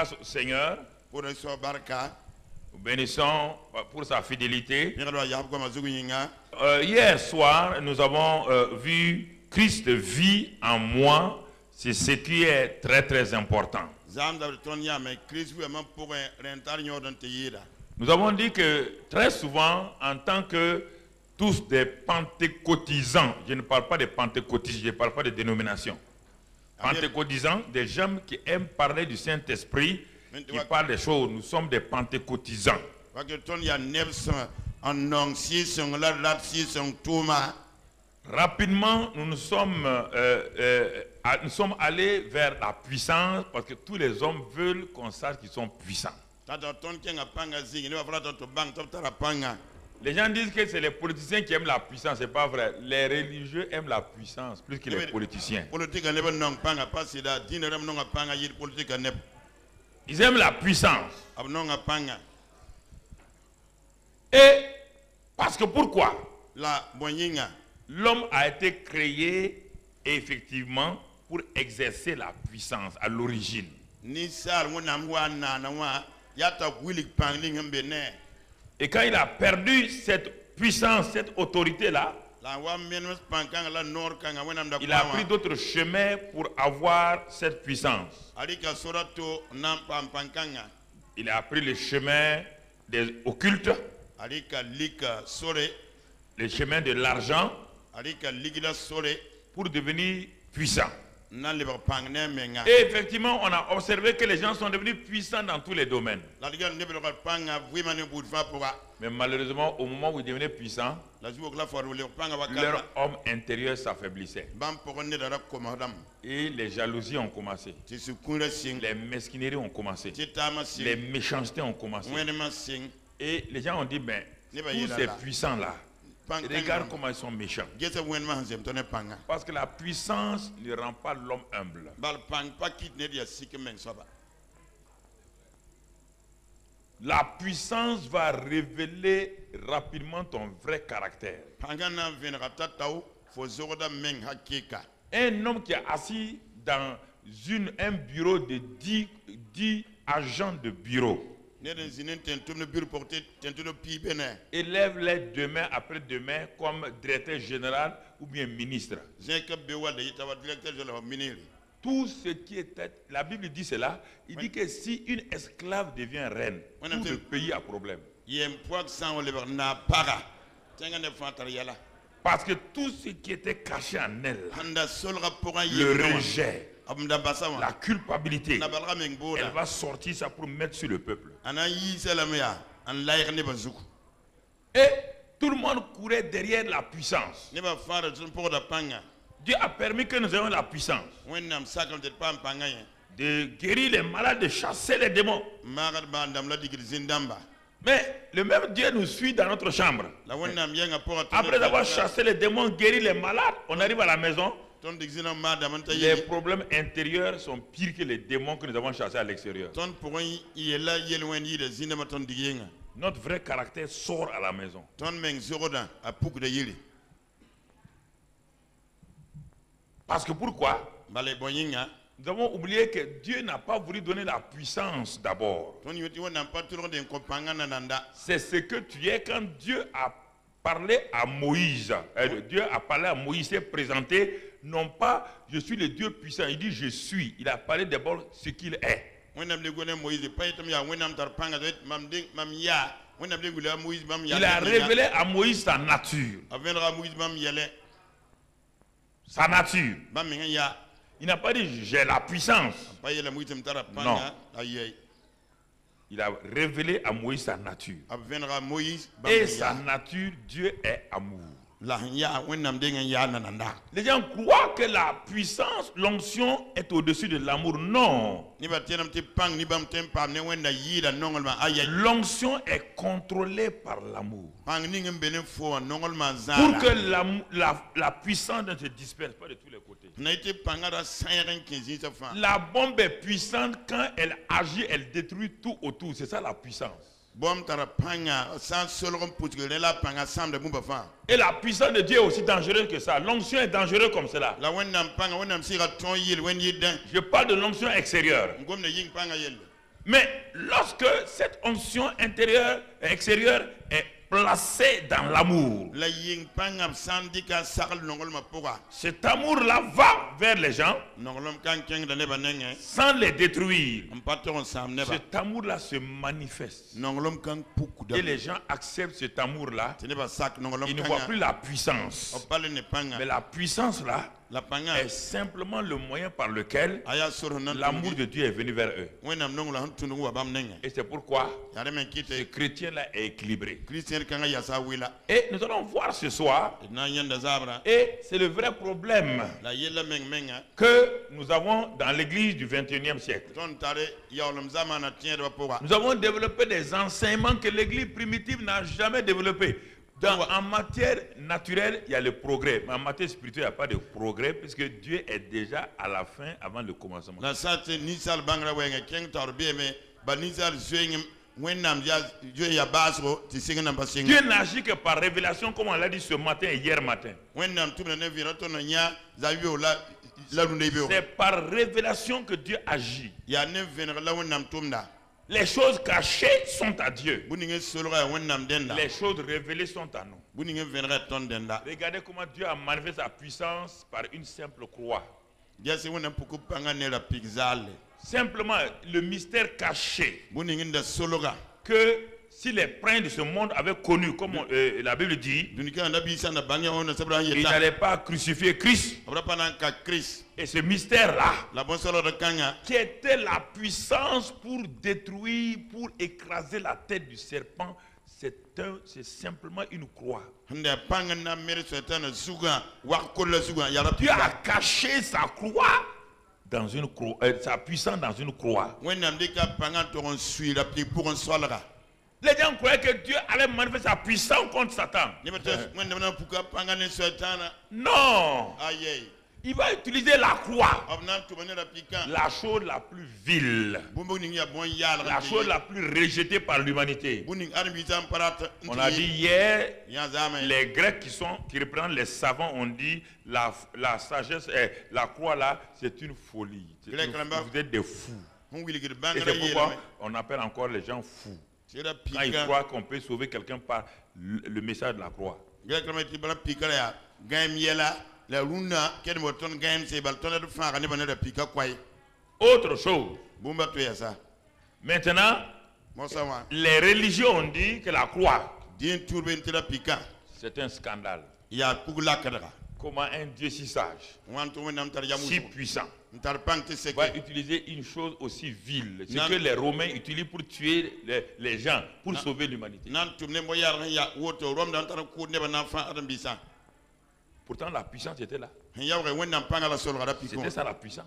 grâce au Seigneur. Nous bénissons pour sa fidélité. Hier soir, nous avons vu Christ vit en moi. C'est ce qui est très très important. Nous avons dit que très souvent, en tant que tous des pentecôtisants, je ne parle pas des pentecôtistes, je ne parle pas de dénomination. Pentecôtisants, des gens qui aiment parler du Saint-Esprit, qui parlent des choses. Nous sommes des pentecôtisants. Rapidement, nous sommes allés vers la puissance parce que tous les hommes veulent qu'on sache qu'ils sont puissants. Les gens disent que c'est les politiciens qui aiment la puissance. Ce n'est pas vrai. Les religieux aiment la puissance plus que les politiciens. Ils aiment la puissance. Et parce que pourquoi? L'homme a été créé effectivement pour exercer la puissance à l'origine. Et quand il a perdu cette puissance, cette autorité-là, il a pris d'autres chemins pour avoir cette puissance. Il a pris le chemin des occultes, le chemin de l'argent, pour devenir puissant. Et effectivement, on a observé que les gens sont devenus puissants dans tous les domaines. Mais malheureusement, au moment où ils devenaient puissants, leur homme intérieur s'affaiblissait. Et les jalousies ont commencé. Les mesquineries ont commencé. Les méchancetés ont commencé. Et les gens ont dit, ben, tous ces puissants-là, regarde comment ils sont méchants. Parce que la puissance ne rend pas l'homme humble. La puissance va révéler rapidement ton vrai caractère. Un homme qui est assis dans un bureau de 10 agents de bureau, élève-les demain après demain comme directeur général ou bien ministre. Tout ce qui était, la Bible dit cela, il dit que si une esclave devient reine, tout le pays a problème. Parce que tout ce qui était caché en elle, le rejet, la culpabilité, elle va sortir ça pour mettre sur le peuple. Et tout le monde courait derrière la puissance. Dieu a permis que nous ayons la puissance de guérir les malades, de chasser les démons. Mais le même Dieu nous suit dans notre chambre. Après avoir chassé les démons, guéri les malades, on arrive à la maison. Les problèmes intérieurs sont pires que les démons que nous avons chassés à l'extérieur. Notre vrai caractère sort à la maison. Parce que pourquoi? Nous avons oublié que Dieu n'a pas voulu donner la puissance d'abord. C'est ce que tu es quand Dieu a parlé à Moïse. Dieu a parlé à Moïse, s'est présenté, non pas je suis le Dieu puissant, il dit je suis. Il a parlé d'abord ce qu'il est. Il a révélé à Moïse sa nature. Sa nature. Il n'a pas dit j'ai la puissance. Non. Il a révélé à Moïse sa nature. Et sa nature, Dieu est amour. Les gens croient que la puissance, l'onction est au-dessus de l'amour. Non. L'onction est contrôlée par l'amour. Pour que la puissance ne se disperse pas de tous les côtés. La bombe est puissante quand elle agit, elle détruit tout autour. C'est ça la puissance. Et la puissance de Dieu est aussi dangereuse que ça. L'onction est dangereuse comme cela. Je parle de l'onction extérieure. Mais lorsque cette onction intérieure et extérieure est placée dans l'amour, cet amour-là va vers les gens sans les détruire. Cet amour-là se manifeste. Et les gens acceptent cet amour-là. Ils ne voient plus la puissance. Mais la puissance-là est simplement le moyen par lequel l'amour de Dieu est venu vers eux. Et c'est pourquoi ce chrétien-là est équilibré. Et nous allons voir ce soir, et c'est le vrai problème que nous avons dans l'église du 21e siècle. Nous avons développé des enseignements que l'église primitive n'a jamais développés. En matière naturelle, il y a le progrès. Mais en matière spirituelle, il n'y a pas de progrès puisque Dieu est déjà à la fin avant le commencement. Dieu n'agit que par révélation, comme on l'a dit ce matin et hier matin. C'est par révélation que Dieu agit. Les choses cachées sont à Dieu. Les choses révélées sont à nous. Regardez comment Dieu a manifesté sa puissance par une simple croix. Simplement le mystère caché que si les princes de ce monde avaient connu, comme la Bible dit, ils n'allaient pas crucifier Christ. Et ce mystère-là, qui était la puissance pour détruire, pour écraser la tête du serpent, c'est simplement une croix. Dieu a caché sa croix dans une croix, sa puissance dans une croix. Les gens croyaient que Dieu allait manifester sa puissance contre Satan. Non. Il va utiliser la croix. La chose la plus vile. La chose la plus rejetée par l'humanité. On a dit hier, les Grecs qui représentent les savants ont dit la sagesse, la croix là, c'est une folie. Vous êtes des fous. Et c'est pourquoi on appelle encore les gens fous. Quand ils croient qu'on peut sauver quelqu'un par le message de la croix. Autre chose. Maintenant, les religions ont dit que la croix, c'est un scandale. Comment un Dieu si sage, si puissant, va utiliser une chose aussi vile, ce que les Romains utilisent pour tuer les gens, pour sauver l'humanité. Pourtant la puissance était là. C'était ça la puissance.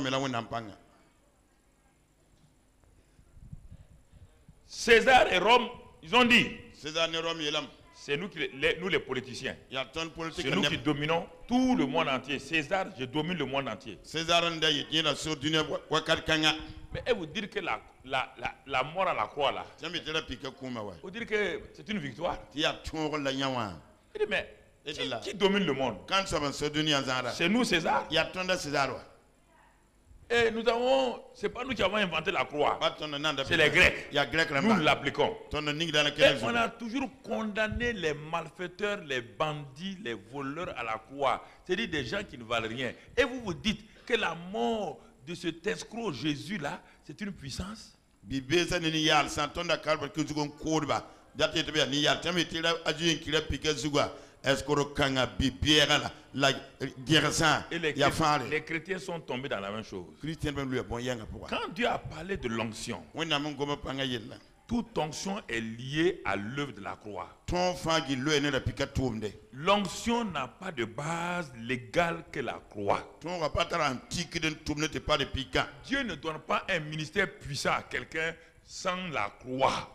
César et Rome, ils ont dit, c'est nous, nous les politiciens, c'est nous qui dominons tout le monde entier. César, je domine le monde entier. Mais vous dire que la mort à la croix là, vous dire que c'est une victoire. Il dit mais qui domine le monde? C'est nous César. Et nous avons, c'est pas nous qui avons inventé la croix, c'est les Grecs. Nous l'appliquons. Et on a toujours condamné les malfaiteurs, les bandits, les voleurs à la croix. C'est-à-dire des gens qui ne valent rien. Et vous vous dites que la mort de cet escroc Jésus là, c'est une puissance. Et les chrétiens sont tombés dans la même chose. Quand Dieu a parlé de l'onction, toute onction est liée à l'œuvre de la croix. L'onction n'a pas de base légale que la croix. Dieu ne donne pas un ministère puissant à quelqu'un sans la croix.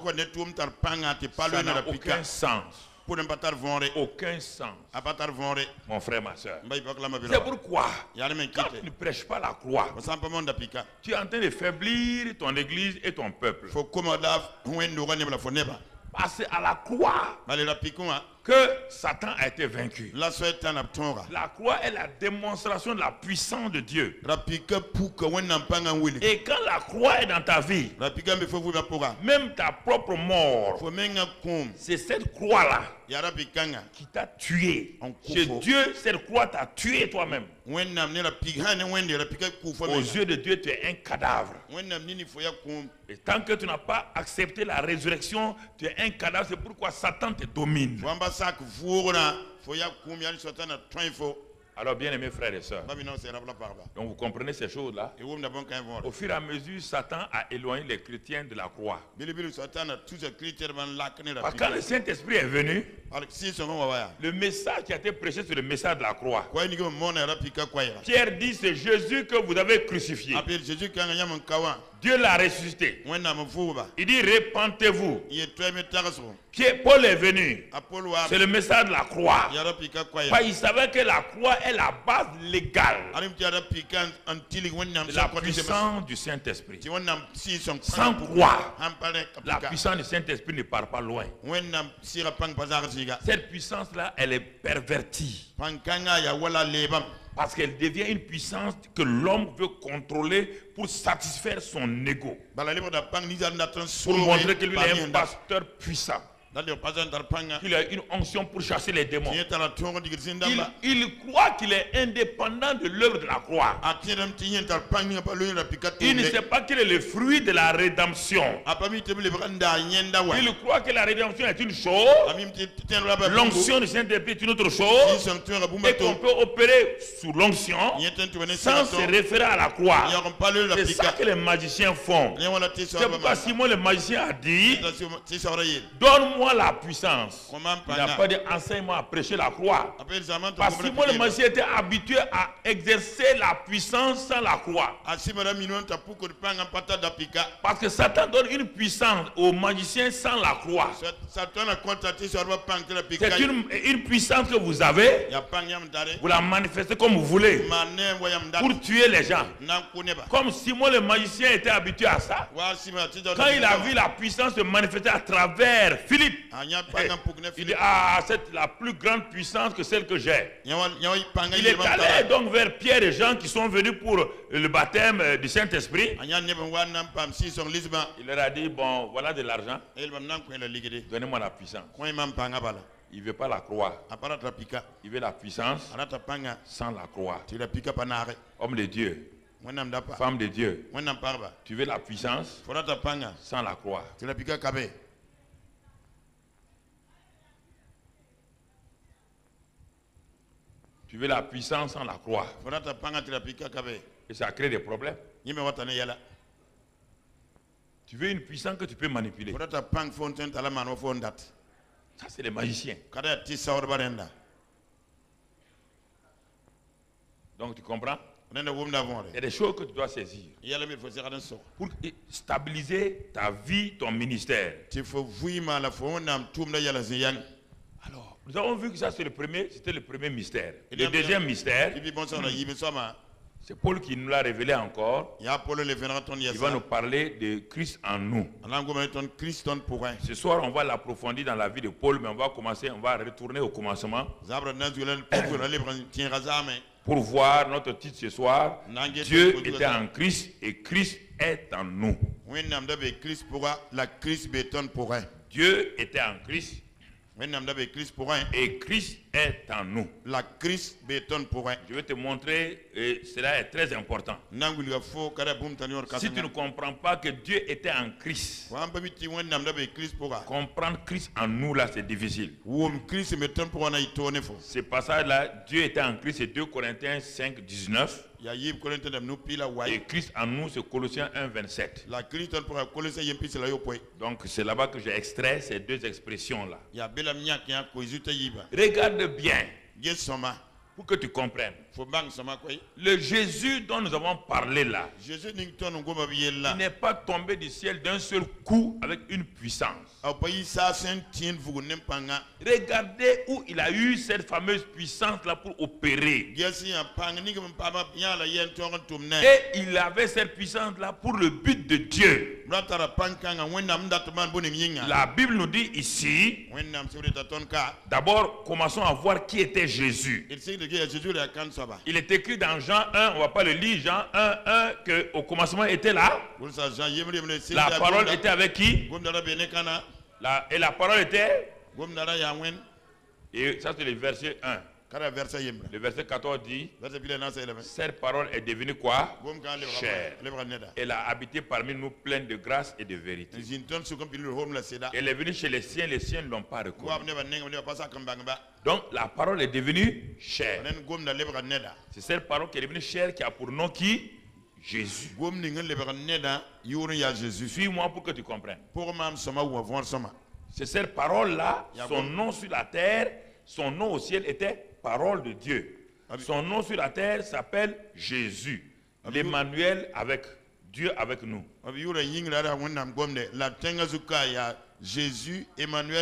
Ça n'a aucun sens. Aucun sens. Mon frère, ma soeur. C'est pourquoi, quand tu ne prêches pas la croix, tu es en train de faiblir ton église et ton peuple. Parce qu'à la croix, que Satan a été vaincu. La croix est la démonstration de la puissance de Dieu. Et quand la croix est dans ta vie, même ta propre mort, c'est cette croix-là qui t'a tué. Chez Dieu, cette croix t'a tué toi-même. Aux yeux de Dieu, tu es un cadavre. Et tant que tu n'as pas accepté la résurrection, tu es un cadavre. C'est pourquoi Satan te domine. Alors, bien aimés frères et sœurs, donc vous comprenez ces choses-là. Au fur et à mesure, Satan a éloigné les chrétiens de la croix. Parce que quand le Saint-Esprit est venu, le message qui a été prêché, c'est le message de la croix. Pierre dit, c'est Jésus que vous avez crucifié. Dieu l'a ressuscité. Il dit, repentez-vous. Paul est venu. C'est le message de la croix. Il savait que la croix est la base légale de la puissance du Saint-Esprit. Sans croix, la puissance du Saint-Esprit ne part pas loin. Cette puissance-là, elle est pervertie. Parce qu'elle devient une puissance que l'homme veut contrôler pour satisfaire son ego. Pour montrer que lui est un pasteur puissant. Il a une onction pour chasser les démons. Il croit qu'il est indépendant de l'œuvre de la croix. Il ne sait pas qu'il est le fruit de la rédemption. Il croit que la rédemption est une chose, l'onction du Saint-Esprit est une autre chose, et qu'on peut opérer sous l'onction sans se référer à la croix. C'est ça que les magiciens font. C'est pourquoi Simon le magicien a dit, donne-moi la puissance. Il n'a pas d'enseignement à prêcher la croix. Parce que Simon le magicien était habitué à exercer la puissance sans la croix. Parce que Satan donne une puissance aux magiciens sans la croix. C'est une puissance que vous avez. Vous la manifestez comme vous voulez pour tuer les gens. Comme Simon le magicien était habitué à ça, quand il a vu la puissance se manifester à travers Philippe, il dit, ah, c'est la plus grande puissance que celle que j'ai. Il est allé donc vers Pierre et Jean qui sont venus pour le baptême du Saint-Esprit. Il leur a dit, bon, voilà de l'argent, donnez-moi la puissance. Il ne veut pas la croix. Il veut la puissance sans la croix. Homme de Dieu, femme de Dieu, tu veux la puissance sans la croix. Tu veux la puissance sans la croix. Et ça crée des problèmes. Tu veux une puissance que tu peux manipuler. Ça, c'est les magiciens. Donc, tu comprends? Il y a des choses que tu dois saisir pour stabiliser ta vie, ton ministère. Alors, nous avons vu que ça, c'était le premier mystère. Le deuxième mystère, c'est Paul qui nous l'a révélé encore. Il va nous parler de Christ en nous. Ce soir, on va l'approfondir dans la vie de Paul, mais on va retourner au commencement. Pour voir notre titre ce soir, Dieu était en Christ et Christ est en nous. Dieu était en Christ et Christ est en nous. Je vais te montrer, et cela est très important. Si tu ne comprends pas que Dieu était en Christ, comprendre Christ en nous là, c'est difficile. Ce passage-là, Dieu était en Christ, c'est 2 Corinthiens 5, 19. Et Christ en nous, c'est Colossiens 1, 27. Donc c'est là-bas que j'ai extrait ces deux expressions-là. Regarde bien. pour que tu comprennes. Le Jésus dont nous avons parlé là, il n'est pas tombé du ciel d'un seul coup avec une puissance. Regardez où il a eu cette fameuse puissance là pour opérer. Et il avait cette puissance là pour le but de Dieu. La Bible nous dit ici, d'abord commençons à voir qui était Jésus. Il est écrit dans Jean 1, on ne va pas le lire, Jean 1, qu'au commencement était là. La parole était avec qui? Et la parole était? Et ça c'est le verset 1. Le verset 14 dit, cette parole est devenue quoi? Chair. Elle a habité parmi nous pleine de grâce et de vérité. Elle est venue chez les siens ne l'ont pas reconnue. Donc la parole est devenue chair. C'est cette parole qui est devenue chair qui a pour nom qui? Jésus. Suis-moi pour que tu comprennes. C'est cette parole-là, son nom sur la terre, son nom au ciel était parole de Dieu. Son nom sur la terre s'appelle Jésus. L'Emmanuel avec Dieu avec nous. Jésus, Emmanuel,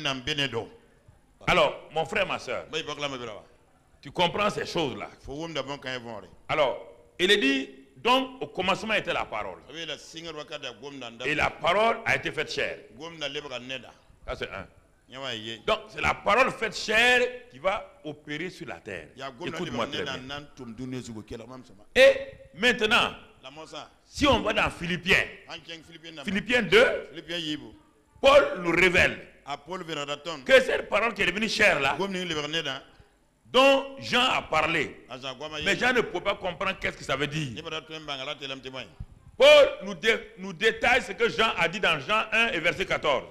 alors, mon frère, ma soeur, tu comprends ces choses-là. Alors, il est dit, donc au commencement était la parole. Et la parole a été faite chair. Ça c'est un. Donc c'est la parole faite chair qui va opérer sur la terre. Écoute-moi très bien. Et maintenant, si on va dans Philippiens 2, Paul nous révèle que cette parole qui est devenue chair là, dont Jean a parlé, mais Jean ne peut pas comprendre qu'est-ce que ça veut dire. Paul nous détaille ce que Jean a dit dans Jean 1 et verset 14.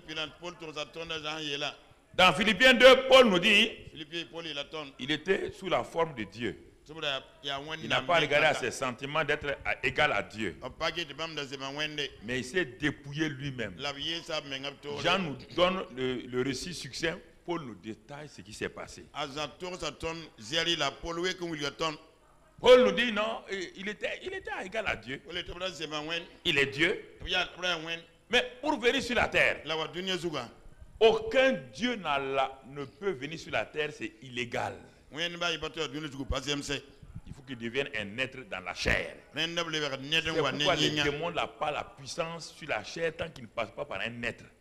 Dans Philippiens 2, Paul nous dit il était sous la forme de Dieu. Il n'a pas regardé à ses sentiments d'être égal à Dieu. Mais il s'est dépouillé lui-même. Jean nous donne le récit succinct. Paul nous détaille ce qui s'est passé. Paul nous dit non, il était égal à Dieu. Il est Dieu. Mais pour venir sur la terre, aucun Dieu ne peut venir sur la terre, c'est illégal. Il faut qu'il devienne un être dans la chair. C'est pourquoi les démons n'ont pas la puissance sur la chair tant qu'ils ne passent pas par un être.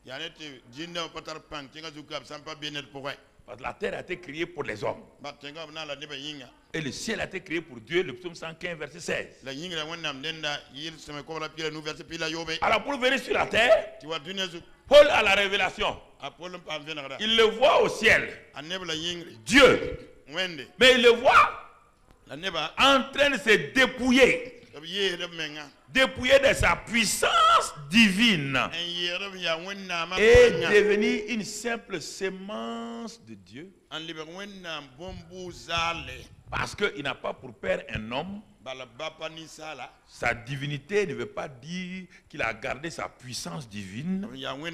Parce que la terre a été créée pour les hommes. Et le ciel a été créé pour Dieu, le psaume 115, verset 16. Alors pour venir sur la terre, Paul a la révélation. Il le voit au ciel. Dieu. Mais il le voit en train de se dépouiller. Dépouillé de sa puissance divine et devenir une simple sémence de Dieu, parce qu'il n'a pas pour père un homme. Sa divinité ne veut pas dire qu'il a gardé sa puissance divine.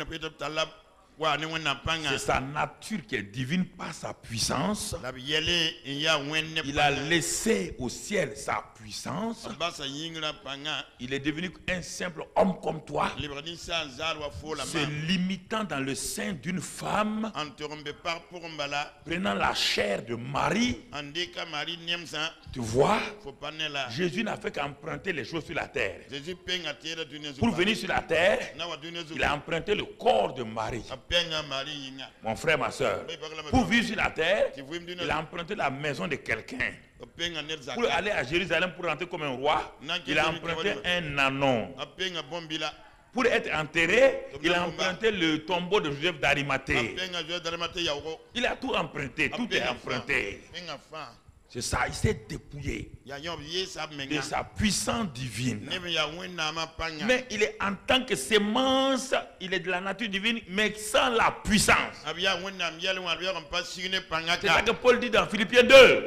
C'est sa nature qui est divine par sa puissance. Il a laissé au ciel sa puissance. Il est devenu un simple homme comme toi, se limitant dans le sein d'une femme, prenant la chair de Marie. Tu vois, Jésus n'a fait qu'emprunter les choses sur la terre. Pour venir sur la terre, il a emprunté le corps de Marie. Mon frère, ma soeur, pour vivre sur la terre, il a emprunté la maison de quelqu'un. Pour aller à Jérusalem pour rentrer comme un roi, il a emprunté un ânon. Pour être enterré, il a emprunté le tombeau de Joseph d'Arimathée. Il a tout emprunté, tout est emprunté. C'est ça, il s'est dépouillé de sa puissance divine. Mais il est en tant que sémence, il est de la nature divine, mais sans la puissance. C'est ça que Paul dit dans Philippiens 2.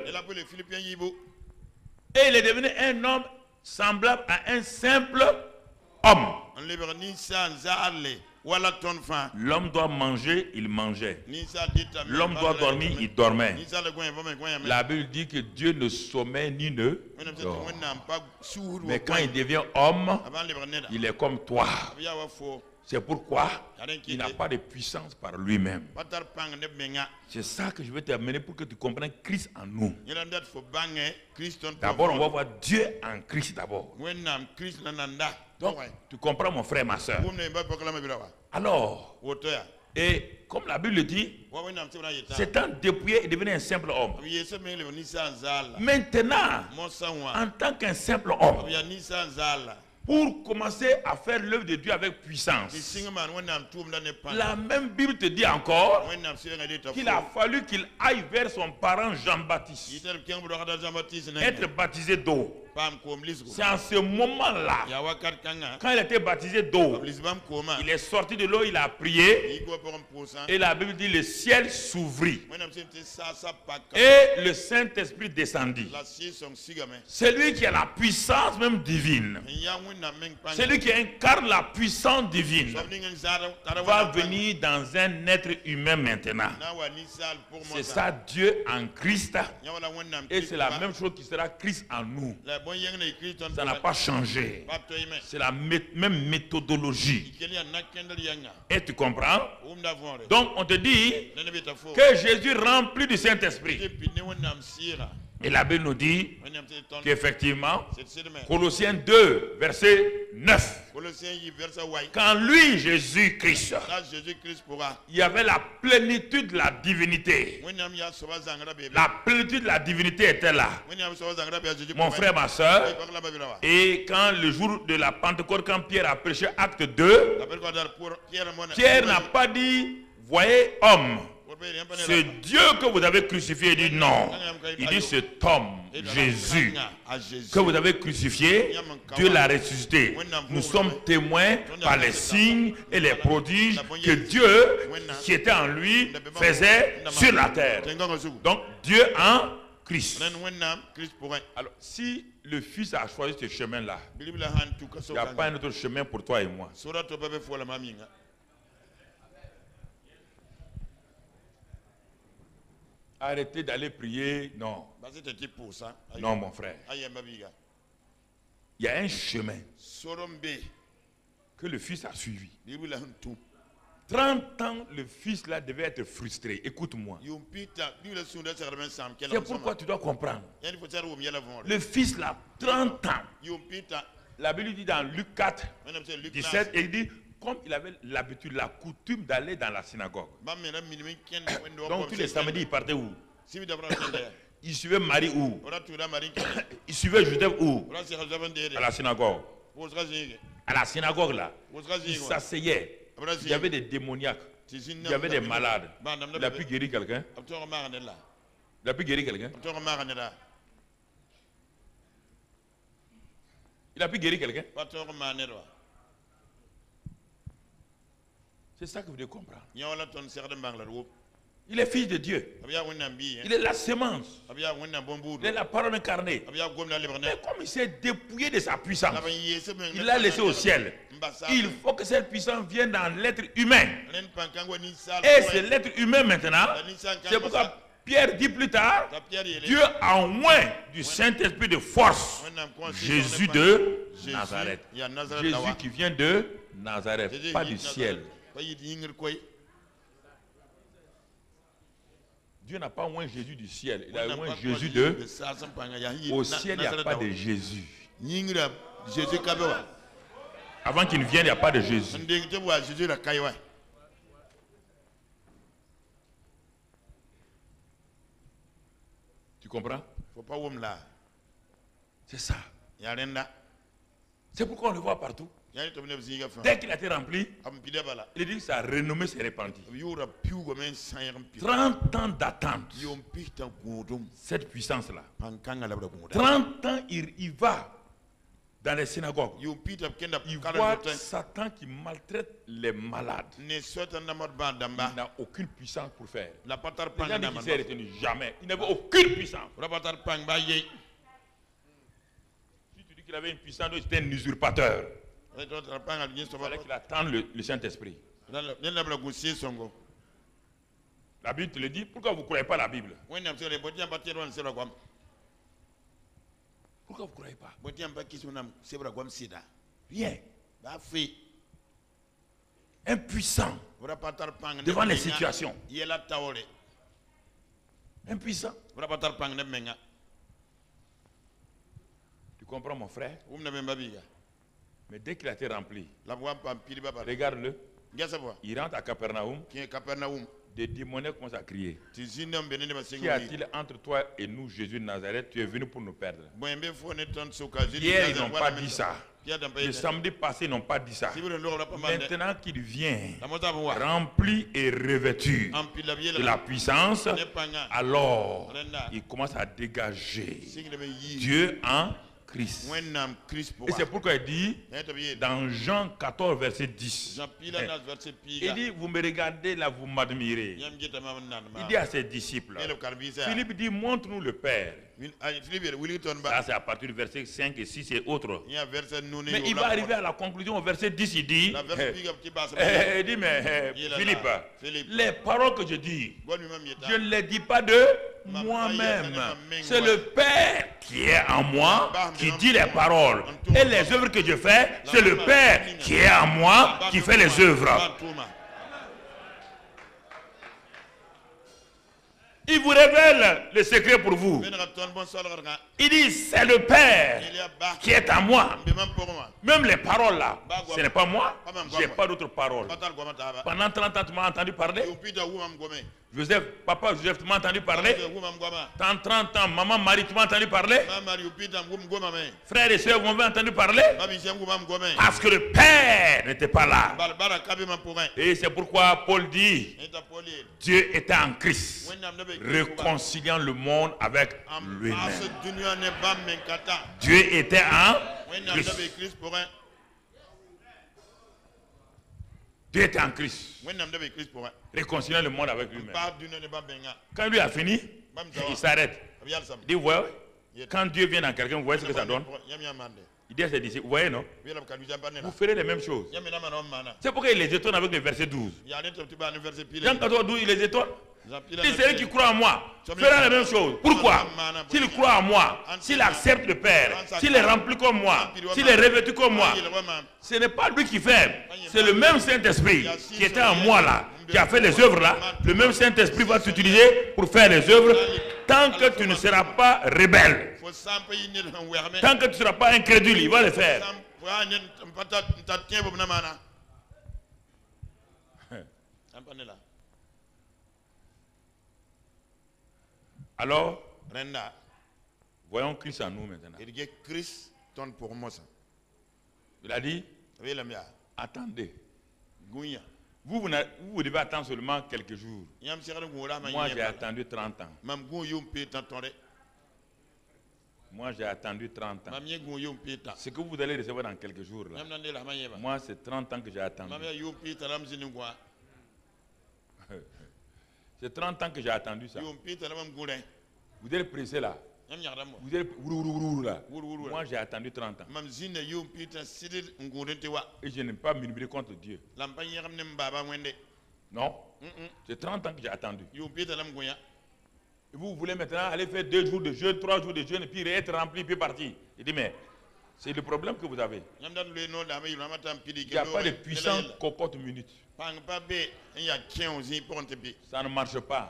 Et il est devenu un homme semblable à un simple homme. L'homme doit manger, il mangeait. L'homme doit dormir, il dormait. La Bible dit que Dieu ne sommeille ni ne dort. Mais quand il devient homme, il est comme toi. C'est pourquoi il n'a pas de puissance par lui-même. C'est ça que je veux t'amener pour que tu comprennes Christ en nous. D'abord, on va voir Dieu en Christ d'abord. Donc, tu comprends mon frère, ma soeur. Alors, et comme la Bible le dit, cet homme dépouillé est devenu un simple homme. Maintenant, en tant qu'un simple homme, pour commencer à faire l'œuvre de Dieu avec puissance, la même Bible te dit encore qu'il a fallu qu'il aille vers son parent Jean-Baptiste, être baptisé d'eau. C'est en ce moment-là, quand il a été baptisé d'eau, il est sorti de l'eau, il a prié, et la Bible dit le ciel s'ouvrit et le Saint-Esprit descendit. C'est lui qui a la puissance même divine. C'est lui qui incarne la puissance divine. Va venir dans un être humain maintenant. C'est ça Dieu en Christ, et c'est la même chose qui sera Christ en nous. Ça n'a pas changé. C'est la même méthodologie. Et tu comprends? Donc on te dit que Jésus rempli du Saint-Esprit. Et la Bible nous dit qu'effectivement, Colossiens 2, verset 9, quand lui, Jésus-Christ, il y avait la plénitude de la divinité. La plénitude de la divinité était là. Mon frère, ma soeur, et quand le jour de la Pentecôte, quand Pierre a prêché acte 2, Pierre n'a pas dit, voyez homme. C'est Dieu que vous avez crucifié. Il dit non. Il dit cet homme, Jésus, que vous avez crucifié, Dieu l'a ressuscité. Nous sommes témoins par les signes et les prodiges que Dieu, qui était en lui, faisait sur la terre. Donc Dieu en Christ. Alors si le Fils a choisi ce chemin-là, il n'y a pas un autre chemin pour toi et moi. Arrêtez d'aller prier, non. Non, mon frère. Il y a un chemin que le Fils a suivi. 30 ans, le Fils là devait être frustré. Écoute-moi. C'est pourquoi tu dois comprendre. Le Fils là, 30 ans. La Bible dit dans Luc 4, 17, et il dit, comme il avait l'habitude, la coutume d'aller dans la synagogue. Donc tous les samedis, il partait où? Il suivait Marie où? Il suivait Joseph où? À la synagogue. À la synagogue là, il s'asseyait. Il y avait des démoniaques. Il y avait des malades. Il a pu guérir quelqu'un? Il a pu guérir quelqu'un? Il a pu guérir quelqu'un? C'est ça que vous devez comprendre. Il est fils de Dieu. Il est la semence. Il est la parole incarnée. Mais comme il s'est dépouillé de sa puissance, il l'a laissé au ciel. Il faut que cette puissance vienne dans l'être humain. Et c'est l'être humain maintenant. C'est pourquoi Pierre dit plus tard, Dieu a moins du Saint-Esprit de force. Jésus de Nazareth. Jésus qui vient de Nazareth, pas du ciel. Dieu n'a pas moins Jésus du ciel. Il a moins Jésus de... Au ciel, il n'y a pas de Jésus. Avant qu'il vienne, il n'y a pas de Jésus. Tu comprends? C'est ça. C'est pourquoi on le voit partout. Dès qu'il a été rempli, il dit que sa renommée s'est répandue. 30 ans d'attente. Cette puissance-là. 30 ans, il va dans les synagogues. Il voit Satan qui maltraite les malades. Il n'a aucune puissance pour faire. Les gens disent qu'il s'est retenu. Jamais. Il n'avait aucune puissance. Si tu dis qu'il avait une puissance, c'était un usurpateur. Il fallait qu'il attende le Saint-Esprit. La Bible te le dit. Pourquoi vous ne croyez pas la Bible? Pourquoi vous ne croyez pas? Rien. Impuissant devant les situations. Impuissant. Tu comprends, mon frère? Mais dès qu'il a été rempli, regarde-le. Il rentre à Capernaum. Des démoniaques commencent à crier. Qu'y a-t-il entre toi et nous, Jésus de Nazareth? Tu es venu pour nous perdre. Hier, ils n'ont pas dit ça. Le samedi passé, ils n'ont pas dit ça. Maintenant qu'il vient, rempli et revêtu de la puissance, alors il commence à dégager Dieu en Christ. Et c'est pourquoi il dit dans Jean 14 verset 10, il dit vous me regardez là, vous m'admirez. Il dit à ses disciples, Philippe dit montre-nous le Père. Ça c'est à partir du verset 5 et 6 et autres. Mais il va arriver à la conclusion au verset 10, il dit mais Philippe, les paroles que je dis, je ne les dis pas de moi-même. C'est le Père qui est en moi qui dit les paroles. Et les œuvres que je fais, c'est le Père qui est en moi qui fait les œuvres. Il vous révèle le secret pour vous. Il dit, c'est le Père qui est en moi. Même les paroles là, ce n'est pas moi. Je n'ai pas d'autres paroles. Pendant 30 ans, tu m'as entendu parler. Joseph, papa Joseph, tu m'as entendu parler. Dans 30 ans, maman Marie, tu m'as entendu parler. Frères et sœurs, vous m'avez entendu parler. Parce que le Père n'était pas là. Et c'est pourquoi Paul dit, Dieu était en Christ, réconciliant le monde avec lui-même. Dieu était en Christ. Dieu était en Christ, réconciliant le monde avec lui-même. Quand lui a fini, il s'arrête. Il dit, ouais, quand Dieu vient dans quelqu'un, vous voyez ce que ça donne? Il dit à ses disciples, vous voyez, non? Vous ferez les mêmes choses. C'est pourquoi il les étonne avec le verset 12. Jean 14, 12, il les étonne. Il dit, celui qui croit en moi fera la même chose. Pourquoi? S'il croit en moi, s'il accepte le Père, s'il est rempli comme moi, s'il est revêtu comme moi, ce n'est pas lui qui fait, c'est le même Saint-Esprit qui était en moi là, qui a fait les œuvres là. Le même Saint-Esprit va t'utiliser pour faire les œuvres tant que tu ne seras pas rebelle. Tant que tu ne seras pas incrédule, il va le faire. Alors, voyons Christ en nous maintenant. Il a dit, attendez. Vous devez attendre seulement quelques jours. Moi, j'ai attendu 30 ans. Moi, j'ai attendu 30 ans. Ce que vous allez recevoir dans quelques jours, là, moi, c'est 30 ans que j'ai attendu. C'est 30 ans que j'ai attendu ça. Vous êtes pressé là. Vous êtes là. Moi, j'ai attendu 30 ans. Et je n'ai pas murmuré contre Dieu. Non. C'est 30 ans que j'ai attendu. Et vous voulez maintenant aller faire 2 jours de jeûne, 3 jours de jeûne, et puis être rempli, puis partir. Il dit, mais c'est le problème que vous avez. Il n'y a pas de puissance cocotte minute. Ça ne marche pas.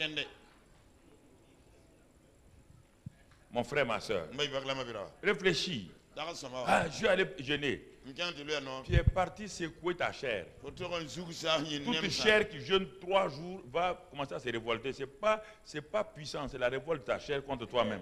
Mon frère, ma soeur, réfléchis. Je vais aller jeûner. Tu es parti secouer ta chair. Toute chair qui jeûne 3 jours va commencer à se révolter. Ce n'est pas puissant, c'est la révolte de ta chair contre toi-même.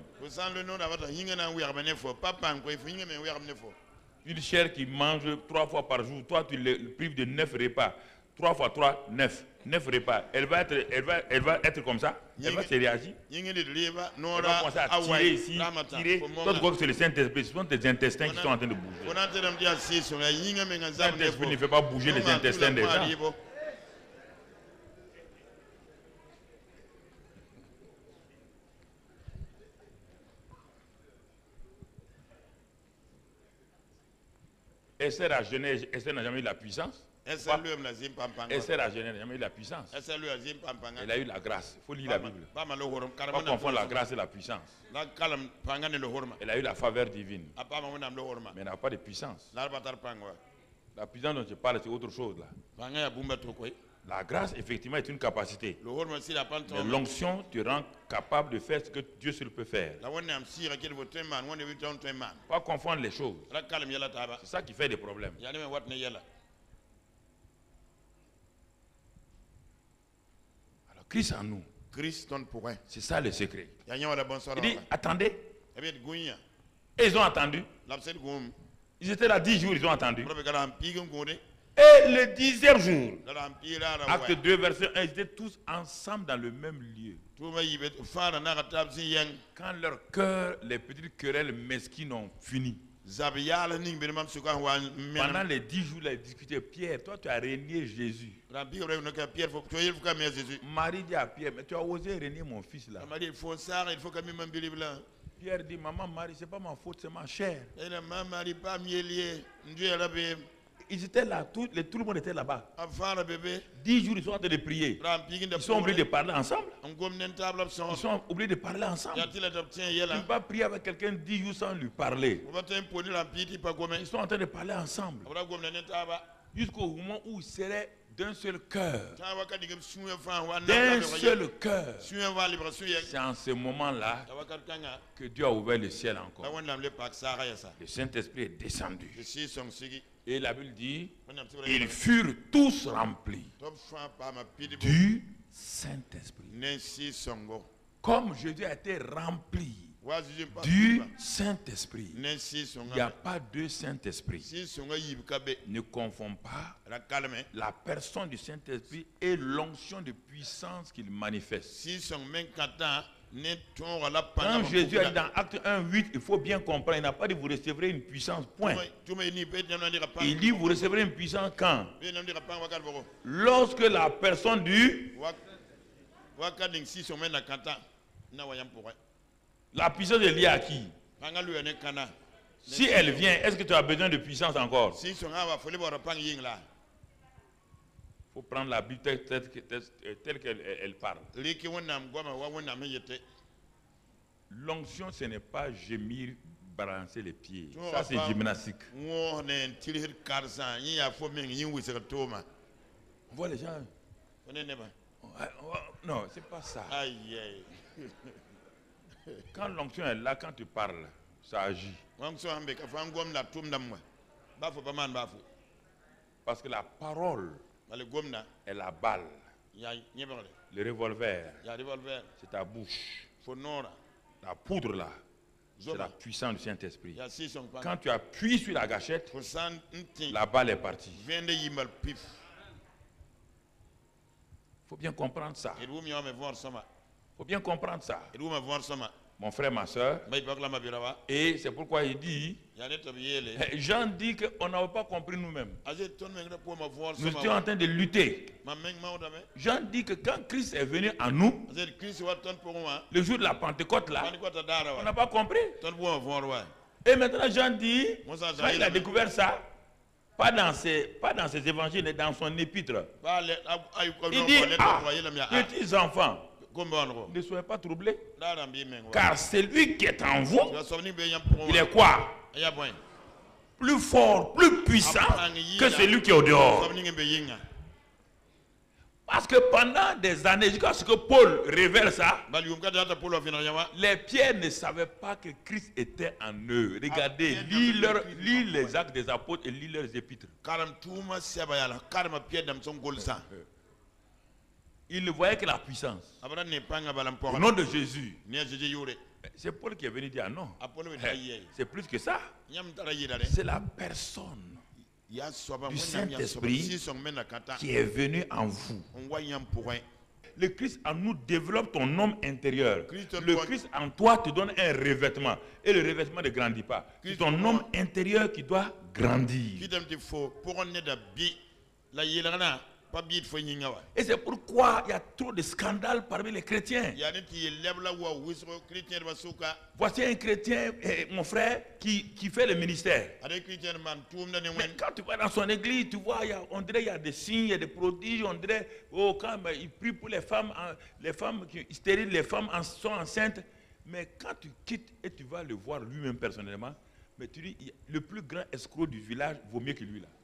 Une chair qui mange 3 fois par jour, toi tu le prives de 9 repas. 3 fois 3, 9. 9 repas. Elle va être comme ça. Elle va se réagir. Elle va commencer à tirer ici, tirer. Toi, tu crois que c'est le Saint-Esprit. Ce sont tes intestins qui sont en train de bouger. Le Saint-Esprit ne fait pas bouger les intestins des gens. Esther a jeûné, Esther n'a jamais eu la puissance. Et c'est la générale, il a eu la puissance. Il a eu la grâce. Il faut lire la Bible. Pas confondre la grâce et la puissance. Il a eu la faveur divine. Mais il n'a pas de puissance. La puissance dont je parle, c'est autre chose là. La grâce, effectivement, est une capacité. Mais l'onction te rend capable de faire ce que Dieu seul peut faire. Pas confondre les choses. C'est ça qui fait des problèmes. Alors, Christ en nous. C'est ça le secret. Il dit, attendez. Et ils ont attendu. Ils étaient là 10 jours, ils ont attendu. Et le 10e jour, acte 2, verset 1, ils étaient tous ensemble dans le même lieu. Quand leur cœur, les petites querelles mesquines ont fini. Pendant les 10 jours, ils discutaient. Pierre, toi tu as régné Jésus. Marie dit à Pierre, mais tu as osé régner mon fils là. Pierre dit, maman Marie, c'est pas ma faute, c'est ma chair. Ils étaient là, tout le monde était là-bas. 10 jours, ils sont en train de prier. Ils sont obligés de parler ensemble. Ils sont obligés de parler ensemble. Tu ne peux pas prier avec quelqu'un 10 jours sans lui parler. Ils sont en train de parler ensemble. Jusqu'au moment où ils seraient d'un seul cœur. D'un seul cœur. C'est en ce moment-là que Dieu a ouvert le ciel encore. Le Saint-Esprit est descendu. Et la Bible dit, ils furent tous remplis du Saint-Esprit. Comme Jésus a été rempli du Saint-Esprit, il n'y a pas deux Saint-Esprit. Ne confonds pas la personne du Saint-Esprit et l'onction de puissance qu'il manifeste. Quand Jésus est dans Acte 1:8, il faut bien comprendre, il n'a pas dit vous recevrez une puissance, point. Il dit vous recevrez une puissance quand? Lorsque la personne du... La puissance est liée à qui? Si elle vient, est-ce que tu as besoin de puissance encore? Il faut prendre la Bible telle qu'elle parle. L'onction, ce n'est pas gémir, balancer les pieds. Ça, c'est gymnastique. On voit les gens. Non, c'est pas ça. Quand l'onction est là, quand tu parles, ça agit. Parce que la parole est la balle. Le revolver, c'est ta bouche. La poudre là, c'est la puissance du Saint-Esprit. Quand tu appuies sur la gâchette, la balle est partie. Il faut bien comprendre ça. Il faut bien comprendre ça. Mon frère, ma soeur. Et c'est pourquoi il dit, Jean dit qu'on n'avait pas compris nous-mêmes. Nous étions en train de lutter. Jean dit que quand Christ est venu à nous, le jour de la Pentecôte là, on n'a pas compris. Et maintenant Jean dit, quand il a découvert ça, pas dans ses évangiles, mais dans son épître, il dit, petits enfants, ne soyez pas troublés, car celui qui est en vous, il est quoi? Plus fort, plus puissant que celui qui est au dehors. Parce que pendant des années, jusqu'à ce que Paul révèle ça, les pierres ne savaient pas que Christ était en eux. Regardez, lis les actes des apôtres et lis leurs épîtres. Il ne voyait que la puissance. Au nom de Jésus. C'est Paul qui est venu dire non. C'est plus que ça. C'est la personne du Saint-Esprit qui est venu en vous. Le Christ en nous développe ton homme intérieur. Le Christ en toi te donne un revêtement. Et le revêtement ne grandit pas. C'est ton homme intérieur qui doit grandir. Et c'est pourquoi il y a trop de scandales parmi les chrétiens. Voici un chrétien, mon frère, qui fait le ministère. Mais quand tu vas dans son église, tu vois, on dirait qu'il y a des signes, il y a des prodiges, on dirait, quand il prie pour les femmes stériles, les femmes sont enceintes. Mais quand tu quittes et tu vas le voir lui-même personnellement, mais tu dis, le plus grand escroc du village vaut mieux que lui là.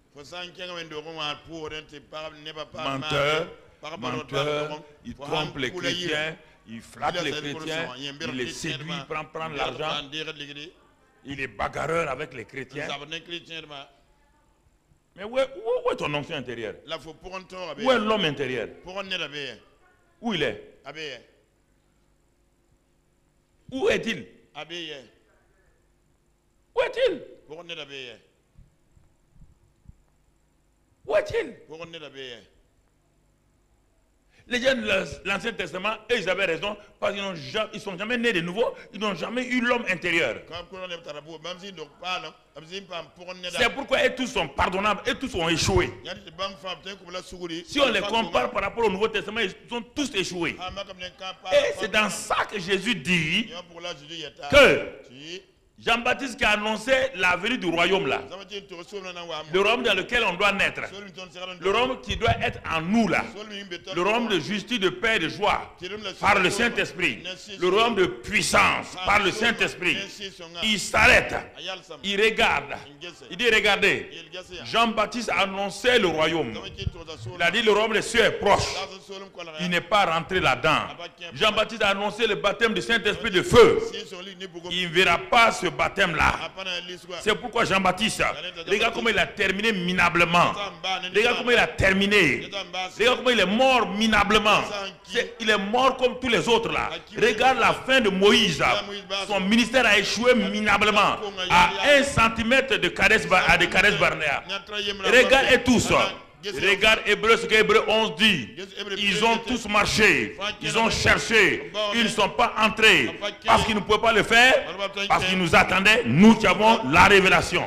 Menteur, il trompe les chrétiens, il frappe les chrétiens, il les séduit, il prend l'argent, il est bagarreur avec les chrétiens. Mais où est ton onction intérieur? Où est l'homme intérieur? Où il est? Où est-il? Où est-il? Où est-il? Les gens de l'Ancien Testament, ils avaient raison parce qu'ils ne sont jamais nés de nouveau, ils n'ont jamais eu l'homme intérieur. C'est pourquoi eux tous sont pardonnables, eux tous ont échoué. Si on les compare par rapport au Nouveau Testament, ils ont tous échoué. Et c'est dans ça que Jésus dit que Jean-Baptiste qui a annoncé la venue du royaume là, le royaume dans lequel on doit naître, le royaume qui doit être en nous là, le royaume de justice, de paix et de joie par le Saint-Esprit, le royaume de puissance par le Saint-Esprit. Il s'arrête, il regarde, il dit regardez, Jean-Baptiste a annoncé le royaume, il a dit le royaume des cieux est proche, il n'est pas rentré là-dedans. Jean-Baptiste a annoncé le baptême du Saint-Esprit de feu, il ne verra pas ce baptême là. C'est pourquoi Jean-Baptiste, regarde comment il a terminé minablement, regarde comment il a terminé, regarde comment il est mort minablement, il est mort comme tous les autres là. Regarde la fin de Moïse, son ministère a échoué minablement à 1 centimètre de Kades Barnea. Regarde et tous. Regarde Hébreu, ce que Hébreu 11 dit. Ils ont tous marché, ils ont cherché, ils ne sont pas entrés parce qu'ils ne pouvaient pas le faire, parce qu'ils nous attendaient. Nous qui avons la révélation.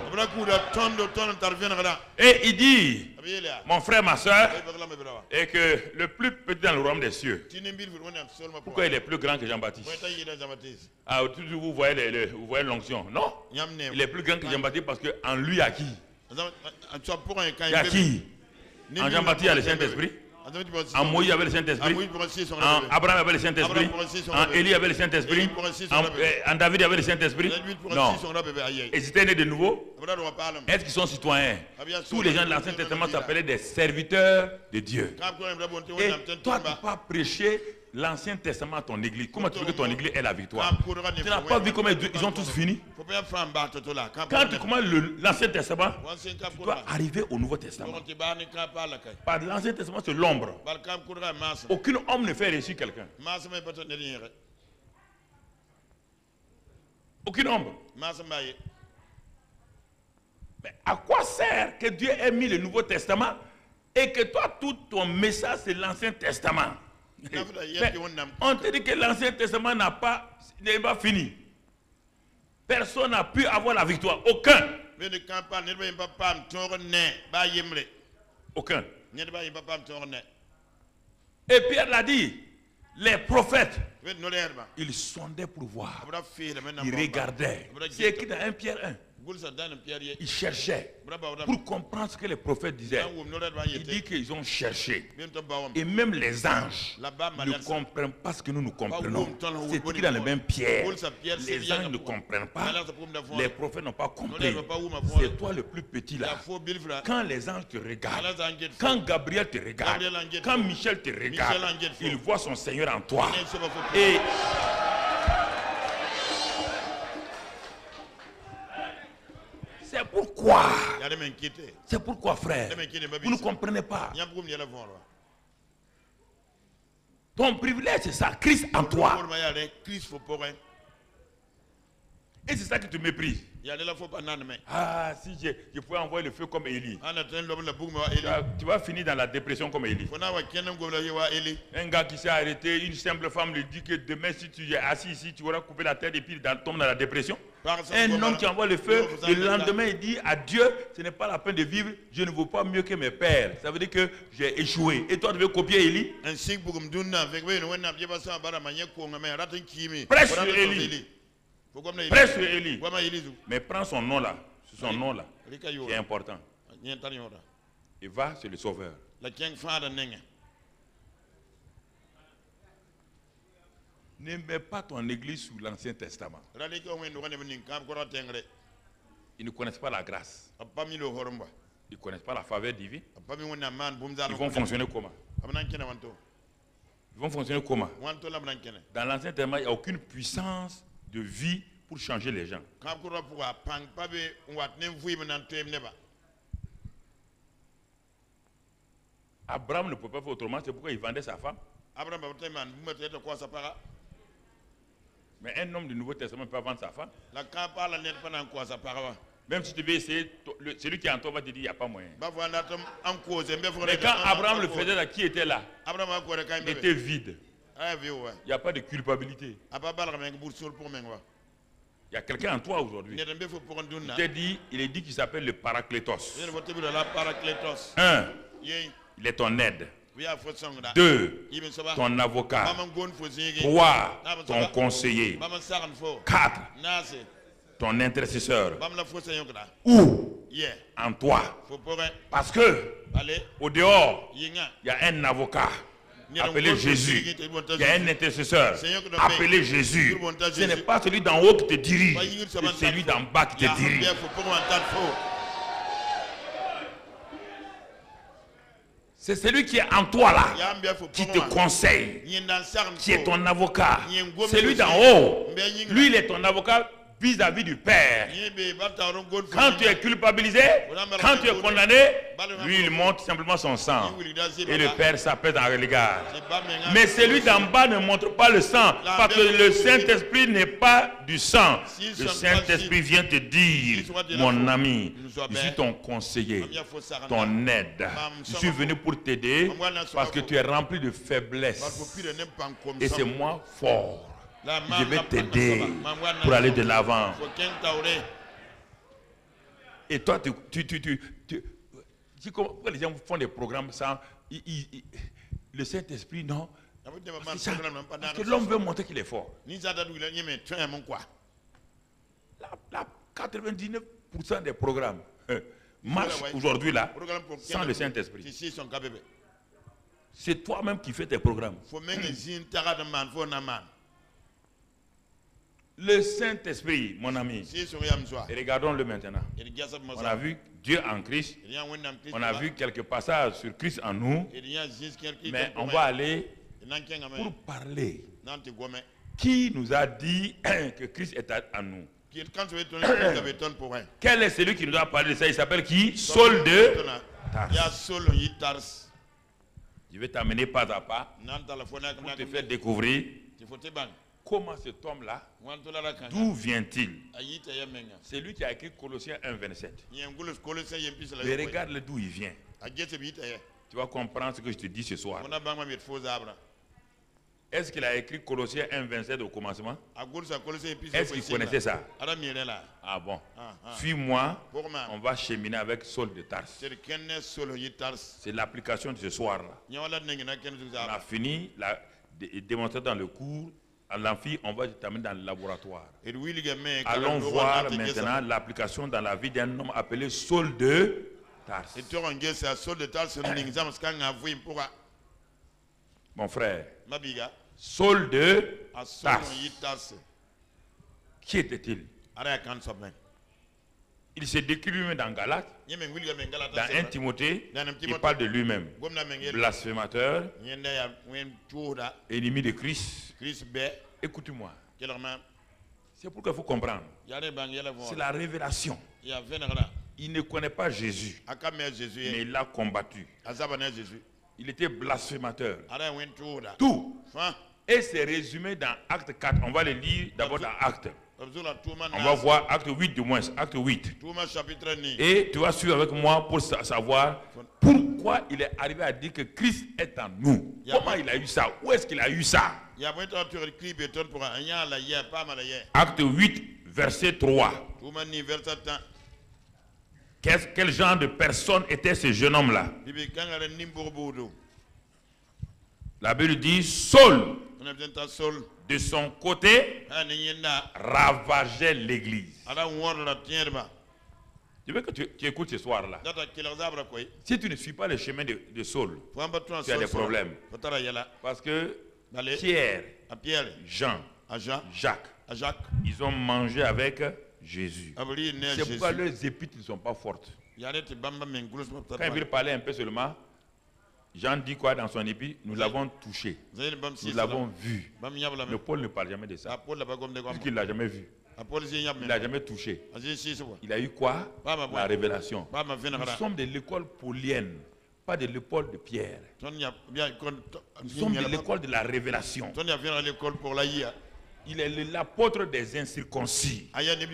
Et il dit, mon frère, ma soeur, est que le plus petit dans le royaume des cieux, pourquoi il est plus grand que Jean-Baptiste? Ah, vous voyez l'onction? Non, il est plus grand que Jean-Baptiste parce qu'en lui, il y a qui? Il y a qui? En Jean-Baptiste, il y a le Saint-Esprit. En Moïse, il y avait le Saint-Esprit. En Abraham, il y avait le Saint-Esprit. En Élie, il y avait le Saint-Esprit. En David, il y avait le Saint-Esprit. Non. Et si c'était né de nouveau, est-ce qu'ils sont citoyens? Tous les gens de l'Ancien Testament s'appelaient des serviteurs de Dieu. Et toi, tu n'as pas prêché l'Ancien Testament à ton église. Comment tu veux que ton église ait la victoire? Tu n'as pas vu comment ils ont tous fini? Quand tu commences l'Ancien Testament, tu dois arriver au Nouveau Testament. Par l'Ancien Testament, c'est l'ombre. Aucun homme ne fait réussir quelqu'un. Aucun ombre. Mais à quoi sert que Dieu ait mis le Nouveau Testament et que toi, tout ton message, c'est l'Ancien Testament? On te dit que l'Ancien Testament n'est pas fini. Personne n'a pu avoir la victoire. Aucun. Aucun. Et Pierre l'a dit, les prophètes, ils sondaient pour voir. Ils regardaient. C'est écrit dans 1 Pierre 1. Ils cherchaient pour comprendre ce que les prophètes disaient. Il dit qu'ils ont cherché. Et même les anges ne comprennent pas ce que nous comprenons. C'est écrit dans le même Pierre. Les anges ne comprennent pas. Les prophètes n'ont pas compris. C'est toi le plus petit là. Quand les anges te regardent, quand Gabriel te regarde, quand Michel te regarde, il voit son Seigneur en toi. Et c'est pourquoi, frère, vous ne comprenez pas. Ton privilège, c'est ça, Christ en toi. Et c'est ça que tu méprises. Ah, si je pouvais envoyer le feu comme Élie. Tu vas finir dans la dépression comme Élie. Un gars qui s'est arrêté, une simple femme lui dit que demain, si tu es assis ici, tu auras coupé la tête et puis tombe dans la dépression. Un homme qui envoie le feu, le lendemain il dit à Dieu, ce n'est pas la peine de vivre, je ne vaux pas mieux que mes pères. Ça veut dire que j'ai échoué. Et toi tu veux copier Élie? Prêche sur Élie. Prêche sur Élie. Mais prends son nom là. C'est son nom là qui est important. Et va sur le Sauveur. Ne mets pas ton église sous l'Ancien Testament. Ils ne connaissent pas la grâce. Ils ne connaissent pas la faveur divine. Ils vont fonctionner comment? Ils vont fonctionner comment? Dans l'Ancien Testament, il n'y a aucune puissance de vie pour changer les gens. Abraham ne peut pas faire autrement, c'est pourquoi il vendait sa femme. Mais un homme du Nouveau Testament ne peut pas vendre sa femme. Même si tu veux essayer, celui qui est en toi va te dire qu'il n'y a pas moyen. Mais quand Abraham le faisait là, qui était là? Il était vide. Il n'y a pas de culpabilité. Il y a quelqu'un en toi aujourd'hui. Il est dit qu'il s'appelle le Paraclétos. 1. Il est ton aide. 2. Ton avocat. 3. Ton conseiller. 4. Ton intercesseur. Où? En toi. Parce que au dehors, il y a un avocat appelé Jésus. Il y a un intercesseur appelé Jésus. Ce n'est pas celui d'en haut qui te dirige, c'est celui d'en bas qui te dirige. C'est celui qui est en toi là, qui te conseille, qui est ton avocat. Celui d'en haut, lui il est ton avocat vis-à-vis du Père. Quand tu es culpabilisé, quand tu es condamné, lui il montre simplement son sang. Et le Père s'appelle en regard. Mais celui d'en bas ne montre pas le sang, parce que le Saint-Esprit n'est pas du sang. Le Saint-Esprit vient te dire, mon ami, je suis ton conseiller, ton aide. Je suis venu pour t'aider parce que tu es rempli de faiblesse. Et c'est moi fort. Je vais t'aider pour aller de l'avant. Et toi, pourquoi les gens font des programmes sans... le Saint-Esprit, non. Parce que l'homme veut montrer qu'il est fort. La 99% des programmes marchent aujourd'hui là sans le Saint-Esprit. C'est toi-même qui fais tes programmes. Le Saint-Esprit, mon ami, et regardons-le maintenant. On a vu Dieu en Christ, on a vu quelques passages sur Christ en nous, mais on va aller pour parler. Qui nous a dit que Christ est en nous? Quel est celui qui nous a parlé de ça? Il s'appelle qui? Saul de Tarse. Je vais t'amener pas à pas pour te faire découvrir comment cet homme-là, d'où vient-il? C'est lui qui a écrit Colossiens 1,27. Mais regarde d'où il vient. Tu vas comprendre ce que je te dis ce soir. Est-ce qu'il a écrit Colossiens 1,27 au commencement? Est-ce qu'il connaissait ça? Ah bon. Suis-moi, on va cheminer avec Saul de Tarse. C'est l'application de ce soir-là. On a fini la démontrer dans le cours. À l'amphi, on va t'amener dans le laboratoire. Allons voir maintenant l'application dans la vie d'un homme appelé Saul de Tarse. Mon frère, Saul de Tarse. Qui était-il? Il se décrit lui-même dans Galates. Dans 1 Timothée, il parle de lui-même. Blasphémateur, ennemi de Christ. Écoute-moi. C'est pourquoi il faut comprendre. C'est la révélation. Il ne connaît pas Jésus, mais il l'a combattu. Il était blasphémateur. Tout. Et c'est résumé dans Acte 4. On va le lire d'abord dans Acte. On va voir Acte 8 du moins. Acte 8. Et tu vas suivre avec moi pour savoir pourquoi il est arrivé à dire que Christ est en nous. Comment il a eu ça? Où est-ce qu'il a eu ça? Acte 8, Verset 3. Quel genre de personne était ce jeune homme-là? La Bible dit Saul, de son côté, ravageait l'église. Je veux que tu écoutes ce soir-là. Si tu ne suis pas le chemin de Saul, tu as des problèmes. Parce que Pierre, Jean, Jacques, ils ont mangé avec Jésus. C'est pourquoi leurs épîtres ne sont pas fortes. Quand il veut parler un peu seulement, Jean dit quoi dans son épître? Nous l'avons touché. Nous l'avons vu. Mais Paul ne parle jamais de ça. Puisqu'il ne l'a jamais vu. Il ne l'a jamais touché. Il a eu quoi? La révélation. Nous sommes de l'école paulienne, pas de l'école de Pierre. Nous sommes de l'école de la révélation. Il est l'apôtre des incirconcis.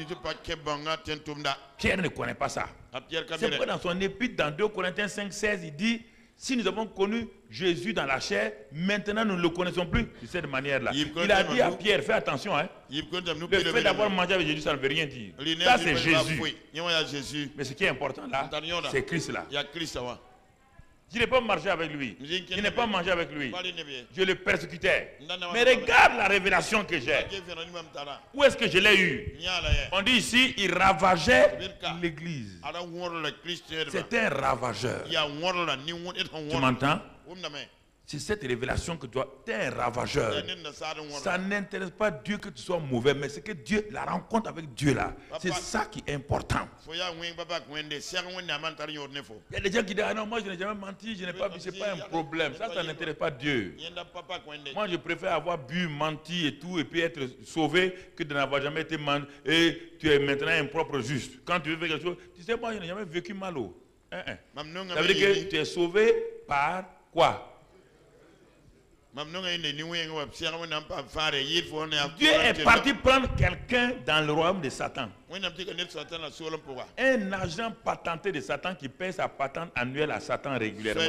Pierre ne connaît pas ça. C'est pourquoi dans son épître, dans 2 Corinthiens 5,16, il dit: si nous avons connu Jésus dans la chair, maintenant nous ne le connaissons plus de cette manière-là. Il a dit à Pierre: fais attention, hein. Le fait d'avoir mangé avec Jésus, ça ne veut rien dire. Ça, c'est Jésus. Mais ce qui est important là, c'est Christ là. Je n'ai pas marché avec lui. Je n'ai pas mangé avec lui. Je le persécutais. Mais regarde la révélation que j'ai. Où est-ce que je l'ai eu? On dit ici, il ravageait l'église. C'était un ravageur. Tu m'entends? C'est cette révélation que tu dois. Tu es un ravageur. Ça n'intéresse pas Dieu que tu sois mauvais, mais c'est que Dieu, la rencontre avec Dieu là, c'est ça qui est important. Il y a des gens qui disent: ah non, moi je n'ai jamais menti, je n'ai pas bu, c'est pas un problème. Ça n'intéresse pas Dieu. Moi je préfère avoir bu, menti et tout, et puis être sauvé, que de n'avoir jamais été menti. Et tu es maintenant un propre juste. Quand tu veux faire quelque chose, tu sais, moi je n'ai jamais vécu mal. Ça veut dire que tu es sauvé par quoi? Dieu est parti prendre quelqu'un dans le royaume de Satan. Un agent patenté de Satan qui paie sa patente annuelle à Satan régulièrement.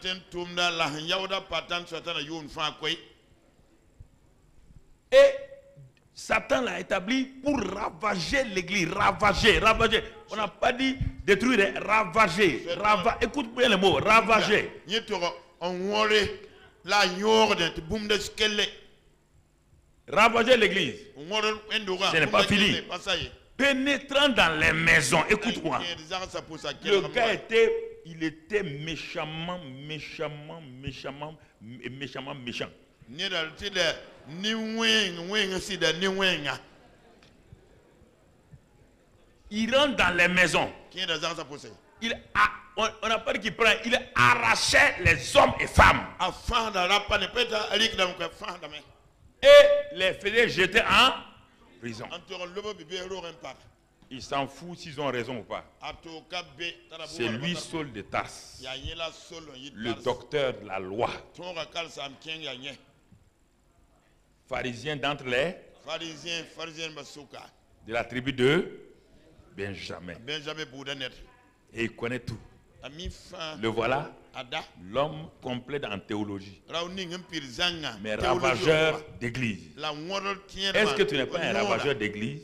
Et Satan l'a établi pour ravager l'église. Ravager. On n'a pas dit détruire, ravager. Écoute bien le mot, ravager. Ravager l'église. Ce n'est pas fini. Pénétrant dans les maisons. Écoute-moi. Le gars était méchamment méchant. Il rentre dans les maisons. On n'a pas dit qu'il prend, il arrachait les hommes et femmes. Et les faisait jeter en prison. Il s'en fout s'ils ont raison ou pas. C'est lui, Saul de Tarse, le docteur de la loi. Pharisien d'entre les de la tribu de Benjamin. Et il connaît tout. Le voilà, l'homme complet en théologie, mais ravageur d'église. Est-ce que tu n'es pas un ravageur d'église?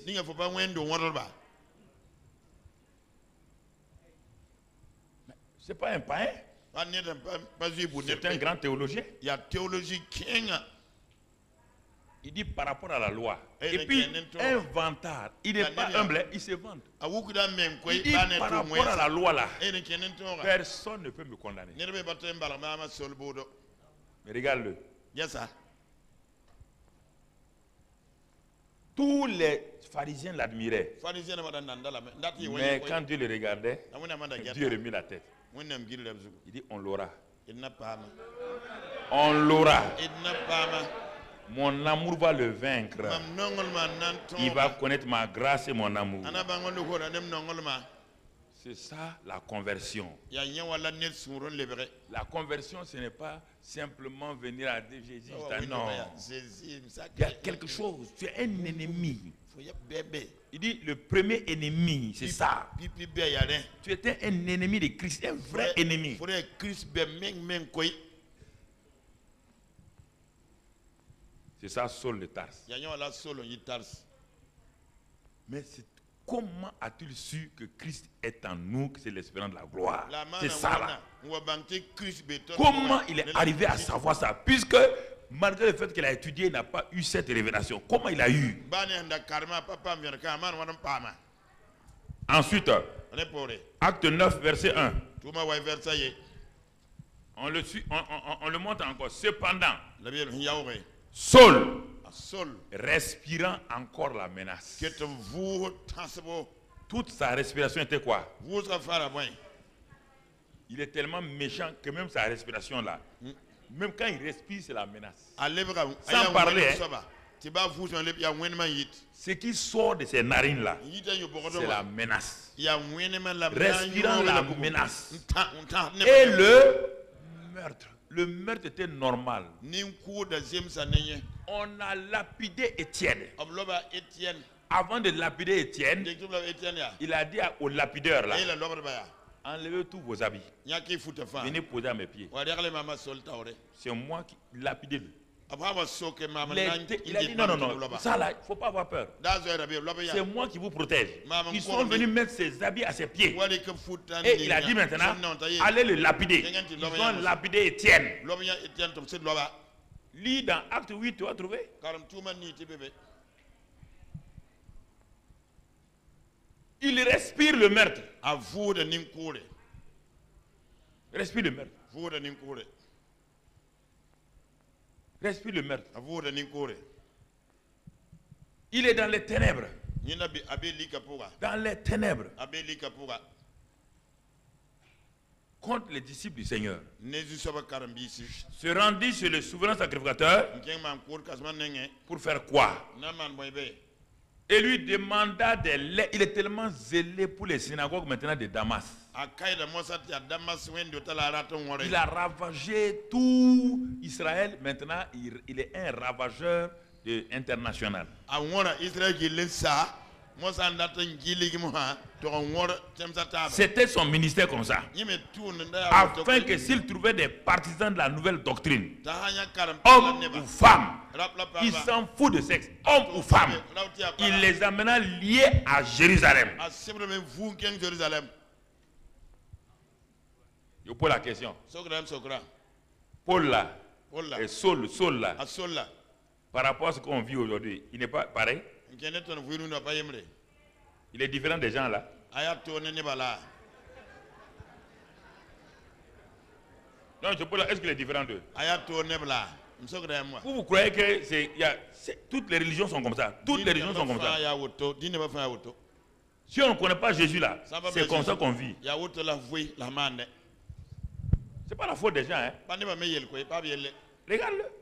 C'est pas un païen. C'est un grand théologien. Il dit par rapport à la loi. Et puis, un vantard. Il n'est pas humble, il se vante. Il dit par rapport à la loi là, personne ne peut me condamner. Mais regarde-le. Tous les pharisiens l'admiraient. Mais quand Dieu le regardait, Dieu remet la tête. Il dit: on l'aura. On l'aura. Mon amour va le vaincre. Il va connaître ma grâce et mon amour. C'est ça la conversion. La conversion, ce n'est pas simplement venir à dire Jésus. Non. Il y a quelque chose. Tu es un ennemi. Il dit le premier ennemi, c'est ça. Tu étais un ennemi de Christ, un vrai ennemi. C'est ça, Saul de Tarse. Mais comment a-t-il su que Christ est en nous, que c'est l'espérance de la gloire? C'est ça là. Comment il est arrivé à savoir ça? Puisque malgré le fait qu'il a étudié, il n'a pas eu cette révélation. Comment il a eu? Ensuite, acte 9, verset 1. On le montre encore. Cependant, Saul, respirant encore la menace. Toute sa respiration était quoi? Il est tellement méchant que même sa respiration là, même quand il respire, c'est la menace. Sans parler, ce qui sort de ces narines là, c'est la menace. Respirant la menace. Et le meurtre était normal. On a lapidé Étienne. Avant de lapider Étienne, il a dit au lapideur là, enlevez tous vos habits. Venez poser à mes pieds. C'est moi qui lapidé lui. Il a dit non, ça là, il ne faut pas avoir peur. C'est moi qui vous protège. Ils sont venus mettre ses habits à ses pieds. Et il a dit maintenant, allez le lapider. Ils ont lapidé Étienne. Lis dans Acte 8, tu vas trouver. Il respire le meurtre. Respire le meurtre. Respire le meurtre. Il est dans les ténèbres. Dans les ténèbres. Contre les disciples du Seigneur. Se rendit chez le souverain sacrificateur. Pour faire quoi? Et lui demanda des lettres. Il est tellement zélé pour les synagogues maintenant de Damas. Il a ravagé tout Israël. Maintenant, il est un ravageur international. C'était son ministère comme ça. Afin que s'il trouvait des partisans de la nouvelle doctrine, hommes ou femmes, il s'en fout de sexe, hommes ou femmes, il les amena liés à Jérusalem. Je pose la question. Paul là, et Saul là, par rapport à ce qu'on vit aujourd'hui, il n'est pas pareil? Il est différent des gens là. Non, je pose là, est-ce qu'il est différent d'eux? Vous croyez que toutes les religions sont comme ça? Toutes les religions sont comme ça. Si on ne connaît pas Jésus là, c'est comme ça qu'on vit. C'est pas la faute des gens, hein? Regarde-le.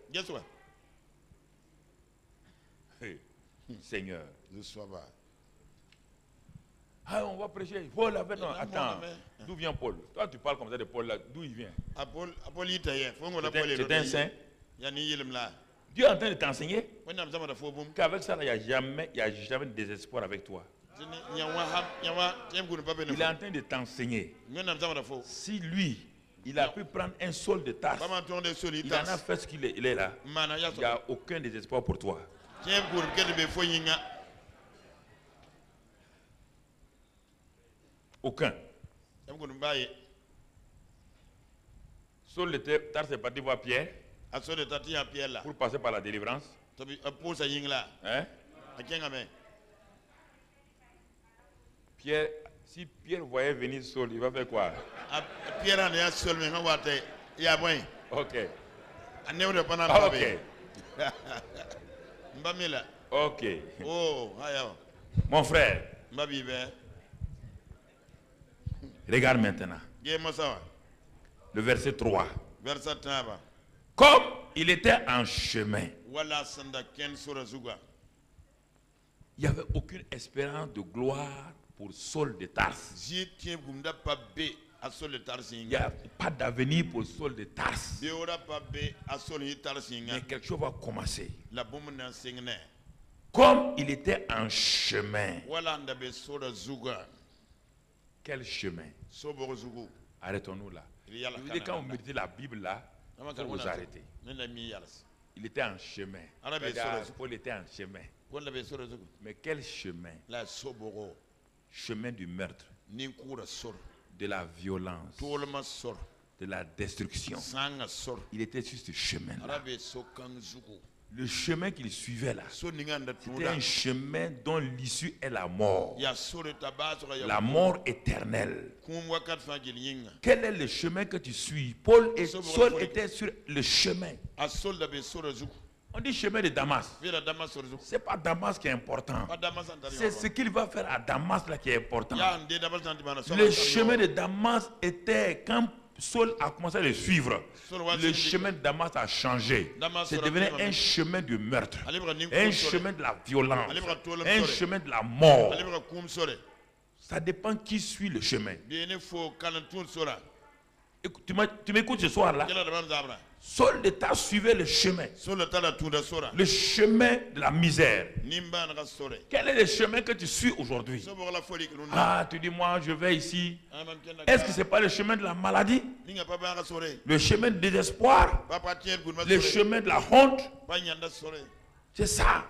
Hey, Seigneur. Ah, on va prêcher. Paul avait non. Attends, d'où vient Paul? Toi, tu parles comme ça de Paul là. D'où il vient? C'est un saint. Dieu est en train de t'enseigner qu'avec ça, il n'y a jamais de désespoir avec toi. Il est en train de t'enseigner. Si lui, il a pu prendre un sol de Tarse, il en a fait ce qu'il est là, il n'y a aucun désespoir pour toi. Aucun. Saul de Tarse est parti voir Pierre pour passer par la délivrance. Hein? Pierre, si Pierre voyait venir Saul, il va faire quoi? Ok. Ok. Mon frère, regarde maintenant le verset 3. Comme il était en chemin, il n'y avait aucune espérance de gloire pour Saul de Tarse. Il n'y a pas d'avenir pour Saul de Tarse. Mais quelque chose va commencer. Comme il était en chemin. Quel chemin? Arrêtons-nous là. Quand vous méditez la Bible là, il faut vous arrêter. Il était en chemin. Paul était en chemin. Mais quel chemin? Chemin du meurtre, de la violence, de la destruction. Il était sur ce chemin-là. Le chemin qu'il suivait là, c'était un chemin dont l'issue est la mort. La mort éternelle. Quel est le chemin que tu suis? Paul et Saul étaient sur le chemin. On dit chemin de Damas. Ce n'est pas Damas qui est important. C'est ce qu'il va faire à Damas là qui est important. Le chemin de Damas était quand Saul a commencé à le suivre. Le chemin de Damas a changé. C'est devenu un chemin de meurtre, un chemin de la violence, un chemin de la mort. Ça dépend qui suit le chemin. Tu m'écoutes ce soir là? Saul de Tarse suivait le chemin. Le chemin de la misère. Quel est le chemin que tu suis aujourd'hui? Ah, tu dis moi je vais ici. Est-ce que ce n'est pas le chemin de la maladie? Le chemin du désespoir? Le chemin de la honte? C'est ça.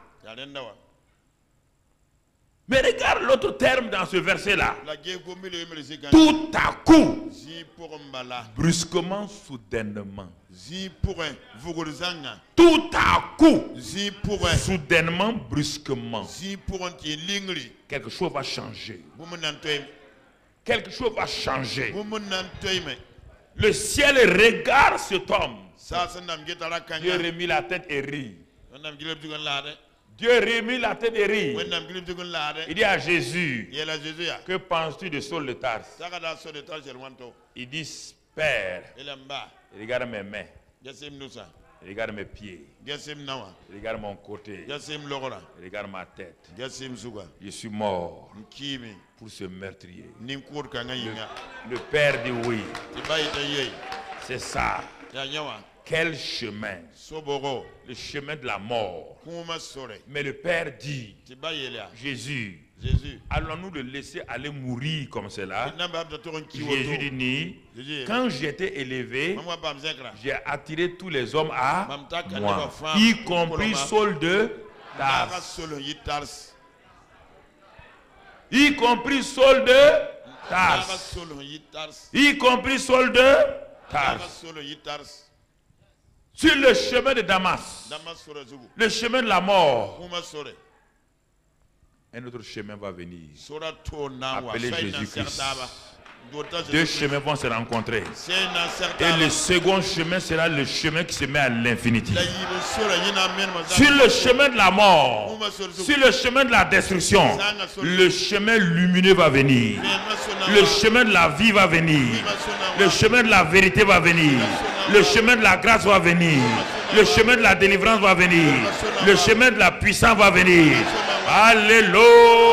Mais regarde l'autre terme dans ce verset-là. Tout à coup, brusquement, soudainement. Tout à coup, soudainement, brusquement. Quelque chose va changer. Quelque chose va changer. Le ciel regarde cet homme. Dieu remet la tête et rit. Dieu remet la tête et rit. Il dit à Jésus, que penses-tu de Saul de Tarse? Il dit, Père, regarde mes mains, regarde mes pieds, regarde mon côté, regarde ma tête. Je suis mort pour ce meurtrier. Le Père dit oui. C'est ça. Quel chemin? Le chemin de la mort. Mais le Père dit, Jésus, allons-nous le laisser aller mourir comme cela? Jésus dit, quand j'étais élevé, j'ai attiré tous les hommes à moi, y compris Saul de Tarse. Y compris Saul de Tarse. Y compris Saul de Tarse. Sur le chemin de Damas, le chemin de la mort, un autre chemin va venir, appelé Jésus-Christ. Deux chemins vont se rencontrer. Et le second chemin sera le chemin qui se met à l'infinité. Sur le chemin de la mort, sur le chemin de la destruction, le chemin lumineux va venir. Le chemin de la vie va venir. Le chemin de la vérité va venir. Le chemin de la grâce va venir. Le chemin de la délivrance va venir. Le chemin de la puissance va venir. Alléluia.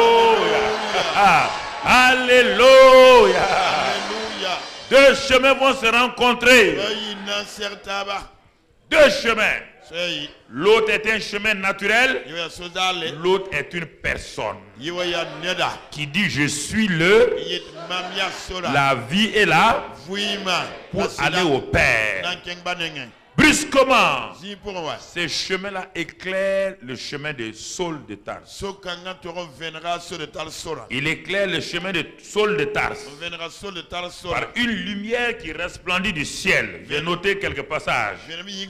Alléluia. Deux chemins vont se rencontrer. Deux chemins. L'autre est un chemin naturel. L'autre est une personne qui dit je suis la vie et la pour aller au Père. Brusquement, ce chemin-là éclaire le chemin de Saul de Tarse. Il éclaire le chemin de Saul de Tarse par une lumière qui resplendit du ciel. J'ai noté quelques passages.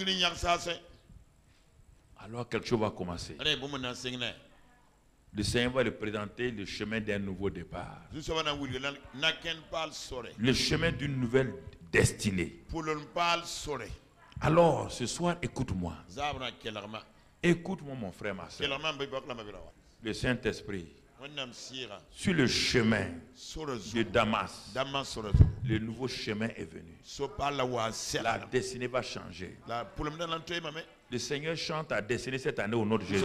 Alors quelque chose va commencer. Le Seigneur va lui présenter le chemin d'un nouveau départ. Le chemin d'une nouvelle destinée. Alors, ce soir, écoute-moi. Écoute-moi, mon frère, ma soeur. Le Saint-Esprit, sur le chemin de Damas, le nouveau chemin est venu. La destinée va changer. Le Seigneur chante ta destinée cette année au nom de Jésus.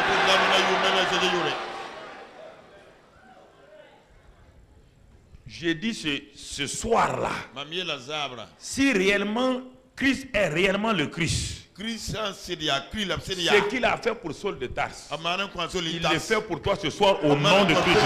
J'ai dit ce soir-là, si réellement Christ est réellement le Christ, ce qu'il a fait pour Saul de Tarse, il le fait pour toi ce soir au nom de Christ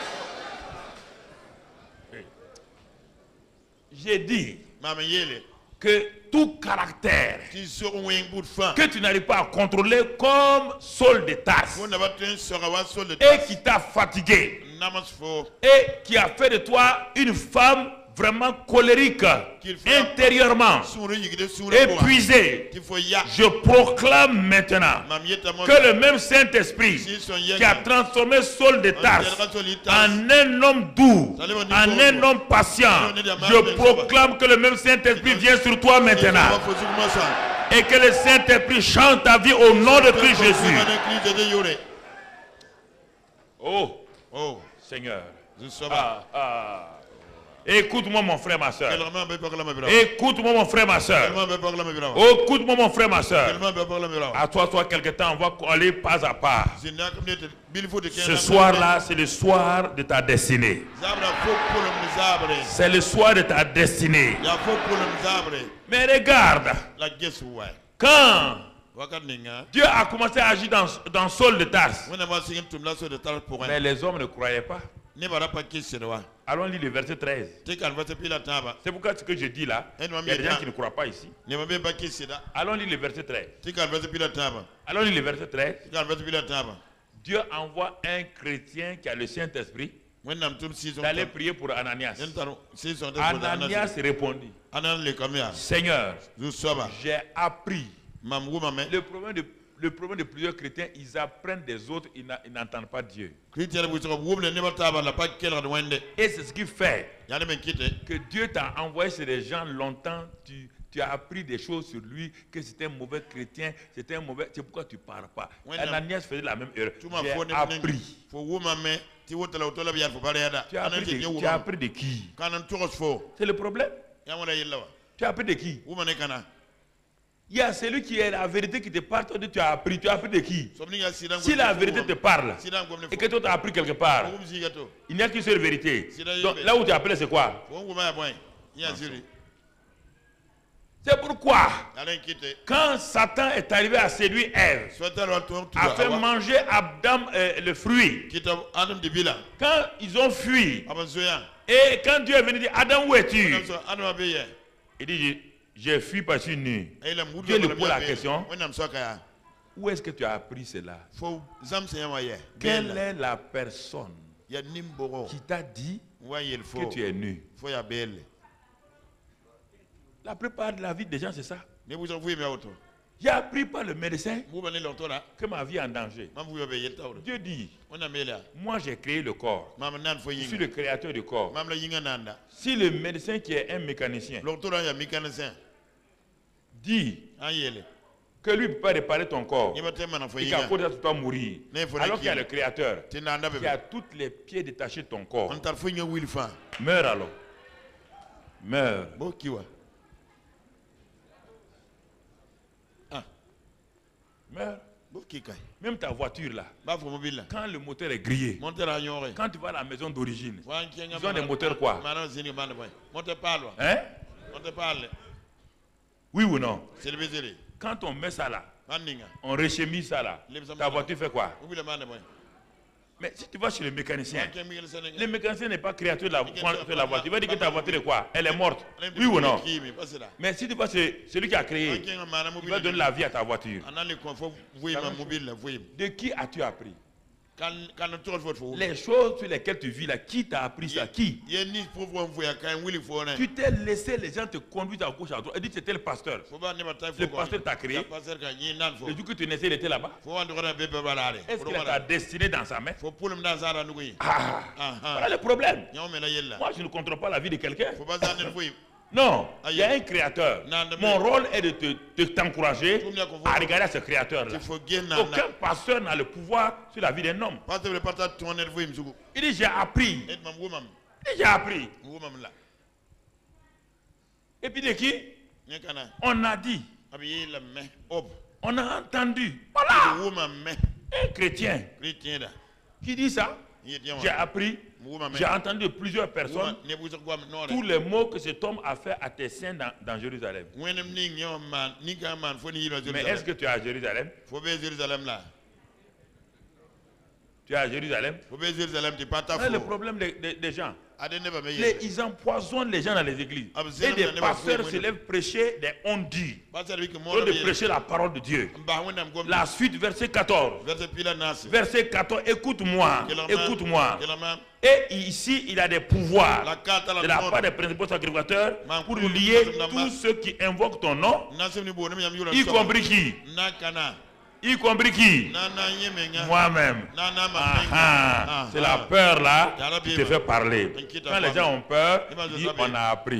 Jésus. J'ai dit, que tout caractère que tu n'arrives pas à contrôler comme Saul de Tarse et qui t'a fatigué et qui a fait de toi une femme vraiment colérique, intérieurement épuisée, je proclame maintenant que le même Saint-Esprit qui a transformé Saul de Tarse en un homme doux, en un homme patient, je proclame que le même Saint-Esprit vient sur toi maintenant et que le Saint-Esprit chante ta vie au nom de Christ Jésus. Oh Seigneur. Écoute-moi mon frère, ma soeur. Écoute-moi mon frère, ma soeur. Écoute-moi mon frère, ma soeur. À toi, quelque temps, on va aller pas à pas. Ce soir-là, c'est le soir de ta destinée. C'est le soir de ta destinée. Mais regarde, quand Dieu a commencé à agir dans Saul de Tarse, mais les hommes ne croyaient pas. Allons lire le verset 13. C'est pourquoi ce que je dis là, il y a des gens qui ne croient pas ici. Allons lire le verset 13. Allons lire le verset 13. Dieu envoie un chrétien qui a le Saint-Esprit d'aller prier pour Ananias. Ananias répondit: Seigneur, j'ai appris. Le problème de plusieurs chrétiens, ils apprennent des autres, ils n'entendent pas Dieu. Et c'est ce qui fait que Dieu t'a envoyé chez des gens longtemps. Tu as appris des choses sur lui, que c'était un mauvais chrétien, c'était un mauvais. C'est pourquoi tu ne parles pas. Ananias faisait la même erreur. J'ai appris. Tu as appris de qui? C'est le problème. Tu as appris de qui? Il y a celui qui est la vérité qui te parle, toi tu as appris. Tu as appris de qui? Si la vérité te parle et que toi tu as appris quelque part, il n'y a qu'une seule vérité. Donc là où tu as appris, c'est quoi? C'est pourquoi, quand Satan est arrivé à séduire Ève, a fait manger Adam le fruit, quand ils ont fui, et quand Dieu est venu dire: Adam, où es-tu? Il dit: j'ai fui parce que je suis nu. Dieu lui pose la question: où est-ce que tu as appris cela? Quelle est la personne qui t'a dit que tu es nu? La plupart de la vie des gens, c'est ça. J'ai appris par le médecin que ma vie est en danger. Dieu dit: moi j'ai créé le corps. Je suis le créateur du corps. Si le médecin qui est un mécanicien dit que lui ne peut pas réparer ton corps et qu'à cause de ça tu dois mourir, alors qu'il y a le créateur qui a tous les pieds détachés de ton corps, meurs alors. Meurs. Meurs. Même ta voiture là, quand le moteur est grillé, quand tu vas à la maison d'origine, ils ont des moteurs quoi? Hein? Oui ou non? Quand on met ça là, on rechemise ça là, ta voiture fait quoi? Mais si tu vas chez le mécanicien n'est pas créateur de la voiture. Il va dire que ta voiture est quoi? Elle est morte. Oui ou non? Mais si tu vas chez celui qui a créé, il va donner la vie à ta voiture. De qui as-tu appris? Les choses sur lesquelles tu vis là, qui t'a appris ça? Qui? Tu t'es laissé les gens te conduire à gauche à droite. Et dit que c'était le pasteur. Le pasteur t'a créé. Le jour que tu naissais, il était là-bas. Est-ce qu'il a ta destinée dans sa main? Voilà le problème. Moi, je ne contrôle pas la vie de quelqu'un. Non, il y a un créateur. Mon rôle est de t'encourager à regarder à ce créateur-là. Aucun pasteur n'a le pouvoir sur la vie d'un homme. Il dit: j'ai appris. J'ai appris. Et puis de qui? On a dit. On a entendu. Voilà. Un chrétien qui dit ça. J'ai appris. J'ai entendu de plusieurs personnes tous les mots que cet homme a fait à tes saints dans Jérusalem. Mais est-ce que tu es à Jérusalem? Tu es à Jérusalem? C'est le problème des gens. Ils empoisonnent les gens dans les églises. Et des pasteurs se lèvent prêcher des on-dit. De prêcher la parole de Dieu. La suite, verset 14. Verset 14, écoute-moi. Écoute-moi. Et ici, il a des pouvoirs de la part des principaux sacrificateurs pour lier tous ceux qui invoquent ton nom, y compris qui? Y compris qui? Moi-même. C'est la peur là qui te fait parler. Quand les gens ont peur, ils disent on a appris.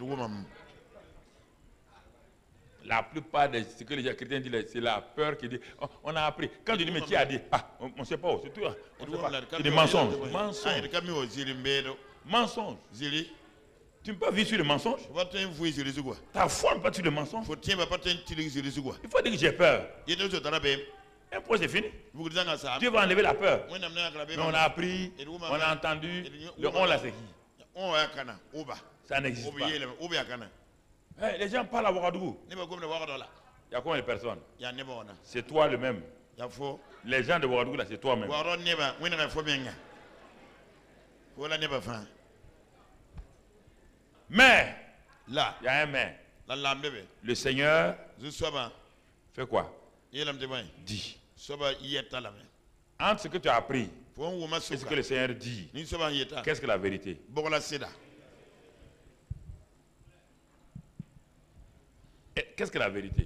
La plupart de ce que les chrétiens disent, c'est la peur qui dit on a appris. Quand tu dis mais qui a dit? On ne sait pas. C'est tout. C'est des mensonges. Mensonges. Tu ne peux pas vivre sur le mensonge. Ta foi ne peut pas sur le mensonge. Il faut dire que j'ai peur. Un point, c'est fini. Dieu va enlever la peur. Mais on a appris, on a entendu. Le on l'a c'est qui? Ça n'existe pas. Hey, les gens parlent à Ouagadougou. Il y a combien de personnes? C'est toi le même. Les gens de Ouagadougou, là, c'est toi-même. Mais, là, il y a un mais. Le Seigneur fait quoi? Dit. Entre ce que tu as appris et ce que le Seigneur dit, qu'est-ce que la vérité? Qu'est-ce que la vérité?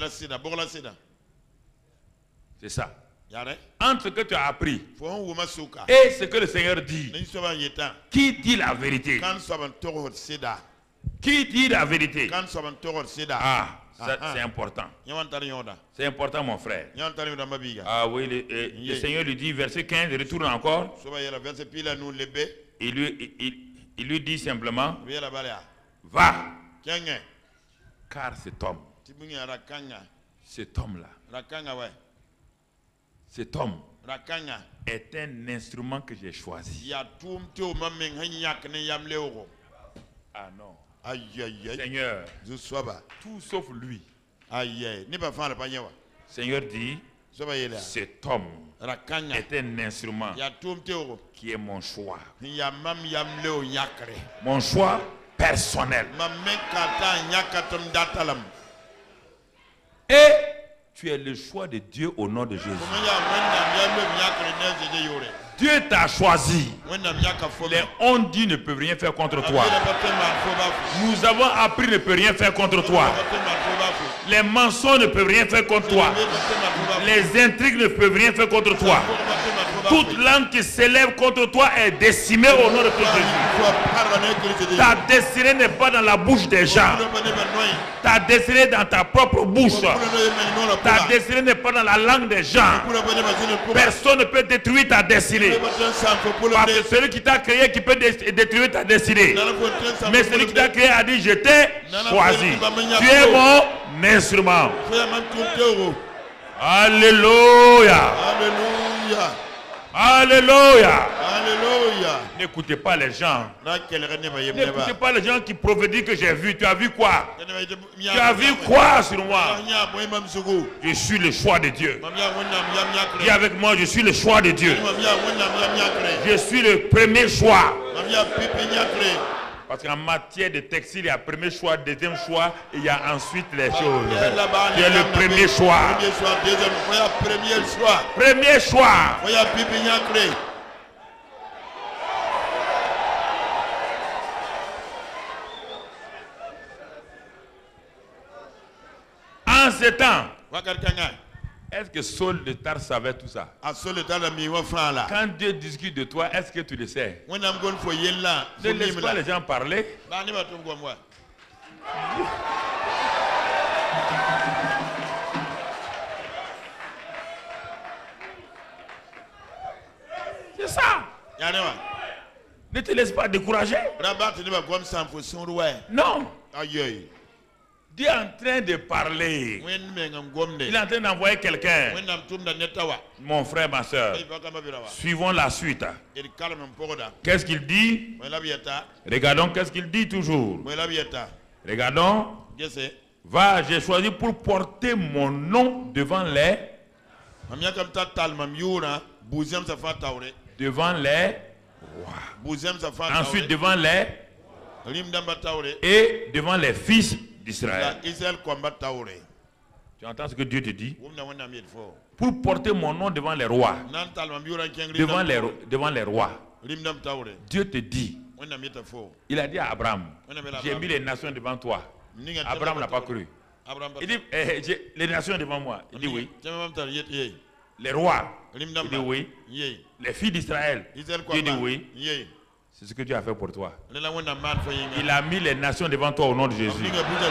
C'est ça. Entre ce que tu as appris et ce que le Seigneur dit, qui dit la vérité? Qui dit la vérité? Ah, c'est important. C'est important, mon frère. Ah oui, le Seigneur lui dit, verset 15, il retourne encore. Il lui dit simplement, va. Car cet homme-là, cet homme est un instrument que j'ai choisi. Ah non. Seigneur, tout sauf lui. Seigneur dit, cet homme est un instrument qui est mon choix. Mon choix personnel. Et tu es le choix de Dieu au nom de Jésus. Dieu t'a choisi. Les on-dit ne peuvent rien faire contre toi. Nous avons appris ne peut rien faire contre toi. Les mensonges ne peuvent rien faire contre toi. Les intrigues ne peuvent rien faire contre toi. Toute langue qui s'élève contre toi est décimée au nom de Jésus. Ta destinée n'est pas dans la bouche des gens. Ta destinée est dans ta propre bouche. Ta destinée n'est pas dans la langue des gens. Personne ne peut détruire ta destinée. Parce que celui qui t'a créé qui peut détruire ta destinée. Mais celui qui t'a créé a dit je t'ai choisi. Tu es mon instrument. Alléluia. Alléluia. Alléluia. Alléluia. N'écoutez pas les gens. N'écoutez pas les gens qui prophétisent que j'ai vu. Tu as vu quoi? Tu as vu quoi sur moi? Je suis le choix de Dieu. Dis avec moi, je suis le choix de Dieu. Je suis le premier choix. Parce qu'en matière de textile, il y a premier choix, deuxième choix, et il y a ensuite les choses. Tu es le premier choix. Premier choix. En ce temps, est-ce que Saul de Tarse savait tout ça? Quand Dieu discute de toi, est-ce que tu le sais? Ne laisse pas les gens parler. C'est ça. Ne te laisse pas décourager. Non. Dieu est en train de parler. Il est en train d'envoyer quelqu'un. Mon frère, ma soeur, suivons la suite. Qu'est-ce qu'il dit? Regardons qu'est-ce qu'il dit toujours. Regardons. Va, j'ai choisi pour porter mon nom devant les rois. Ensuite devant les et devant les fils d'Israël. Tu entends ce que Dieu te dit? Pour porter mon nom devant les rois, devant les rois, Dieu te dit, il a dit à Abraham, j'ai mis les nations devant toi. Abraham n'a pas cru. Il dit, les nations devant moi. Il dit oui. Les rois. Il dit oui. Les filles d'Israël. Il dit oui. C'est ce que Dieu a fait pour toi. Il a mis les nations devant toi au nom de Jésus.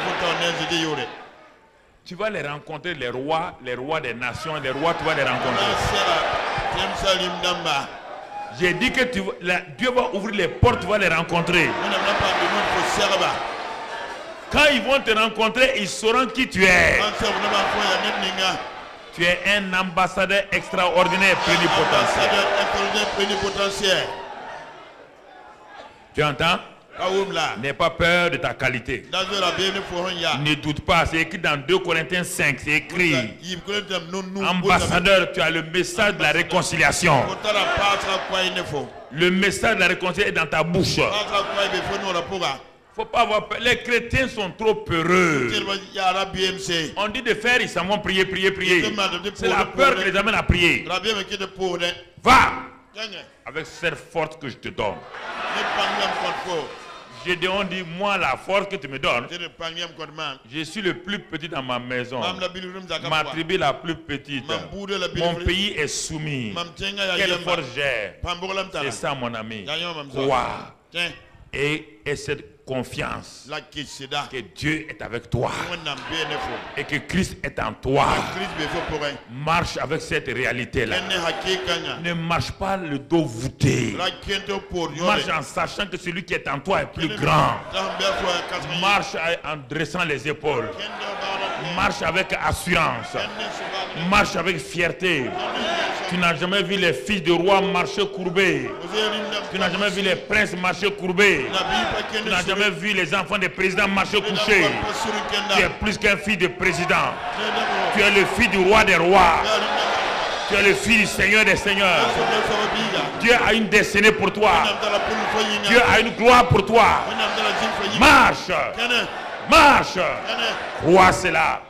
Tu vas les rencontrer, les rois des nations, les rois, tu vas les rencontrer. J'ai dit que Dieu va ouvrir les portes, tu vas les rencontrer. Quand ils vont te rencontrer, ils sauront qui tu es. Tu es un ambassadeur extraordinaire, plénipotentiaire. Tu entends? N'aie pas peur de ta qualité. Ne doute pas, c'est écrit dans 2 Corinthiens 5, c'est écrit. Ambassadeur, tu as le message de la réconciliation. Le message de la réconciliation est dans ta bouche. Faut pas avoir peur. Les chrétiens sont trop peureux. On dit de faire, ils s'en vont prier. C'est la peur qui les amène à prier. Va avec cette force que je te donne. Gédéon dit, moi la force que tu me donnes, je suis le plus petit dans ma maison, ma tribu la plus petite, mon pays est soumis. Quelle force j'ai? C'est ça mon ami. Crois et cette confiance que Dieu est avec toi et que Christ est en toi. Marche avec cette réalité-là. Ne marche pas le dos voûté. Marche en sachant que celui qui est en toi est plus grand. Marche en dressant les épaules. Marche avec assurance. Marche avec fierté. Tu n'as jamais vu les fils de rois marcher courbés. Tu n'as jamais vu les princes marcher courbés. Tu n'as jamais vu les enfants des présidents marcher couchés. Tu es plus qu'un fils de président. Tu es le fils du roi des rois. Tu es le fils du Seigneur des seigneurs. Dieu a une destinée pour toi. Dieu a une gloire pour toi. Marche. Marche. Crois cela.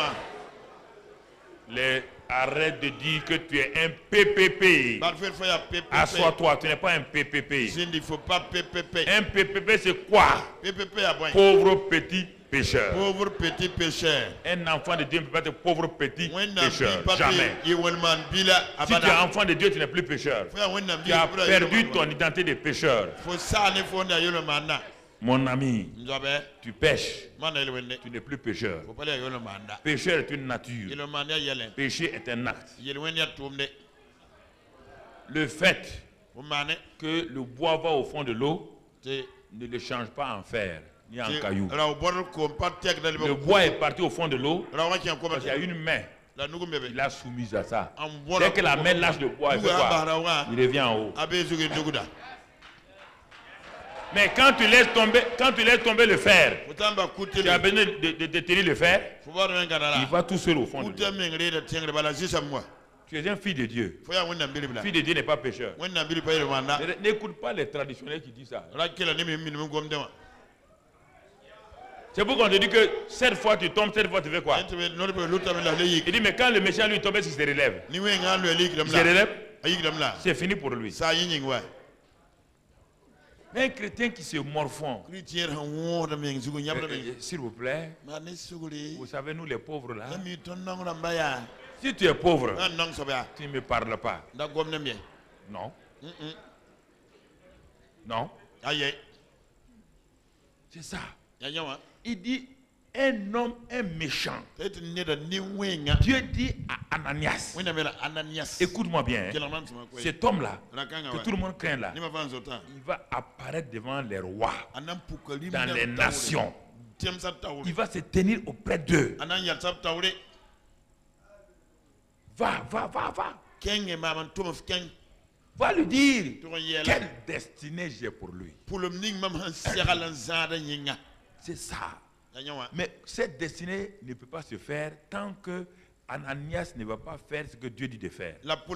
Arrête de dire que tu es un PPP. Assois-toi, tu n'es pas un PPP. Un PPP, c'est quoi? Pauvre petit pécheur. Pauvre petit pécheur. Un enfant de Dieu ne peut pas être pauvre petit pécheur. Jamais. Si tu es enfant de Dieu, tu n'es plus pécheur. Tu as perdu ton identité de pécheur. Mon ami, tu pêches, tu n'es plus pécheur. Pécheur est une nature. Péché est un acte. Le fait que le bois va au fond de l'eau ne le change pas en fer ni en caillou. Le bois est parti au fond de l'eau parce qu'il y a une main qui l'a soumise à ça. Dès que la main lâche le bois, il revient en haut. Mais quand tu laisses tomber le fer, tu as besoin de tenir le fer, il va tout seul au fond de l'eau. Tu es un fils de Dieu. Fils de Dieu n'est pas pécheur. N'écoute pas les traditionnels qui disent ça. C'est pourquoi on te dit que cette fois tu tombes, cette fois tu fais quoi? Il dit mais quand le méchant lui tombe, il se relève. Il se relève, c'est fini pour lui. Un chrétien qui se morfond, s'il vous plaît, vous savez, nous les pauvres là, si tu es pauvre, tu ne me parles pas. Non. Non. C'est ça. Il dit un homme, un méchant. Dieu dit à Ananias, écoute-moi bien, cet homme-là, que tout le monde craint là, il va apparaître devant les rois, dans les nations. Il va se tenir auprès d'eux. Va. Va lui dire quelle destinée j'ai pour lui. C'est ça. Mais cette destinée ne peut pas se faire tant que Ananias ne va pas faire ce que Dieu dit de faire.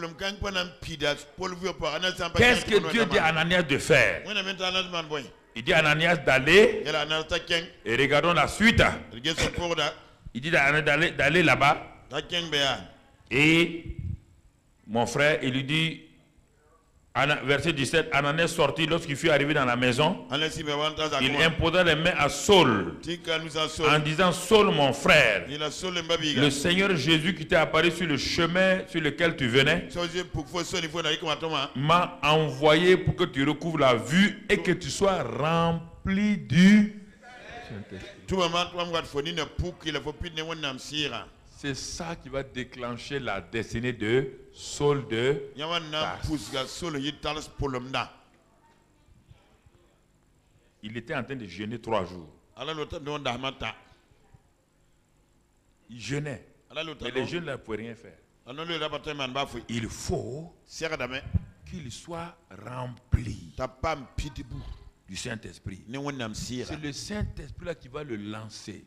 Qu'est-ce que Dieu dit à Ananias de faire? Il dit à Ananias d'aller, et regardons la suite. Il dit d'aller là-bas. Et mon frère, il lui dit, verset 17, Ananias sortit lorsqu'il fut arrivé dans la maison. Il imposa les mains à Saul en disant, Saul mon frère, le Seigneur Jésus qui t'est apparu sur le chemin sur lequel tu venais m'a envoyé pour que tu recouvres la vue et que tu sois rempli du Saint-Esprit. C'est ça qui va déclencher la destinée de Saul de Tarse. Il était en train de jeûner 3 jours. Il jeûnait. Mais les jeûnes ne pouvaient rien faire. Il faut qu'il soit rempli du Saint-Esprit. C'est le Saint-Esprit là qui va le lancer.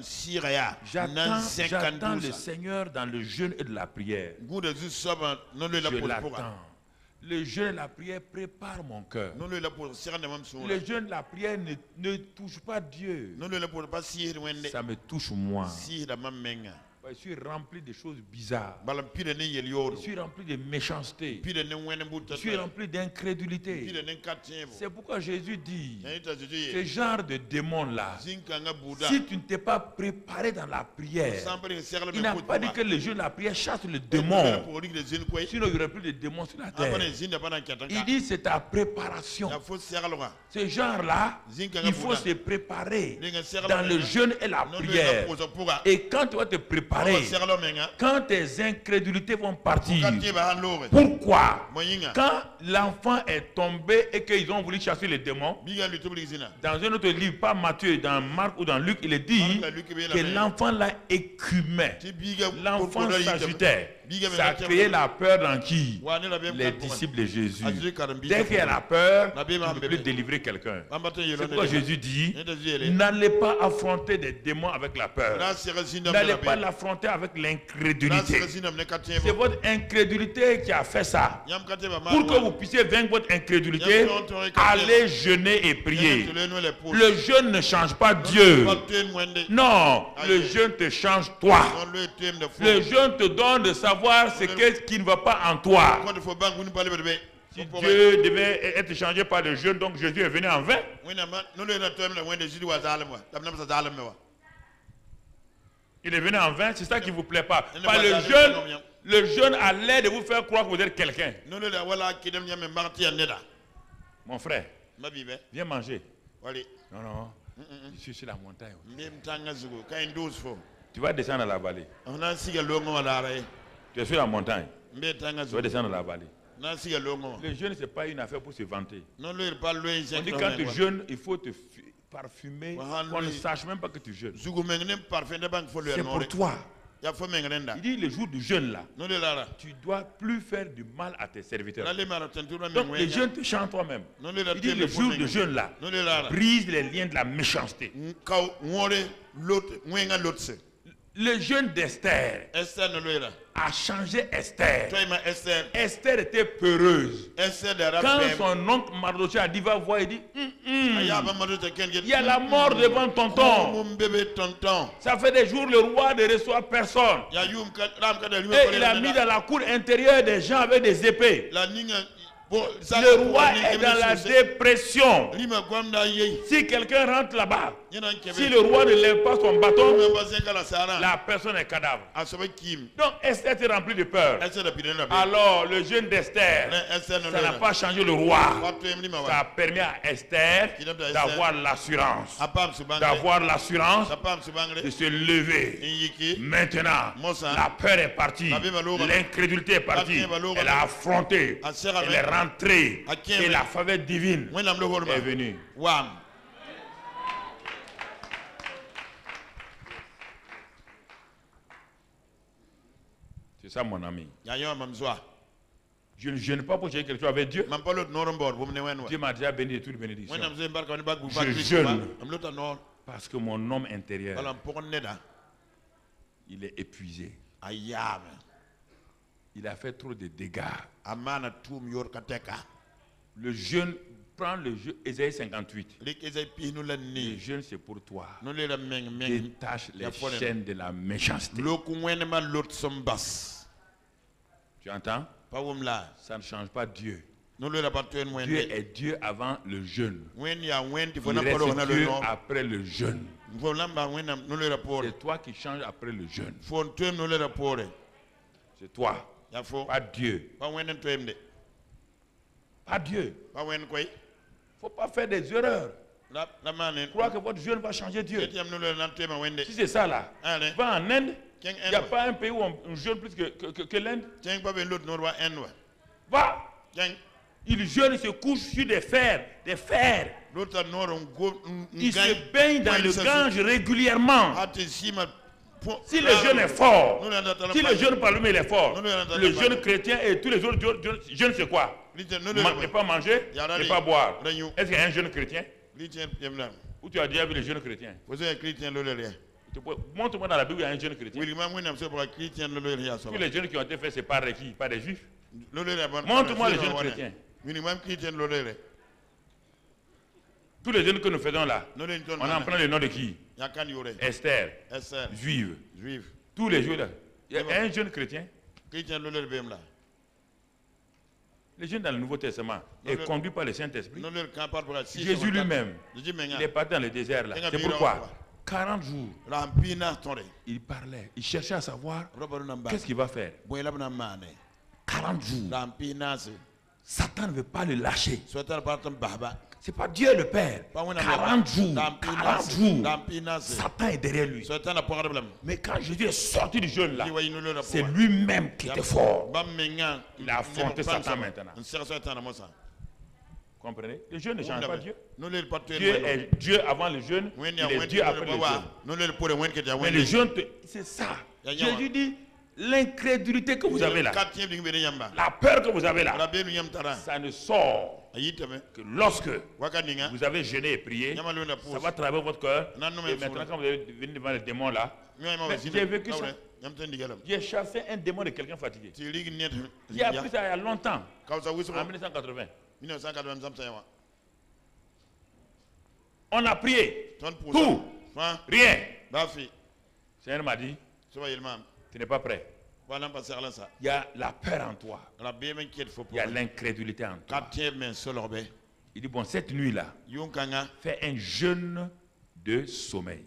J'attends le Seigneur dans le jeûne et de la prière. Je l'attends. Le jeûne et la prière prépare mon cœur. Le jeûne et la prière ne touche pas Dieu. Ça me touche moi. Je suis rempli de choses bizarres. Je suis rempli de méchanceté. Je suis rempli d'incrédulité. C'est pourquoi Jésus dit, ce genre de démon-là, si tu ne t'es pas préparé dans la prière, il n'a pas dit que le jeûne de la prière chasse le démon. Sinon, il n'y aurait plus de démons sur la terre. Il dit, c'est ta préparation. Ce genre-là, il faut se préparer dans le jeûne et la prière. Et quand tu vas te préparer, quand tes incrédulités vont partir, pourquoi? Quand l'enfant est tombé et qu'ils ont voulu chasser les démons, dans un autre livre, pas Matthieu, dans Marc ou dans Luc, il est dit que l'enfant l'a écumé. L'enfant s'agitait. Ça a créé la peur dans qui? Les disciples de Jésus. Dès qu'il y a la peur, tu ne peux plus délivrer quelqu'un. C'est pourquoi Jésus dit, n'allez pas affronter des démons avec la peur. N'allez pas l'affronter avec l'incrédulité. C'est votre incrédulité qui a fait ça. Pour que vous puissiez vaincre votre incrédulité, allez jeûner et prier. Le jeûne ne change pas Dieu. Non, le jeûne te change toi. Le jeûne te donne de savoir ce qui ne va pas en toi. Si Dieu devait être changé par le jeûne, donc Jésus est venu en vain. Il est venu en vain, c'est ça qui ne vous plaît pas. Par le jeûne a l'air de vous faire croire que vous êtes quelqu'un. Mon frère, viens manger. Non, non, je suis sur la montagne. Tu vas descendre à la vallée. Tu es sur la montagne. Tu vas descendre à la vallée. Le jeûne, ce n'est pas une affaire pour se vanter. On dit quand tu jeûnes, il faut te parfumer, qu'on ne sache même pas que tu jeûnes. C'est pour toi. Il dit le jour du jeûne là, tu dois plus faire du mal à tes serviteurs. Donc le jeûne te change toi-même. Il dit le jour du jeûne là, brise les liens de la méchanceté. Le jeûne d'Esther a changé Esther. Esther était peureuse. Quand son oncle Mardochée a dit va voir, il dit il y a la mort devant tonton. Ça fait des jours le roi ne reçoit personne. Et il a mis dans la cour intérieure des gens avec des épées. Le roi est dans la dépression. Si quelqu'un rentre là-bas, si le roi ne lève pas son bâton, la personne est cadavre. Donc Esther était remplie de peur. Alors le jeûne d'Esther, ça n'a pas changé le roi. Ça a permis à Esther d'avoir l'assurance. D'avoir l'assurance de se lever. Maintenant, la peur est partie. L'incrédulité est partie. Elle a affronté. Elle est rentrée. Et la faveur divine est venue. C'est ça mon ami. Je ne jeûne pas pour que quelque chose avec Dieu. Dieu m'a déjà béni de toute bénédiction. Je jeûne parce que mon homme intérieur, il est épuisé. Il a fait trop de dégâts. Le jeûne, prends le jeûne, Ésaïe 58. Le jeûne, c'est pour toi. Détache les chaînes de la méchanceté. Tu entends? Ça ne change pas Dieu. Dieu est Dieu avant le jeûne. Il reste Dieu après le jeûne. C'est toi qui changes après le jeûne. C'est toi. Pas Dieu. Pas Dieu. Il ne faut pas faire des erreurs. Croire que votre jeûne va changer Dieu. Si c'est ça là, va en Inde. Il n'y a pas un pays où on jeûne plus que l'Inde. Va. Il jeûne, il se couche sur des fers. Il se baigne dans le Gange régulièrement. Si le jeûne est fort, si le jeûne parlement il est fort, le jeûne chrétien et tous les autres jeûnes c'est quoi? Ne pas manger, ne pas boire. Est-ce qu'il y a un jeûne chrétien? Où tu as déjà vu le jeûne chrétien? Montre-moi dans la Bible il y a un jeûne chrétien. Tous les jeûnes qui ont été faits c'est par qui? Par des juifs. Montre-moi le jeûne chrétien. Tous les jeûnes que nous faisons là, on en prend le nom de qui? Esther, juive. Tous les jours là. Il y a un jeune chrétien. Le jeune dans le Nouveau Testament est conduit par le Saint-Esprit. Jésus lui-même, il est parti dans le désert là. C'est pourquoi 40 jours, il parlait, il cherchait à savoir qu'est-ce qu'il va faire. 40 jours. Satan ne veut pas le lâcher. C'est pas Dieu le Père. 40 jours. Satan est derrière lui. Mais quand Jésus est sorti du jeûne là, c'est lui-même qui était fort. Il a affronté Satan maintenant. Comprenez? Le jeûne ne change pas Dieu. Dieu est Dieu avant le jeûne. Il est Dieu après le jeûne. Mais le jeûne, c'est ça. Jésus dit, l'incrédulité que vous avez là, la peur que vous avez là, ça ne sort que lorsque vous avez jeûné et prié, ça va travailler votre cœur. Et maintenant, quand vous allez venir devant le démon là, j'ai vécu ça. J'ai chassé un démon de quelqu'un fatigué. J'ai appris ça il y a longtemps, en 1980. On a prié, tout, rien. Seigneur m'a dit, tu n'es pas prêt. Il y a la peur en toi. Il y a l'incrédulité en toi. Il dit, bon, cette nuit-là, fais un jeûne de sommeil.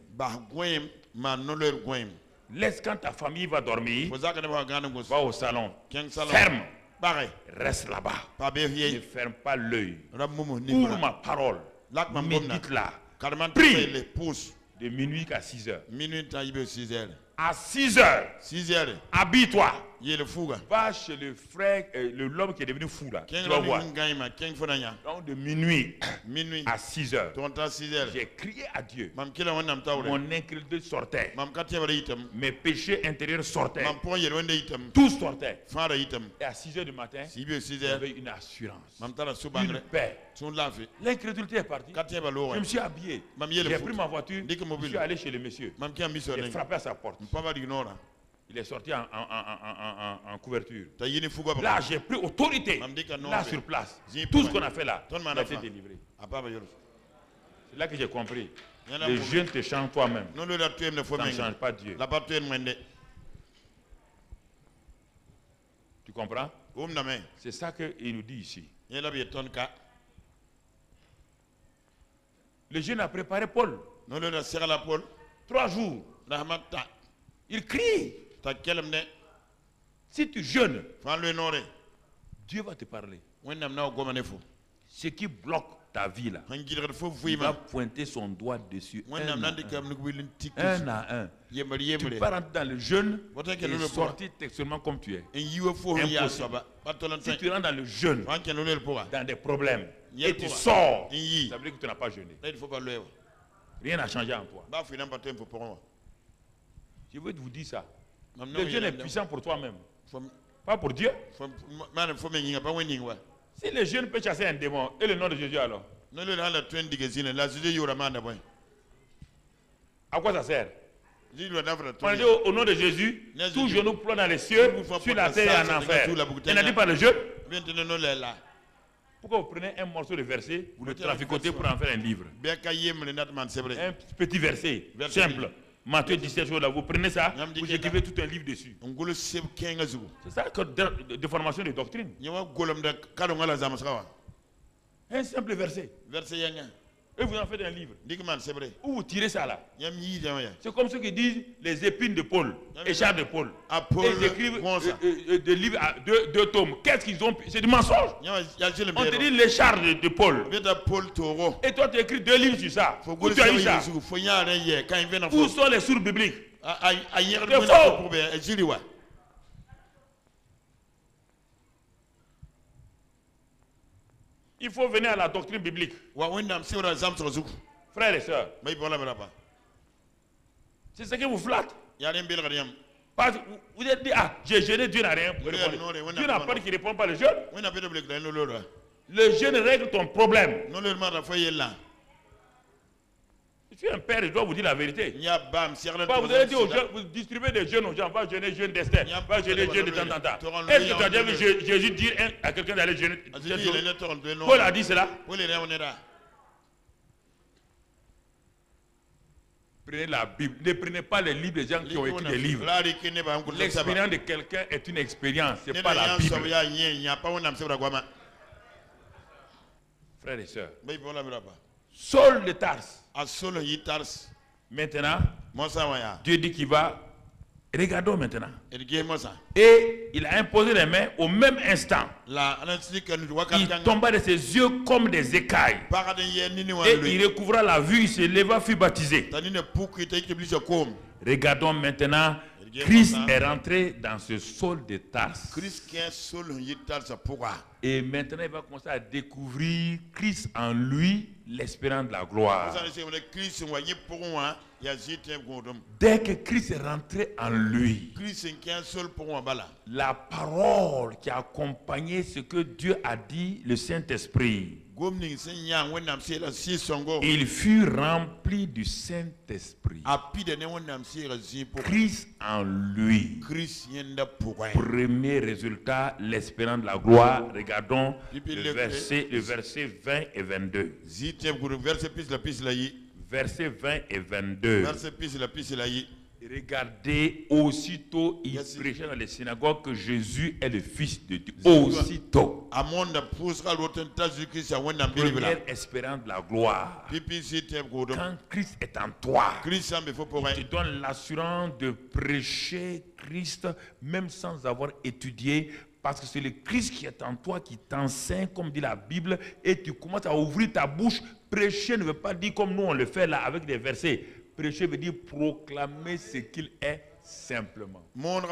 Laisse quand ta famille va dormir, va au salon, ferme, reste là-bas. Ne ferme pas l'œil. Ouvre ma parole, médite-la. Prie de minuit à 6 heures. À 6 heures, habille-toi. Va chez le frère, l'homme qui est devenu fou là. Tu vas voir. Donc de minuit à 6 heures, j'ai crié à Dieu. Mon incrédulité sortait. Mes péchés intérieurs sortaient. Tout sortait. Et à 6 heures du matin, j'avais une assurance, une paix. L'incrédulité est partie. Je me suis habillé. J'ai pris ma voiture. Je suis allé chez le monsieur. J'ai frappé à sa porte. Il est sorti en couverture. Là, j'ai pris autorité. Là, sur place. Tout ce qu'on a fait là, a été délivré. C'est là que j'ai compris. Le jeûne te change toi-même. Ça ne change pas Dieu. Tu comprends? C'est ça qu'il nous dit ici. Le jeûne a préparé Paul. 3 jours. Il crie. Si tu jeûnes, Dieu va te parler. Ce qui bloque ta vie là, il va pointer son doigt dessus un à un. Tu peux pas rentrer dans le jeûne et sortir textuellement comme tu es. Impossible. Si tu rentres dans le jeûne, dans des problèmes, et tu sors, ça veut dire que tu n'as pas jeûné. Rien n'a changé en toi. Je veux vous dire ça. Le jeûne est puissant pour toi-même. Pas pour Dieu. Si le jeûne peut chasser un démon, et le nom de Jésus alors? À quoi ça sert? On dit au nom de Jésus, tout genou plonge dans les cieux, sur la terre et en enfer. Il n'a dit pas le jeûne. Pourquoi vous prenez un morceau de verset, vous le traficotez pour en faire un livre? Un petit verset, simple. Matthieu 17 jours là, vous prenez ça, vous écrivez tout un livre dessus. C'est ça que déformation de doctrine. Un simple verset. Et vous en faites un livre. Où vous tirez ça là? C'est comme ceux qui disent les épines de Paul, écharpes de Paul. Et ils écrivent des livres à deux tomes. Qu'est-ce qu'ils ont? C'est du mensonge. On te dit l'écharpe de Paul. Et toi tu écris 2 livres sur ça. Où tu as eu ça? Où sont les sources bibliques? C'est faux. Il faut venir à la doctrine biblique. Frères et sœurs, c'est ce qui vous flatte. Parce que vous êtes dit, ah, j'ai jeûné, Dieu n'a rien répondu. Dieu n'a pas dit qu'il ne répond pas le jeûne. Le jeûne règle ton problème. Je suis un père, je dois vous dire la vérité. Vous allez dire aux gens, vous distribuez des jeûnes aux gens, va jeûner jeûne d'Esther, va jeûner jeûne de temps en temps. Est-ce que tu as déjà vu Jésus dire à quelqu'un d'aller jeûner? Paul a dit cela. Prenez la Bible, ne prenez pas les livres des gens qui ont écrit des livres. L'expérience de quelqu'un est une expérience, ce n'est pas la Bible. Frères et sœurs, Saul de Tarse. Maintenant, Dieu dit qu'il va. Regardons maintenant. Et il a imposé les mains au même instant. Il tomba de ses yeux comme des écailles. Et il recouvra la vue, il se leva, fut baptisé. Regardons maintenant. Christ est rentré dans ce Saul de Tarse. Et maintenant, il va commencer à découvrir Christ en lui, l'espérance de la gloire. Dès que Christ est rentré en lui, la parole qui a accompagné ce que Dieu a dit, le Saint-Esprit, il fut rempli du Saint-Esprit. Christ en lui. Premier résultat, l'espérance de la gloire. Regardons le verset 20 et 22. Verset 20 et 22. Regardez, aussitôt il prêchait dans les synagogues que Jésus est le Fils de Dieu. Aussitôt. Première espérance de la gloire. Quand Christ est en toi, il te donne l'assurance de prêcher Christ même sans avoir étudié. Parce que c'est le Christ qui est en toi qui t'enseigne, comme dit la Bible, et tu commences à ouvrir ta bouche. Prêcher ne veut pas dire comme nous on le fait là avec des versets. Prêcher veut dire proclamer ce qu'il est simplement.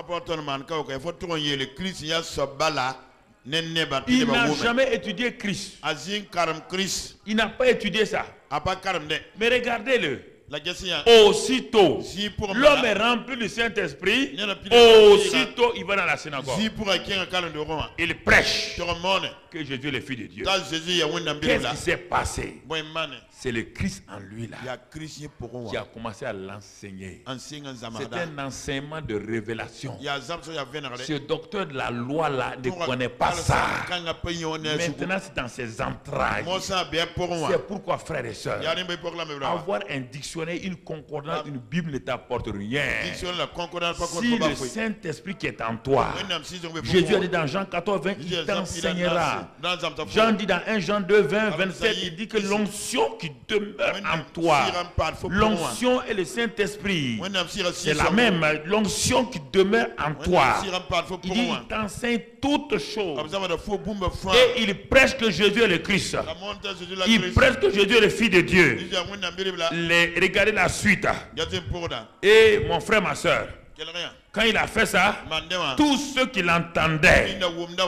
Il n'a jamais étudié Christ. Il n'a pas étudié ça. Mais regardez-le. Aussitôt, l'homme est rempli du Saint-Esprit. Aussitôt, il va dans la synagogue. Il prêche que Jésus est le Fils de Dieu. Qu'est-ce qui s'est passé? C'est le Christ en lui là qui a commencé à l'enseigner. C'est un enseignement de révélation. Ce docteur de la loi là ne connaît pas ça. Maintenant c'est dans ses entrailles. C'est pourquoi, frères et sœurs, avoir un dictionnaire, une concordance, une Bible ne t'apporte rien. Si le Saint-Esprit qui est en toi, Jésus a dit dans Jean 14, 20, il t'enseignera. Jean dit dans 1 Jean 2, 20, 27, il dit que l'onction qui demeure en toi, l'onction et le Saint-Esprit, c'est la même. L'onction qui demeure en toi, il dit il t'enseigne toutes choses. Et il prêche que Jésus est le Christ. Il prêche que Jésus est le Fils de Dieu. Regardez la suite. Et mon frère, ma soeur, quand il a fait ça, tous ceux qui l'entendaient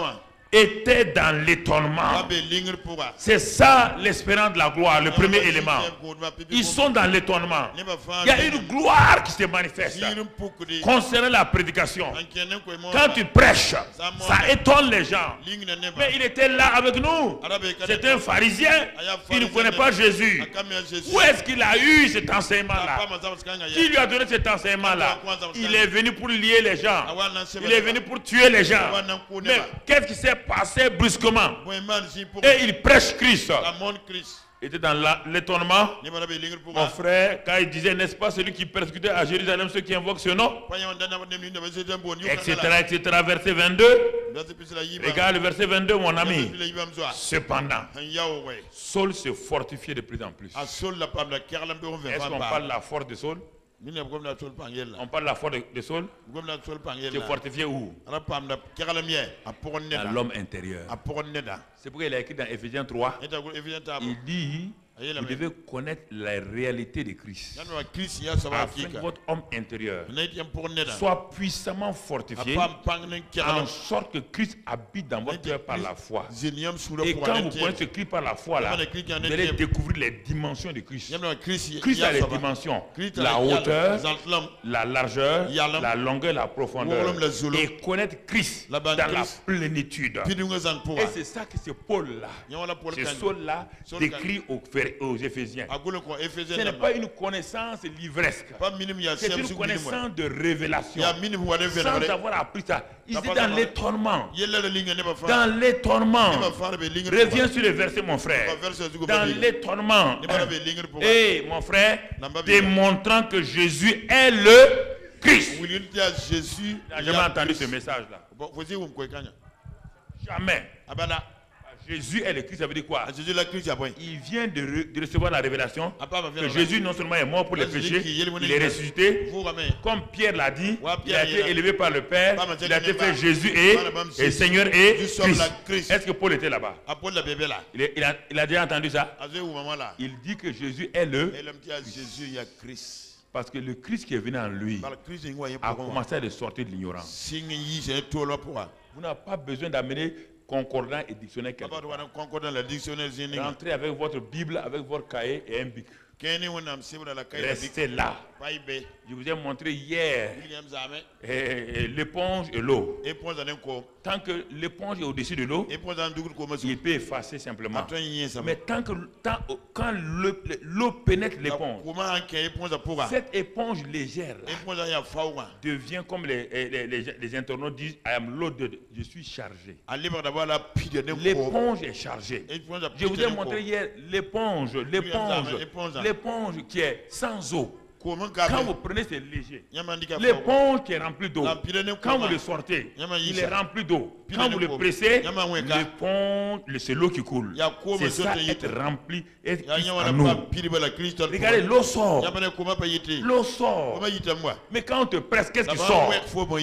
était dans l'étonnement. C'est ça l'espérance de la gloire, le premier élément. Ils sont dans l'étonnement. Il y a une gloire qui se manifeste concernant la prédication. Quand tu prêches, ça étonne les gens. Mais il était là avec nous. C'est un pharisien. Il ne connaît pas Jésus. Où est-ce qu'il a eu cet enseignement-là? Qui lui a donné cet enseignement-là? Il est venu pour lier les gens. Il est venu pour tuer les gens. Mais qu'est-ce qui s'est passé brusquement? Et il prêche Christ. Il était dans l'étonnement. Mon frère, quand il disait, n'est-ce pas, celui qui persécutait à Jérusalem ceux qui invoquent ce nom, etc., etc., verset 22. Regarde le verset 22, mon ami. Cependant, Saul se fortifiait de plus en plus. Est-ce qu'on parle de la force de Saul? On parle de la force de Saul qui est fortifié où? Dans l'homme intérieur. C'est pourquoi il a écrit dans Ephésiens 3, il dit, vous devez connaître la réalité de Christ, afin que votre homme intérieur soit puissamment fortifié, en sorte que Christ habite dans votre cœur par la foi. Et quand vous connaissez ce Christ par la foi, là, vous allez découvrir les dimensions de Christ. Christ a les dimensions, la hauteur, la largeur, la longueur, la profondeur. Et connaître Christ dans la plénitude. Et c'est ça que ce Paul-là, ce Saul-là décrit aux Éphésiens. Ce n'est pas une connaissance livresque. C'est une connaissance de révélation. Sans avoir appris ça. Il est dans l'étonnement. Dans l'étonnement. Reviens sur le verset, mon frère. Dans l'étonnement. Et mon frère, démontrant que Jésus est le Christ. J'ai jamais entendu ce message-là. Jamais. Jésus est le Christ, ça veut dire quoi? Il vient de recevoir la révélation que Jésus non seulement est mort pour les péchés, il est ressuscité. Comme Pierre l'a dit, il a été élevé par le Père, il a été fait Jésus et Seigneur et Christ. Est-ce que Paul était là-bas? Il a déjà entendu ça? Il dit que Jésus est le Christ. Parce que le Christ qui est venu en lui a commencé à sortir de l'ignorance. Vous n'avez pas besoin d'amener concordant et dictionnaire. Rentrez avec votre Bible, avec votre cahier et un bic. Restez là. Je vous ai montré hier l'éponge et l'eau. Tant que l'éponge est au-dessus de l'eau, il peut effacer simplement. Mais quand l'eau pénètre l'éponge, cette éponge légère là, devient comme les internautes disent, I am loaded, je suis chargé. L'éponge est chargée. Je vous ai montré hier l'éponge qui est sans eau. Quand vous prenez, c'est léger. L'éponge qui est remplie d'eau, quand vous le sortez, il est rempli d'eau. Quand vous le pressez, l'éponge, c'est l'eau qui coule. C'est ça, être rempli, être en eau. Regardez, l'eau sort. L'eau sort. Mais quand on te presse, qu'est-ce qui sort?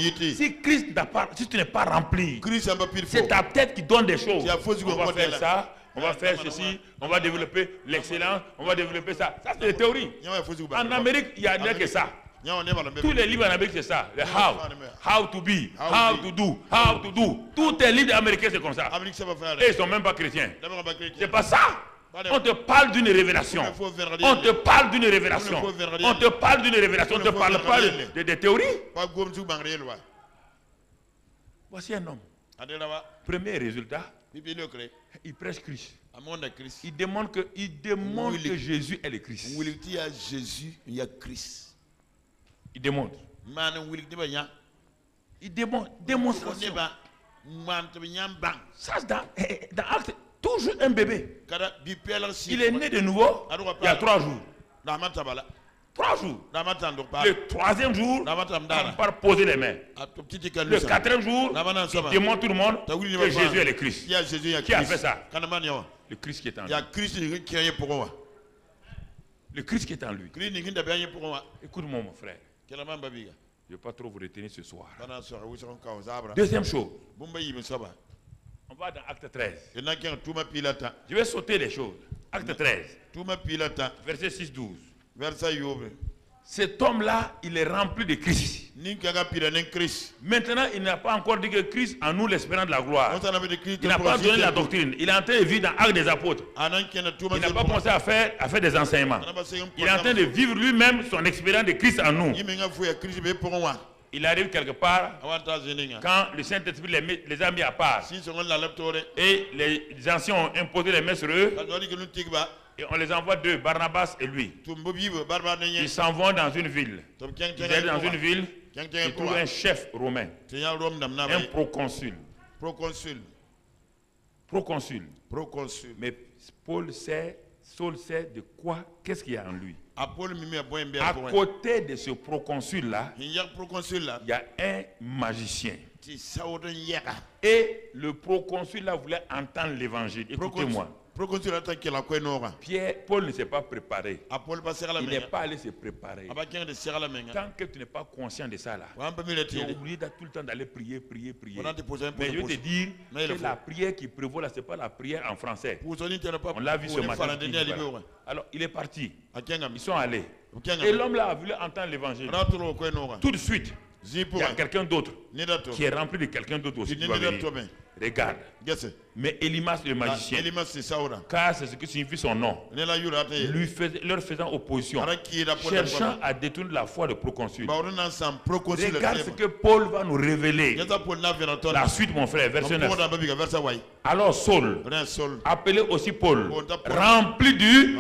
Si tu n'es pas rempli, c'est ta tête qui donne des choses. On va faire ça. On va faire ceci, on va développer l'excellence, on va développer ça. Ça, c'est des théories. En Amérique, il n'y a que ça. Tous les livres en Amérique, c'est ça. Le how to be, how to do, how to do. Tous les livres américains, c'est comme ça. Et ils ne sont même pas chrétiens. C'est pas ça. On te parle d'une révélation. On te parle d'une révélation. On te parle d'une révélation. On ne te parle pas de théories. Voici un homme. Premier résultat. Il prêche Christ. Il demande que Jésus est le Christ. Il demande. Il demande démonstration. Ça, dans Acte, toujours un bébé. Il est né de nouveau il y a 3 jours. 3 jours. Le 3e jour, on part poser les mains. Le 4e jour, il demande tout le monde que Jésus est le Christ. Qui a fait ça? Le Christ qui est en lui. Le Christ qui est en lui. Écoute-moi, mon frère. Je ne vais pas trop vous retenir ce soir. Deuxième chose. On va dans Acte 13. Je vais sauter les choses. Acte 13. Verset 6-12. Cet homme-là, il est rempli de Christ. Maintenant, il n'a pas encore dit que Christ en nous l'espérance de la gloire. Il n'a pas donné la doctrine. Il est en train de vivre dans l'Acte des Apôtres. Il n'a pas commencé à faire des enseignements. Il est en train de vivre lui-même son expérience de Christ en nous. Il arrive quelque part quand le Saint-Esprit les a mis à part. Et les anciens ont imposé les mains sur eux. Et on les envoie deux, Barnabas et lui. Ils s'en vont dans une ville. Ils arrivent dans une ville. Ils trouvent un chef romain. Un proconsul. Proconsul. Mais Saul sait de quoi, qu'est-ce qu'il y a en lui. À côté de ce proconsul-là, il y a un magicien. Et le proconsul-là voulait entendre l'évangile. Écoutez-moi. Paul ne s'est pas préparé. Il n'est pas allé se préparer. Tant que tu n'es pas conscient de ça, tu es obligé tout le temps d'aller prier. Mais je veux te dire que la prière qui prévaut là, ce n'est pas la prière en français. On l'a vu ce matin. Alors, il est parti. Ils sont allés. Et l'homme là a voulu entendre l'évangile. Tout de suite, il y a quelqu'un d'autre qui est rempli de quelqu'un d'autre aussi. Regarde. Mais Elimas le magicien, car c'est ce que signifie son nom, leur faisant opposition, cherchant à détourner la foi de proconsul. Regarde ce que Paul va nous révéler. La suite, mon frère, verset 9. Alors Saul, appelé aussi Paul, rempli du...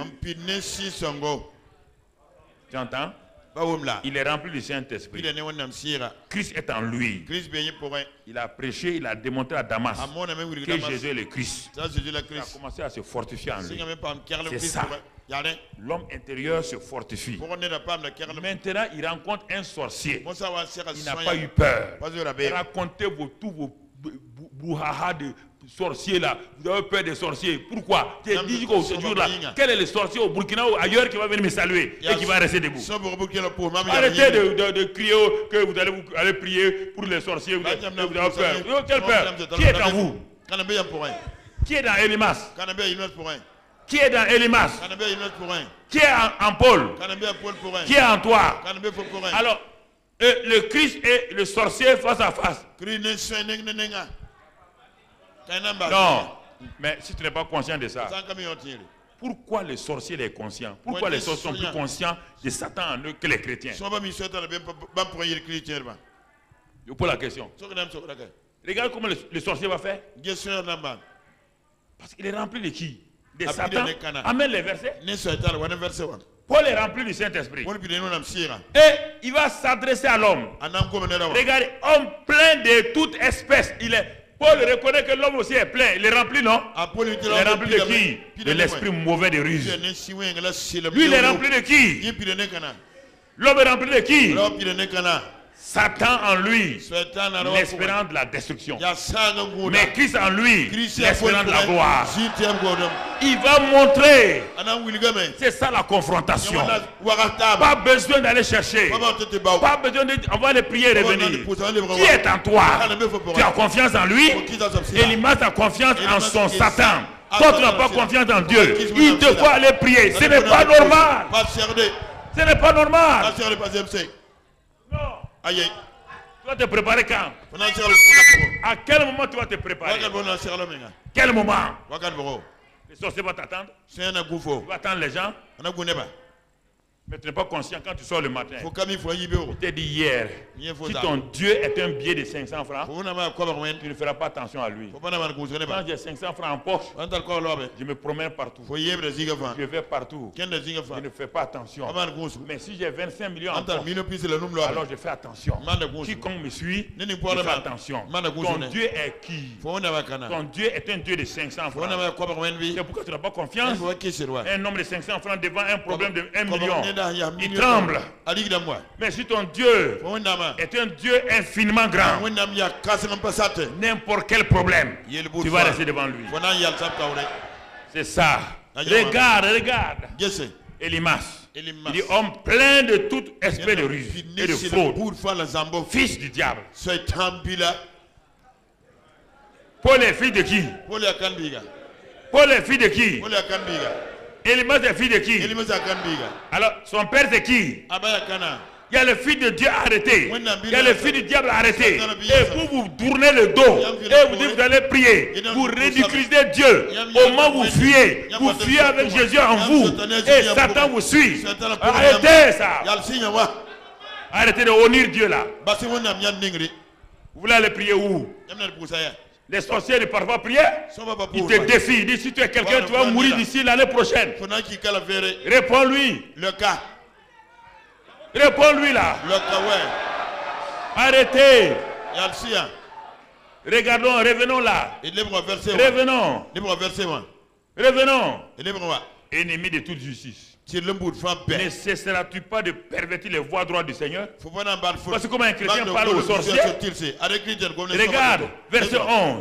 Tu entends? Il est rempli du Saint-Esprit. Christ est en lui. Il a prêché, il a démontré à Damas que Jésus est le Christ. Il a commencé à se fortifier en lui. C'est ça. L'homme intérieur se fortifie. Maintenant, il rencontre un sorcier. Il n'a pas eu peur. Racontez tous vos brouhaha de sorciers là. Vous avez peur des sorciers. Pourquoi? Tu dis qu'au jour là, quel est le sorcier au Burkina ou ailleurs qui va venir me saluer et qui va rester debout? Arrêtez de crier que vous allez prier pour les sorciers. Vous avez peur. Quelle peur? Qui est en vous? Qui est dans Elimas? Qui est dans Elimas? Qui est en Paul? Qui est en toi? Alors, le Christ et le sorcier face à face. Non, mais si tu n'es pas conscient de ça, pourquoi les sorciers sont conscients? Pourquoi les sorciers sont plus conscients de Satan en eux que les chrétiens? Je vous pose la question. Regarde comment le sorcier va faire. Parce qu'il est rempli de qui? De Satan. Amène les versets. Paul est rempli du Saint-Esprit. Et il va s'adresser à l'homme. Regardez, homme plein de toute espèce. Paul reconnaît que l'homme aussi est plein. Il est rempli, non? Il est rempli de qui? De l'esprit mauvais de ruse. Lui, il est rempli de qui? L'homme est rempli de qui? Satan en lui, l'espérance de la destruction. Mais Christ en lui, l'espérance de la gloire. Il va montrer. C'est ça la confrontation. Pas besoin d'aller chercher. Pas besoin d'avoir les prières et revenir. Qui est en toi? Tu as confiance en lui? Elimas a confiance en son Satan. Toi, tu n'as pas confiance en Dieu. Il te faut aller prier. Ce n'est pas normal. Ce n'est pas normal. Non. Tu vas te préparer quand? À quel moment tu vas te préparer? Quel moment? Les sorciers vont t'attendre. Tu vas attendre les gens. Mais tu n'es pas conscient quand tu sors le matin. Je t'ai dit hier, si ton Dieu est un billet de 500 francs, tu ne feras pas attention à lui. Quand j'ai 500 francs en poche, je me promène partout. Je vais partout. Je ne fais pas attention. Mais si j'ai 25 millions en poche, alors je fais attention. Quiconque me suit, je fais attention. Ton Dieu est qui? Ton Dieu est un Dieu de 500 francs. C'est pourquoi tu n'as pas confiance. Un homme de 500 francs devant un problème de 1 million. Il tremble. Mais si ton Dieu est un Dieu infiniment grand, n'importe quel problème, tu vas rester devant lui. C'est ça. Regarde. Elimas. Il dit homme plein de tout esprit de ruse et de fraude, fils du diable. Paul est fils de qui? Paul est fils de qui? Elimas est fils de qui? Alors, son père c'est qui? Il y a le fils de Dieu arrêté. Il y a le fils du diable arrêté. Et vous tournez le dos. Et vous dites vous allez prier. Vous ridiculisez Dieu. Au moment où vous fuyez avec Jésus en vous. Et Satan vous suit. Arrêtez ça. Arrêtez de honir Dieu là. Vous voulez aller prier où? Les sorciers ne parlent pas prier. Ils te défient. Ils disent si tu es quelqu'un, tu vas mourir d'ici l'année prochaine. Réponds-lui. Le cas. Réponds-lui là. Le cas, ouais. Arrêtez. Regardons, revenons là. Revenons. Revenons. Ennemi de toute justice. Ne cesseras-tu pas de pervertir les voies droites du Seigneur? Parce que comment un chrétien parle aux sorciers. Regarde, verset 11.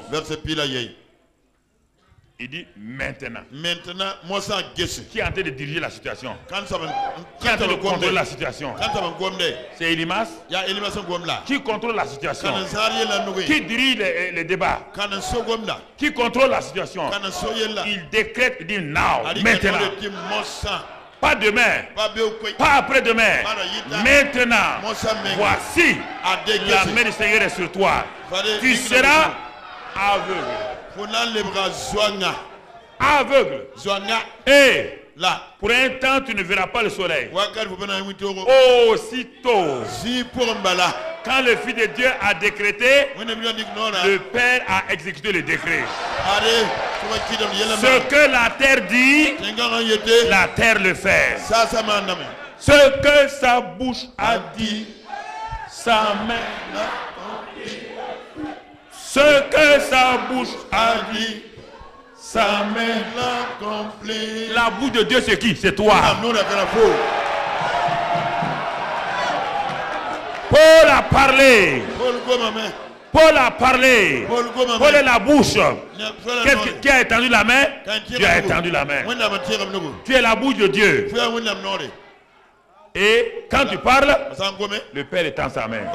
Il dit maintenant. Qui est en train de diriger la situation? Qui est en train de contrôler la situation? C'est Elimas. Qui contrôle la situation? Qui dirige les débats? Qui contrôle la situation? Il décrète, il dit now, maintenant. Pas demain, pas après-demain. Maintenant, voici la main du Seigneur est sur toi. Tu seras aveugle. Aveugle. Et pour un temps, tu ne verras pas le soleil. Aussitôt, quand le Fils de Dieu a décrété, le Père a exécuté le décret. Ce que la terre dit, la terre le fait. Ce que sa bouche a dit, sa main. Ce que sa bouche a dit, sa main l'accomplit. La bouche de Dieu, c'est qui? C'est toi. Paul a parlé. Paul a parlé. Paul est la bouche. Qui a étendu la main? Dieu a étendu la main. Tu es la bouche de Dieu. Et quand tu parles, le Père étend sa main.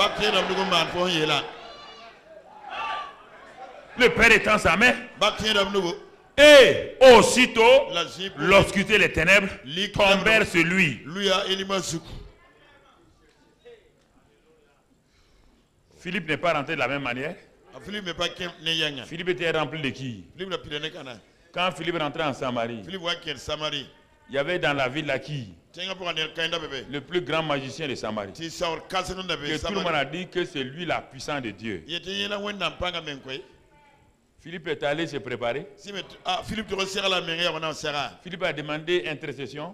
Le Père étend sa main. Et aussitôt, l'obscurité et les ténèbres tombèrent sur lui. Philippe n'est pas rentré de la même manière. Philippe était rempli de qui? Quand Philippe rentrait en Samarie, il y avait dans la ville là qui? Le plus grand magicien de Samarie. Que tout le monde a dit que c'est lui la puissance de Dieu. Philippe est allé se préparer. Philippe a demandé intercession.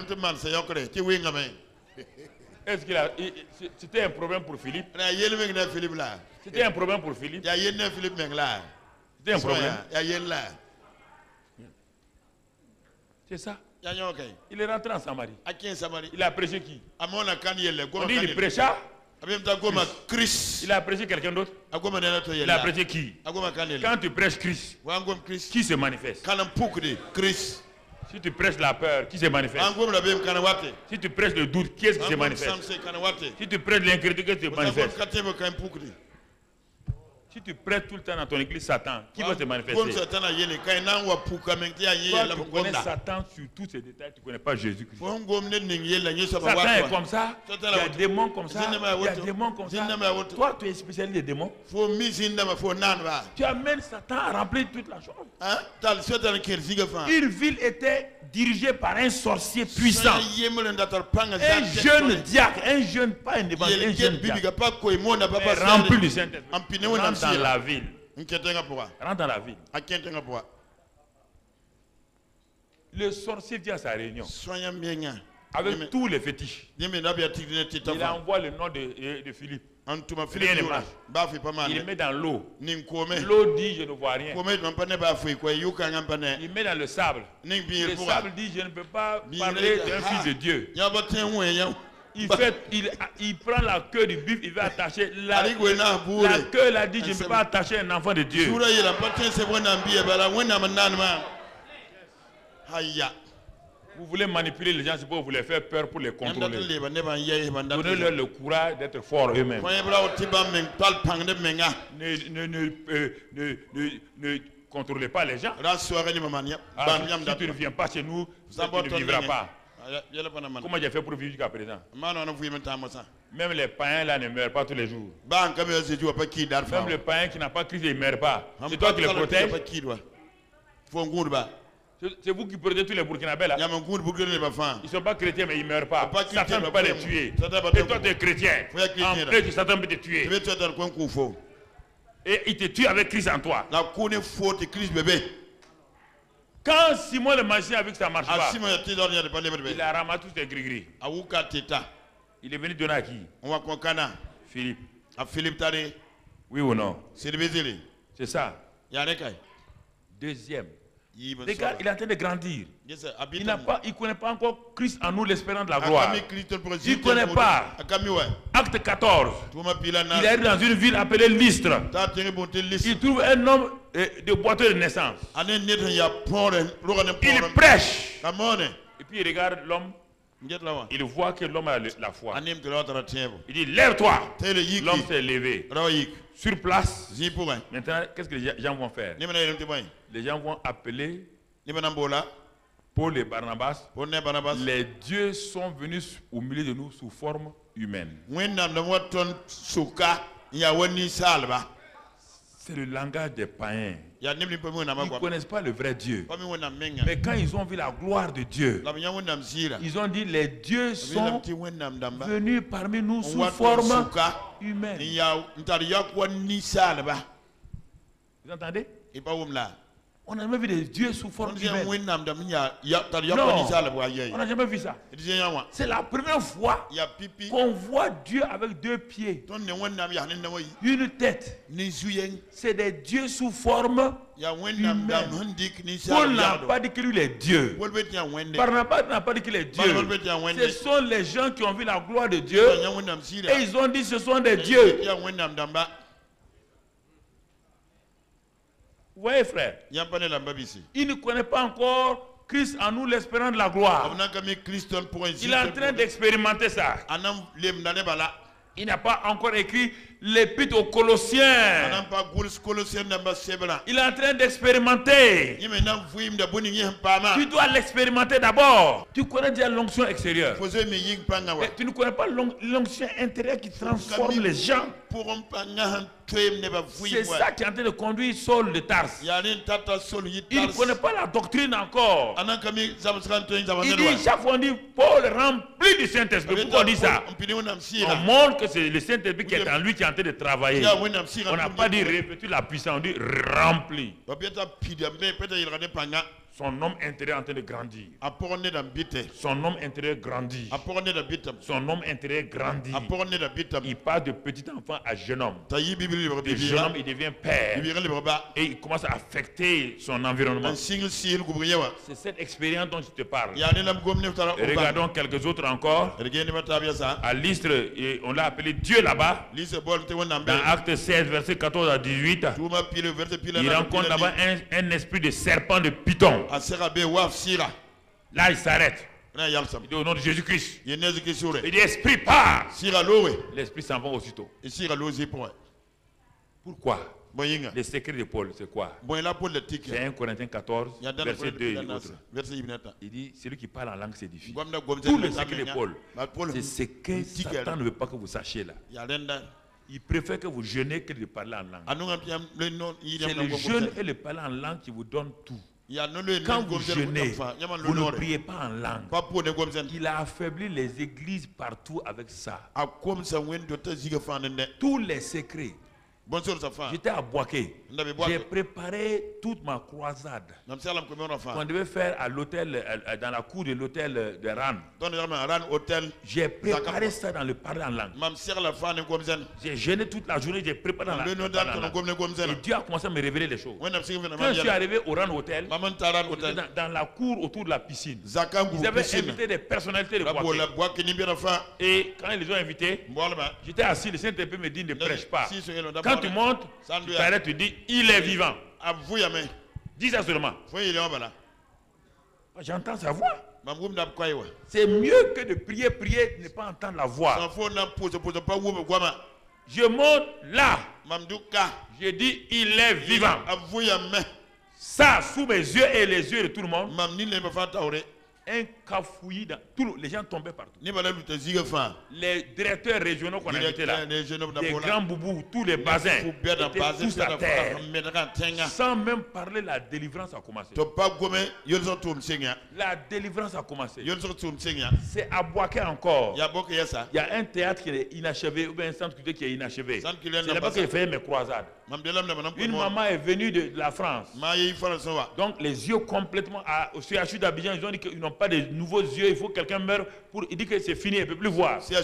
Est-ce qu'il a... C'était un problème pour Philippe. C'était un problème pour Philippe. C'était un problème. C'est ça. Il est rentré en Samarie. Il a prêché qui? On dit il prêcha. Il a prêché quelqu'un d'autre. Il a prêché qui? Quand tu prêches Christ, qui se manifeste? Si tu prêches la peur, qui se manifeste? Si tu prêches le doute, qui est-ce qui se manifeste? Si tu prêches l'incrédulité, qui se manifeste? Si tu prêches tout le temps dans ton église Satan, qui va se manifester? Toi, tu connais Satan sur tous ces détails, tu ne connais pas Jésus-Christ. Satan est comme ça, il y a des démons comme ça, il y a des démons comme ça. Toi, tu es spécialiste des démons. Tu amènes Satan à remplir toute la chose. Une ville était dirigée par un sorcier puissant. Un jeune diacre, un jeune, pas un évangile, un jeune diacre. Rempli du Saint-Esprit. Rentre dans la ville. Rentre dans la ville. Le sorcier vient à sa réunion avec tous les fétiches. Il envoie le nom de Philippe. Rien ne marche. Il met dans l'eau. L'eau dit je ne vois rien. Il met dans le sable. Le sable dit je ne peux pas parler d'un fils de Dieu. Il prend la queue du buffle, il va attacher la queue, il a dit je ne peux pas attacher un enfant de Dieu. Vous voulez manipuler les gens, c'est pour vous les faire peur, pour les contrôler. Donnez-leur le courage d'être forts eux-mêmes. contrôlez pas les gens. Si tu ne viens pas chez nous, tu ne vivras pas. Comment j'ai fait pour vivre jusqu'à présent? Même les païens là ne meurent pas tous les jours. Même le païen qui n'a pas Christ, il ne meurt pas. C'est toi qui le protèges. C'est vous qui protégez tous les Burkinabés là. Ils ne sont pas chrétiens mais ils ne meurent pas. Satan ne peut pas les tuer. Et toi tu es chrétien. En plus Satan peut te tuer. Et il te tue avec Christ en toi. Quand Simon le magicien a vu que ça ne marche pas, il a ramassé tous les gris-gris. Il est venu donner à qui? Philippe. Oui ou non? C'est ça. Deuxième. Regarde, il est en train de grandir. Il ne connaît pas encore Christ en nous, l'espérance de la gloire. Il ne connaît pas. Acte 14. Il arrive dans une ville appelée Lystre. Il trouve un homme de boiteux de naissance. Il prêche. Et puis il regarde l'homme. Il voit que l'homme a la foi. Il dit lève-toi. L'homme s'est levé. Sur place. Maintenant, qu'est-ce que les gens vont faire? Les gens vont appeler Paul et Barnabas. Les dieux sont venus au milieu de nous sous forme humaine. C'est le langage des païens. Ils ne connaissent pas le vrai Dieu. Mais quand ils ont vu la gloire de Dieu, ils ont dit les dieux sont venus parmi nous sous forme humaine. Vous entendez? On n'a jamais vu des dieux sous forme humaine. Non, on n'a jamais vu ça. C'est la première fois qu'on voit Dieu avec deux pieds, une tête. C'est des dieux sous forme humaine. Paul n'a pas dit que lui est Dieu. Barnabas n'a pas dit qu'il est Dieu. Ce sont les gens qui ont vu la gloire de Dieu et ils ont dit ce sont des dieux. Vous voyez, frère, il ne connaît pas encore Christ en nous, l'espérance de la gloire. Il est en train d'expérimenter ça. Il n'a pas encore écrit l'épître aux Colossiens. Il est en train d'expérimenter. Tu dois l'expérimenter d'abord. Tu connais déjà l'onction extérieure. Et tu ne connais pas l'onction intérieure qui transforme les gens. C'est ça qui est en train de conduire Saul de Tarse. Il ne connaît pas la doctrine encore. Il dit, chaque fois on dit Paul rempli du Saint-Esprit. Pourquoi on dit ça? On montre que c'est le Saint-Esprit qui est en lui qui est en train de travailler. On n'a pas dit revêtu la puissance, on dit rempli. Son homme intérieur est en train de grandir. Son homme intérieur grandit. Son homme intérieur grandit. Il passe de petit enfant à jeune homme. De jeune homme, il devient père. Et il commence à affecter son environnement. C'est cette expérience dont je te parle. Regardons quelques autres encore. À Lystre, on l'a appelé Dieu là-bas. Dans Acte 16, verset 14 à 18. Il rencontre là-bas un esprit de serpent de python. Là, il s'arrête. Il dit au nom de Jésus-Christ. Il dit esprit part. L'esprit s'en va aussitôt. Pourquoi? Le secret de Paul, c'est quoi? C'est 1 Corinthiens 14, verset 2 et autres. Il dit celui qui parle en langue s'édifie. Tout le secret de Paul, c'est ce que Satan ne veut pas que vous sachiez là. Il préfère que vous jeûnez que de parler en langue. C'est le jeûne et le parler en langue qui vous donne tout. Quand vous jeûnez, vous ne priez pas en langue. Il a affaibli les églises partout avec ça. Tous les secrets. J'étais à Boaké. J'ai préparé toute ma croisade qu'on devait faire à l'hôtel, dans la cour de l'hôtel de Rennes. J'ai préparé ça dans le parler en langue. J'ai jeûné toute la journée, j'ai préparé dans la langue. Et Dieu a commencé à me révéler les choses. Quand je suis arrivé au Rennes Hôtel, dans la cour autour de la piscine, ils avaient invité des personnalités de Boaké. Et quand ils les ont invités, j'étais assis, le Saint-Esprit me dit ne prêche pas. Quand tu montes, tu t'arrêtes, tu dis il est vivant. Dis ça seulement. J'entends sa voix. C'est mieux que de prier, ne pas entendre la voix. Je monte là. Je dis il est vivant. Ça, sous mes yeux et les yeux de tout le monde, un cafouillis dans tout, les gens tombaient partout. Les directeurs régionaux qu'on invitait là, les grands boubous, tous les bassins, étaient tous à terre. Sans même parler, la délivrance a commencé. La délivrance a commencé. C'est à Boaké encore. Il y a un théâtre qui est inachevé, ou bien un centre culturel qui est inachevé. C'est là-bas que j'ai fait mes croisades. Une maman est venue de la France. Donc les yeux complètement au CHU d'Abidjan, ils ont dit qu'ils n'ont pas de nouveaux yeux, il faut que quelqu'un meure pour. Il dit que c'est fini, il ne peut plus voir. Sa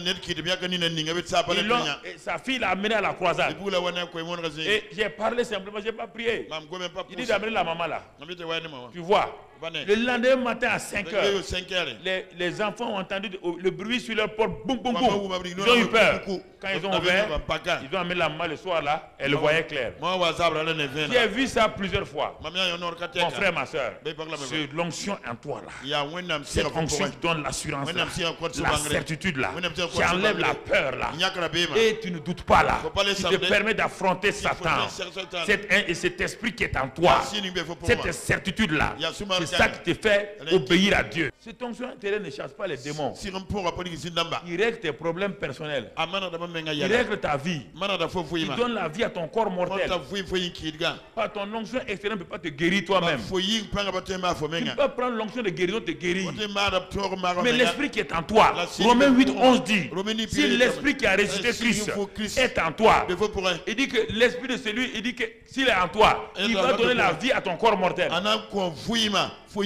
fille l'a amené à la croisade. Et j'ai parlé simplement, je n'ai pas prié. Il dit d'amener la maman là. Tu vois. Le lendemain matin à 5h, les enfants ont entendu le bruit sur leur porte, boum boum boum. Ils ont eu peur. Quand ils ont ouvert, ils ont amené la maman le soir là, elle le voyait clair. J'ai vu ça plusieurs fois. Mon frère, ma soeur, c'est l'onction en toi là. Cette onction qui donne l'assurance, la certitude là, qui enlève la peur là. Et tu ne doutes pas là. Qui te permet d'affronter Satan. Et cet esprit qui est en toi, cette certitude là. C'est ça qui te fait obéir à Dieu. Cette onction intérieure ne chasse pas les démons. Il règle tes problèmes personnels. Il règle ta vie. Il donne la vie à ton corps mortel. Pas ton onction extérieure ne peut pas te guérir toi-même. Tu ne peux pas prendre l'onction de guérison te guérir. Mais l'esprit qui est en toi, Romains 8:11 dit, si l'esprit qui a ressuscité Christ est en toi, il dit que l'esprit de celui, il dit que s'il est en toi, il va donner la vie à ton corps mortel. Vous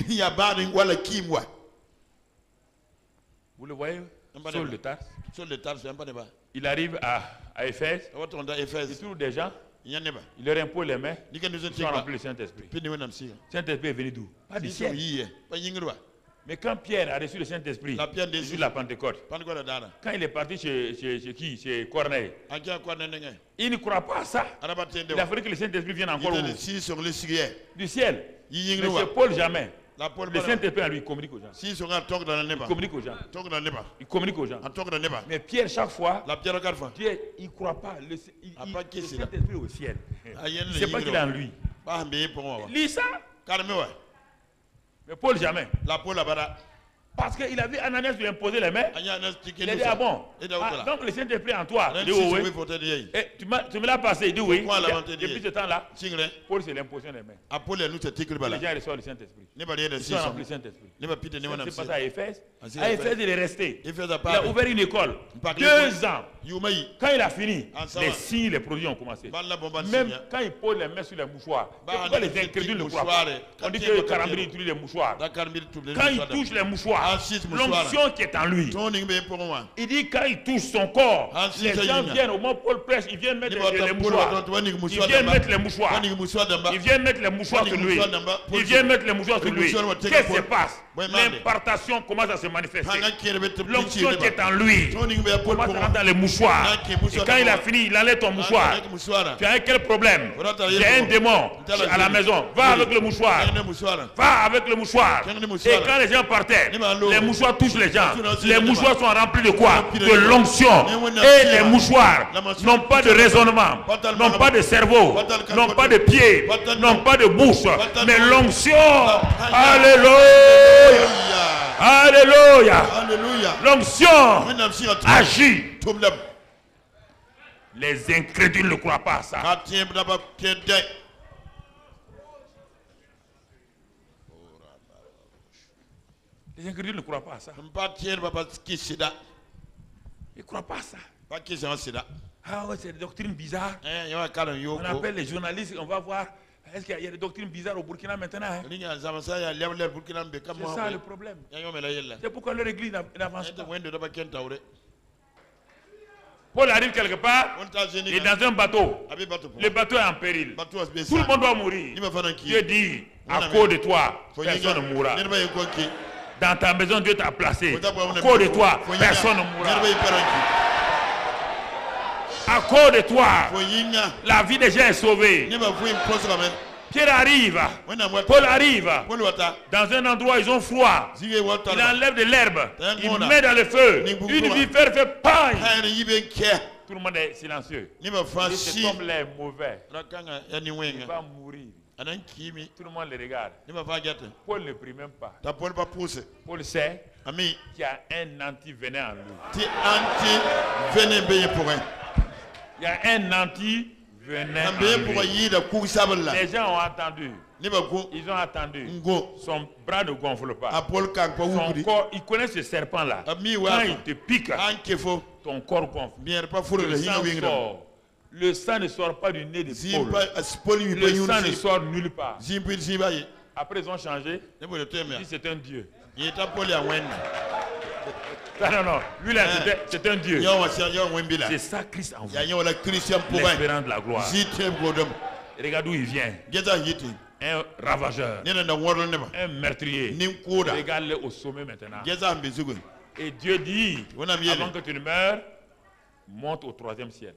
le voyez? Sur le Tarse. Il arrive à Éphèse. Il trouve des gens. Il leur impose les mains. Ils sont remplis du Saint-Esprit. Le Saint-Esprit est venu d'où? Pas du ciel. Mais quand Pierre a reçu le Saint-Esprit sur la Pentecôte, quand il est parti chez qui? Chez Corneille. Il ne croit pas à ça. Il a fallu que le Saint-Esprit vienne encore du ciel. Mais c'est Paul jamais. Le Saint-Esprit à lui communique aux gens. Il communique aux gens. Il communique aux gens. Mais Pierre, chaque fois, Pierre, il ne croit pas. Le Saint-Esprit est au ciel. Il ne sait pas qu'il est en lui. Lis ça. Mais Paul jamais. Parce qu'il a vu Ananias lui imposer les mains. Il a dit, ah bon, donc le Saint-Esprit en toi. Il dit, oui. Et tu me l'as passé, il dit oui. Depuis ce temps-là, Paul c'est l'imposition des mains. Les gens reçoivent le Saint-Esprit. Ils sont remplis du Saint-Esprit. C'est passé à Éphèse. À Éphèse, il est resté. Il a ouvert une école. 2 ans. Quand il a fini, les signes, les produits ont commencé. Même quand il pose les mains sur les mouchoirs, pourquoi les incrédules ne croient pas? On dit que le Karambiri utilise les mouchoirs. Quand il touche les mouchoirs, l'onction qui est en lui, il dit quand il touche son corps, les gens viennent au moment Paul prêche, ils viennent mettre les mouchoirs. Ils viennent mettre les mouchoirs. Ils viennent mettre les mouchoirs sur lui. Ils viennent mettre les mouchoirs sur lui. Qu'est-ce qui se passe? L'impartation commence à se manifester. L'onction qui est en lui commence à rentrer dans les mouchoirs. Et quand il a fini, il enlève ton mouchoir. Tu as quel problème? J'ai un démon à la maison. Va avec le mouchoir. Va avec le mouchoir. Et quand les gens partaient, les mouchoirs touchent les gens. Les mouchoirs sont remplis de quoi? De l'onction. Et les mouchoirs n'ont pas de raisonnement, n'ont pas de cerveau, n'ont pas de pied, n'ont pas de bouche, mais l'onction. Alléluia. Alléluia. L'onction agit. Les incrédules ne croient pas à ça. Les incrédules ne croient pas à ça. Ils ne croient pas à ça. Ah ouais, c'est des doctrines bizarres. On appelle les journalistes, on va voir. Est-ce qu'il y a des doctrines bizarres au Burkina maintenant? C'est ça le problème. C'est pourquoi leur église n'avance pas. Paul arrive quelque part, il est dans un bateau. Le bateau est en péril. Tout le monde doit mourir. Dieu dit, à cause de toi, personne ne mourra. Dans ta maison, Dieu t'a placé. À cause de toi, personne ne mourra. À cause de toi, la vie des gens est sauvée. Pierre arrive, Paul arrive, dans un endroit ils ont froid, il enlève de l'herbe, il met dans le feu, une vipère fait paille. Tout le monde est silencieux. Cet homme-là est mauvais, il va mourir. Tout le monde les regarde. Paul ne prie même pas. Paul sait qu'il y a un anti-venin en lui. Il y a un anti-venin en lui. Les gens ont attendu. Ils ont attendu. Son bras ne gonfle pas. Son corps, il connaît ce serpent-là. Quand il te pique, ton corps gonfle. Le sang sort. Le sang ne sort pas du nez de Paul. Le sang ne sort nulle part. Après, ils ont changé. Ils disent c'est un Dieu. Non. Lui là, c'est un Dieu. C'est ça Christ en vous. L'espérance de la gloire. Regarde d'où il vient. Un ravageur. Un meurtrier. Regarde-le au sommet maintenant. Et Dieu dit, avant que tu ne meurs, monte au 3e ciel.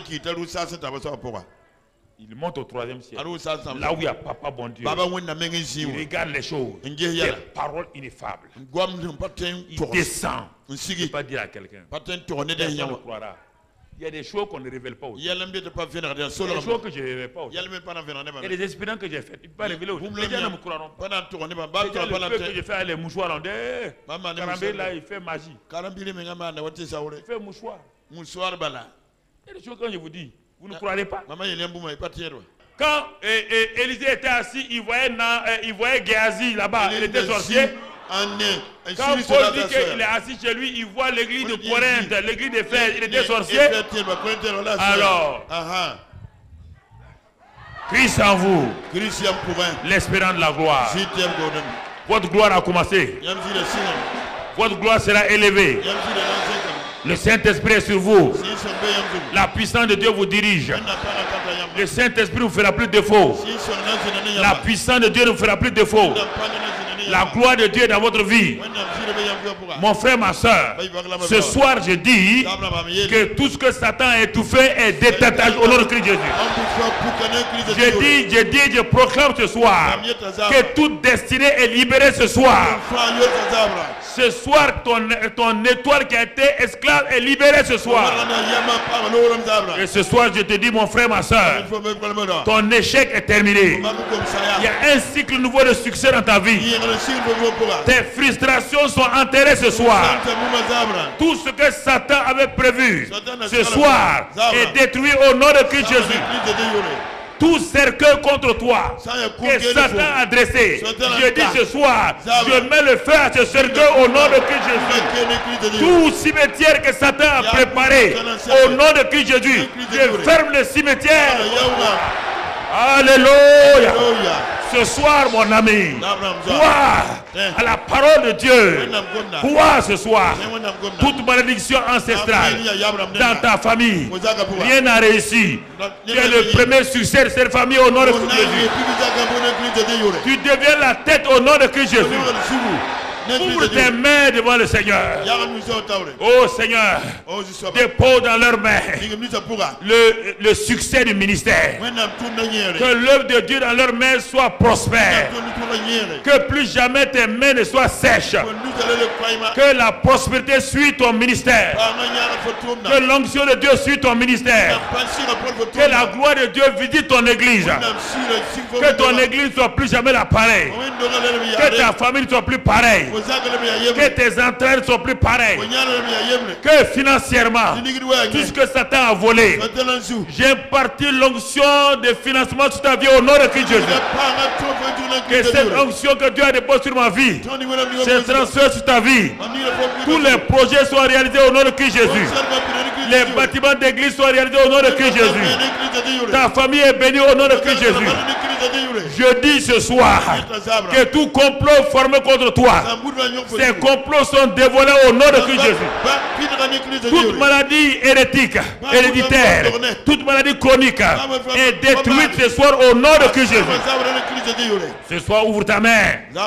Il monte au 3e ciel. Là où il y a Papa bon Dieu. Il regarde les choses. Des paroles ineffables. Il descend. Il ne peut pas dire à quelqu'un. Personne ne croira. Il y a des choses qu'on ne révèle pas aussi. Il y a des choses que je ne révèle pas aussi. Il y a des expériences que j'ai faites. Il ne peut pas révéler aussi. Les gens ne me croiront pas. Le peu que j'ai fait avec les mouchoirs, on dit, Karambé là, il fait magie. Il fait mouchoir. Il y a des choses que je vous dis, vous ne croirez pas. Quand Élisée était assis, il voyait Géasi là-bas, il était sorcier. Quand Paul dit qu'il est assis chez lui, il voit l'église de Corinthe, l'église de Fès, il était sorcier. Alors, Christ en vous, l'espérance de la gloire. Votre gloire a commencé. Votre gloire sera élevée. Le Saint-Esprit est sur vous. La puissance de Dieu vous dirige. Le Saint-Esprit ne vous fera plus défaut. La puissance de Dieu ne vous fera plus défaut. La gloire de Dieu est dans votre vie. Mon frère, ma soeur, ce soir je dis que tout ce que Satan a étouffé est détaché au nom de Christ Jésus. Je proclame ce soir que toute destinée est libérée ce soir. Ce soir, ton étoile qui a été esclave est libérée ce soir. Et ce soir, je te dis, mon frère, ma soeur, ton échec est terminé. Il y a un cycle nouveau de succès dans ta vie. Tes frustrations sont enterrées ce soir. Tout ce que Satan avait prévu ce soir est détruit au nom de Christ Jésus. Tout cercueil contre toi que Satan a dressé, je dis ce soir, je mets le feu à ce cercueil au nom de Christ Jésus. Tout cimetière que Satan a préparé au nom de Christ Jésus, je ferme le cimetière. Alléluia. Ce soir, mon ami, crois à la parole de Dieu. Crois ce soir. Toute malédiction ancestrale dans ta famille, rien n'a réussi. Tu es le premier succès de cette famille au nom de Christ Jésus. Tu deviens la tête au nom de Christ Jésus. Ouvre tes mains devant le Seigneur. Oh Seigneur, dépose dans leurs mains le succès du ministère. Que l'œuvre de Dieu dans leurs mains soit prospère. Que plus jamais tes mains ne soient sèches. Que la prospérité suit ton ministère. Que l'onction de Dieu suit ton ministère. Que la gloire de Dieu visite ton église. Que ton église ne soit plus jamais la pareille. Que ta famille ne soit plus pareille. Que tes entrailles ne sont plus pareilles. Que financièrement, tout ce que Satan a volé, j'impartis l'onction de financement sur ta vie au nom de Christ Jésus. Que cette onction que Dieu a déposée sur ma vie se transfère sur ta vie. Tous les projets soient réalisés au nom de Christ Jésus. Les bâtiments d'église soient réalisés au nom de Christ Jésus. Ta famille est bénie au nom de Christ Jésus. Je dis ce soir que tout complot formé contre toi, ces complots sont dévoilés au nom de Christ Jésus. Toute maladie hérétique, héréditaire, toute maladie chronique est détruite ce soir au nom de Christ Jésus. Ce soir, ouvre ta main.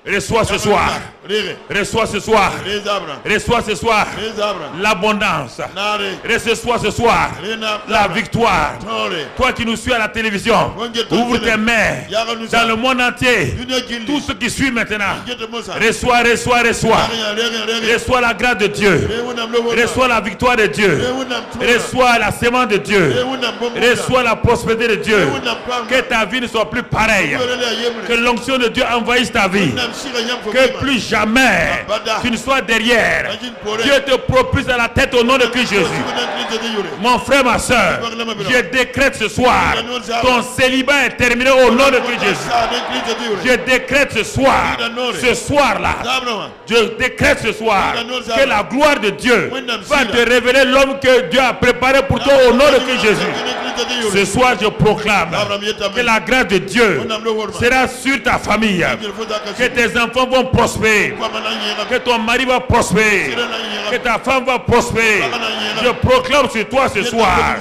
Reçois ce soir. Reçois ce soir. Reçois ce soir l'abondance. Reçois ce soir la victoire. Toi qui nous suis à la télévision, ouvre tes mains dans le monde entier. Tout ce qui suit maintenant, reçois, reçois, reçois. Reçois la grâce de Dieu. Reçois la victoire de Dieu. Reçois la sémence de Dieu. Reçois la prospérité de Dieu. Que ta vie ne soit plus pareille. Que l'onction de Dieu envahisse ta vie. Que plus jamais tu ne sois derrière. Dieu te propulse à la tête au nom de Christ Jésus. Mon frère, ma soeur, je décrète ce soir, ton célibat est terminé au nom de Christ Jésus. Je décrète ce soir-là, je décrète ce soir que la gloire de Dieu va te révéler l'homme que Dieu a préparé pour toi au nom de Christ Jésus. Ce soir, je proclame que la grâce de Dieu sera sur ta famille, que tes enfants vont prospérer, que ton mari va prospérer, que ta femme va prospérer. Je proclame sur toi ce soir,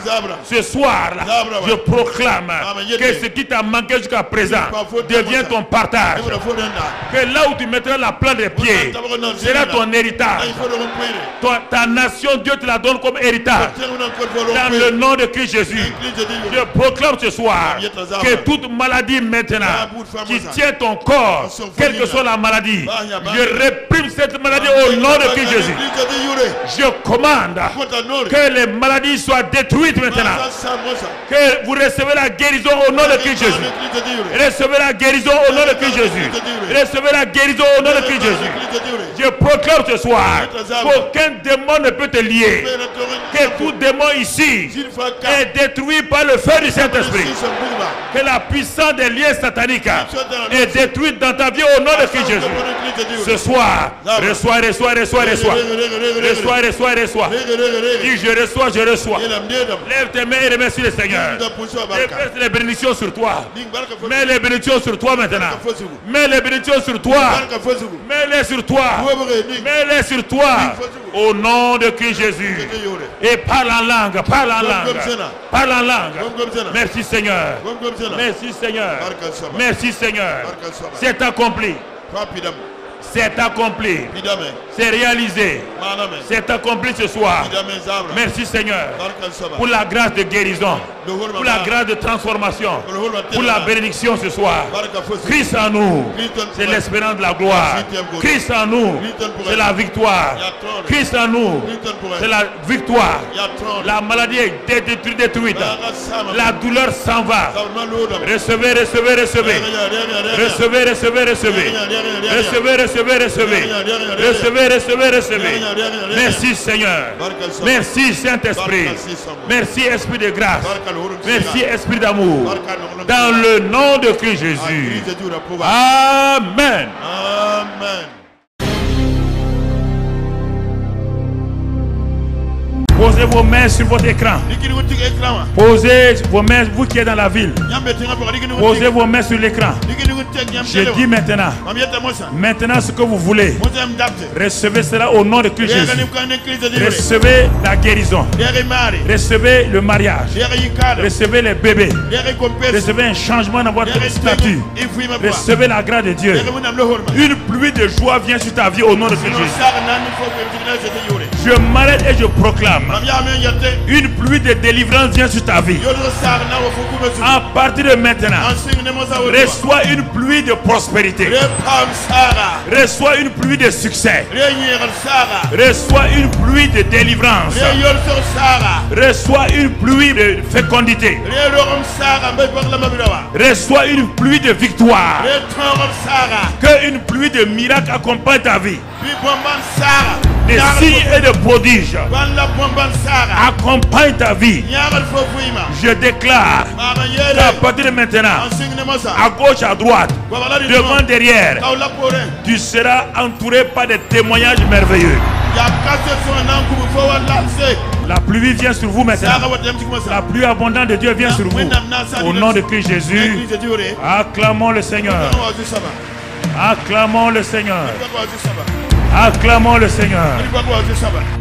je proclame que ce qui t'a manqué jusqu'à présent devient ton partage. Que là où tu mettras la plante des pieds sera ton héritage. Ta nation, Dieu te la donne comme héritage. Dans le nom de Christ Jésus, je proclame ce soir que toute maladie maintenant qui tient ton corps, quelle que soit la maladie, je réprime cette maladie au nom de Christ Jésus. Je commande que les maladies soient détruites maintenant. Que vous recevez la guérison au nom de Christ Jésus. Recevez la guérison au nom de Christ Jésus. Recevez la guérison au nom de Christ Jésus. Je proclame ce soir qu'aucun démon ne peut te lier. Que tout démon ici est détruit par le feu du Saint-Esprit. Que la puissance des liens sataniques est détruite dans ta vie au nom de Christ Jésus. Ce soir, reçois. Dis je reçois. Lève tes mains et remercie le Seigneur. Laisse les bénédictions sur toi. Mets les bénédictions sur toi maintenant. Mets les bénédictions sur toi. Mets-les sur toi. Mets-les sur toi. Au nom de Christ Jésus. Et parle en langue. Parle en langue. Merci Seigneur. Merci Seigneur. Merci Seigneur. C'est accompli. C'est accompli. C'est réalisé. C'est accompli ce soir. Merci Seigneur pour la grâce de guérison, pour la grâce de transformation, pour la bénédiction ce soir. Christ en nous, c'est l'espérance de la gloire. Christ en nous, c'est la victoire. Christ en nous, c'est la victoire. La maladie est détruite. La douleur s'en va. Recevez. Recevez. Merci Seigneur. Merci Saint-Esprit. Merci Esprit de grâce. Merci Esprit d'amour. Dans le nom de Christ Jésus. Amen. Posez vos mains sur votre écran. Posez vos mains, vous qui êtes dans la ville. Posez vos mains sur l'écran. Je dis maintenant ce que vous voulez. Recevez cela au nom de Christ Jésus. Recevez la guérison. Recevez le mariage. Recevez les bébés. Recevez un changement dans votre statut. Recevez la grâce de Dieu. Une pluie de joie vient sur ta vie au nom de Christ Jésus. Je m'arrête et je proclame. Une pluie de délivrance vient sur ta vie. À partir de maintenant, reçois une pluie de prospérité. Reçois une pluie de succès. Reçois une pluie de délivrance. Reçois une pluie de fécondité. Reçois une pluie de victoire. Que une pluie de miracles accompagne ta vie. Des signes et de prodiges accompagne ta vie. Je déclare qu'à partir de maintenant, à gauche, à droite, devant, derrière, tu seras entouré par des témoignages merveilleux. La pluie vient sur vous maintenant. La pluie abondante de Dieu vient sur vous. Au nom de Christ Jésus, acclamons le Seigneur. Acclamons le Seigneur. Acclamons le Seigneur.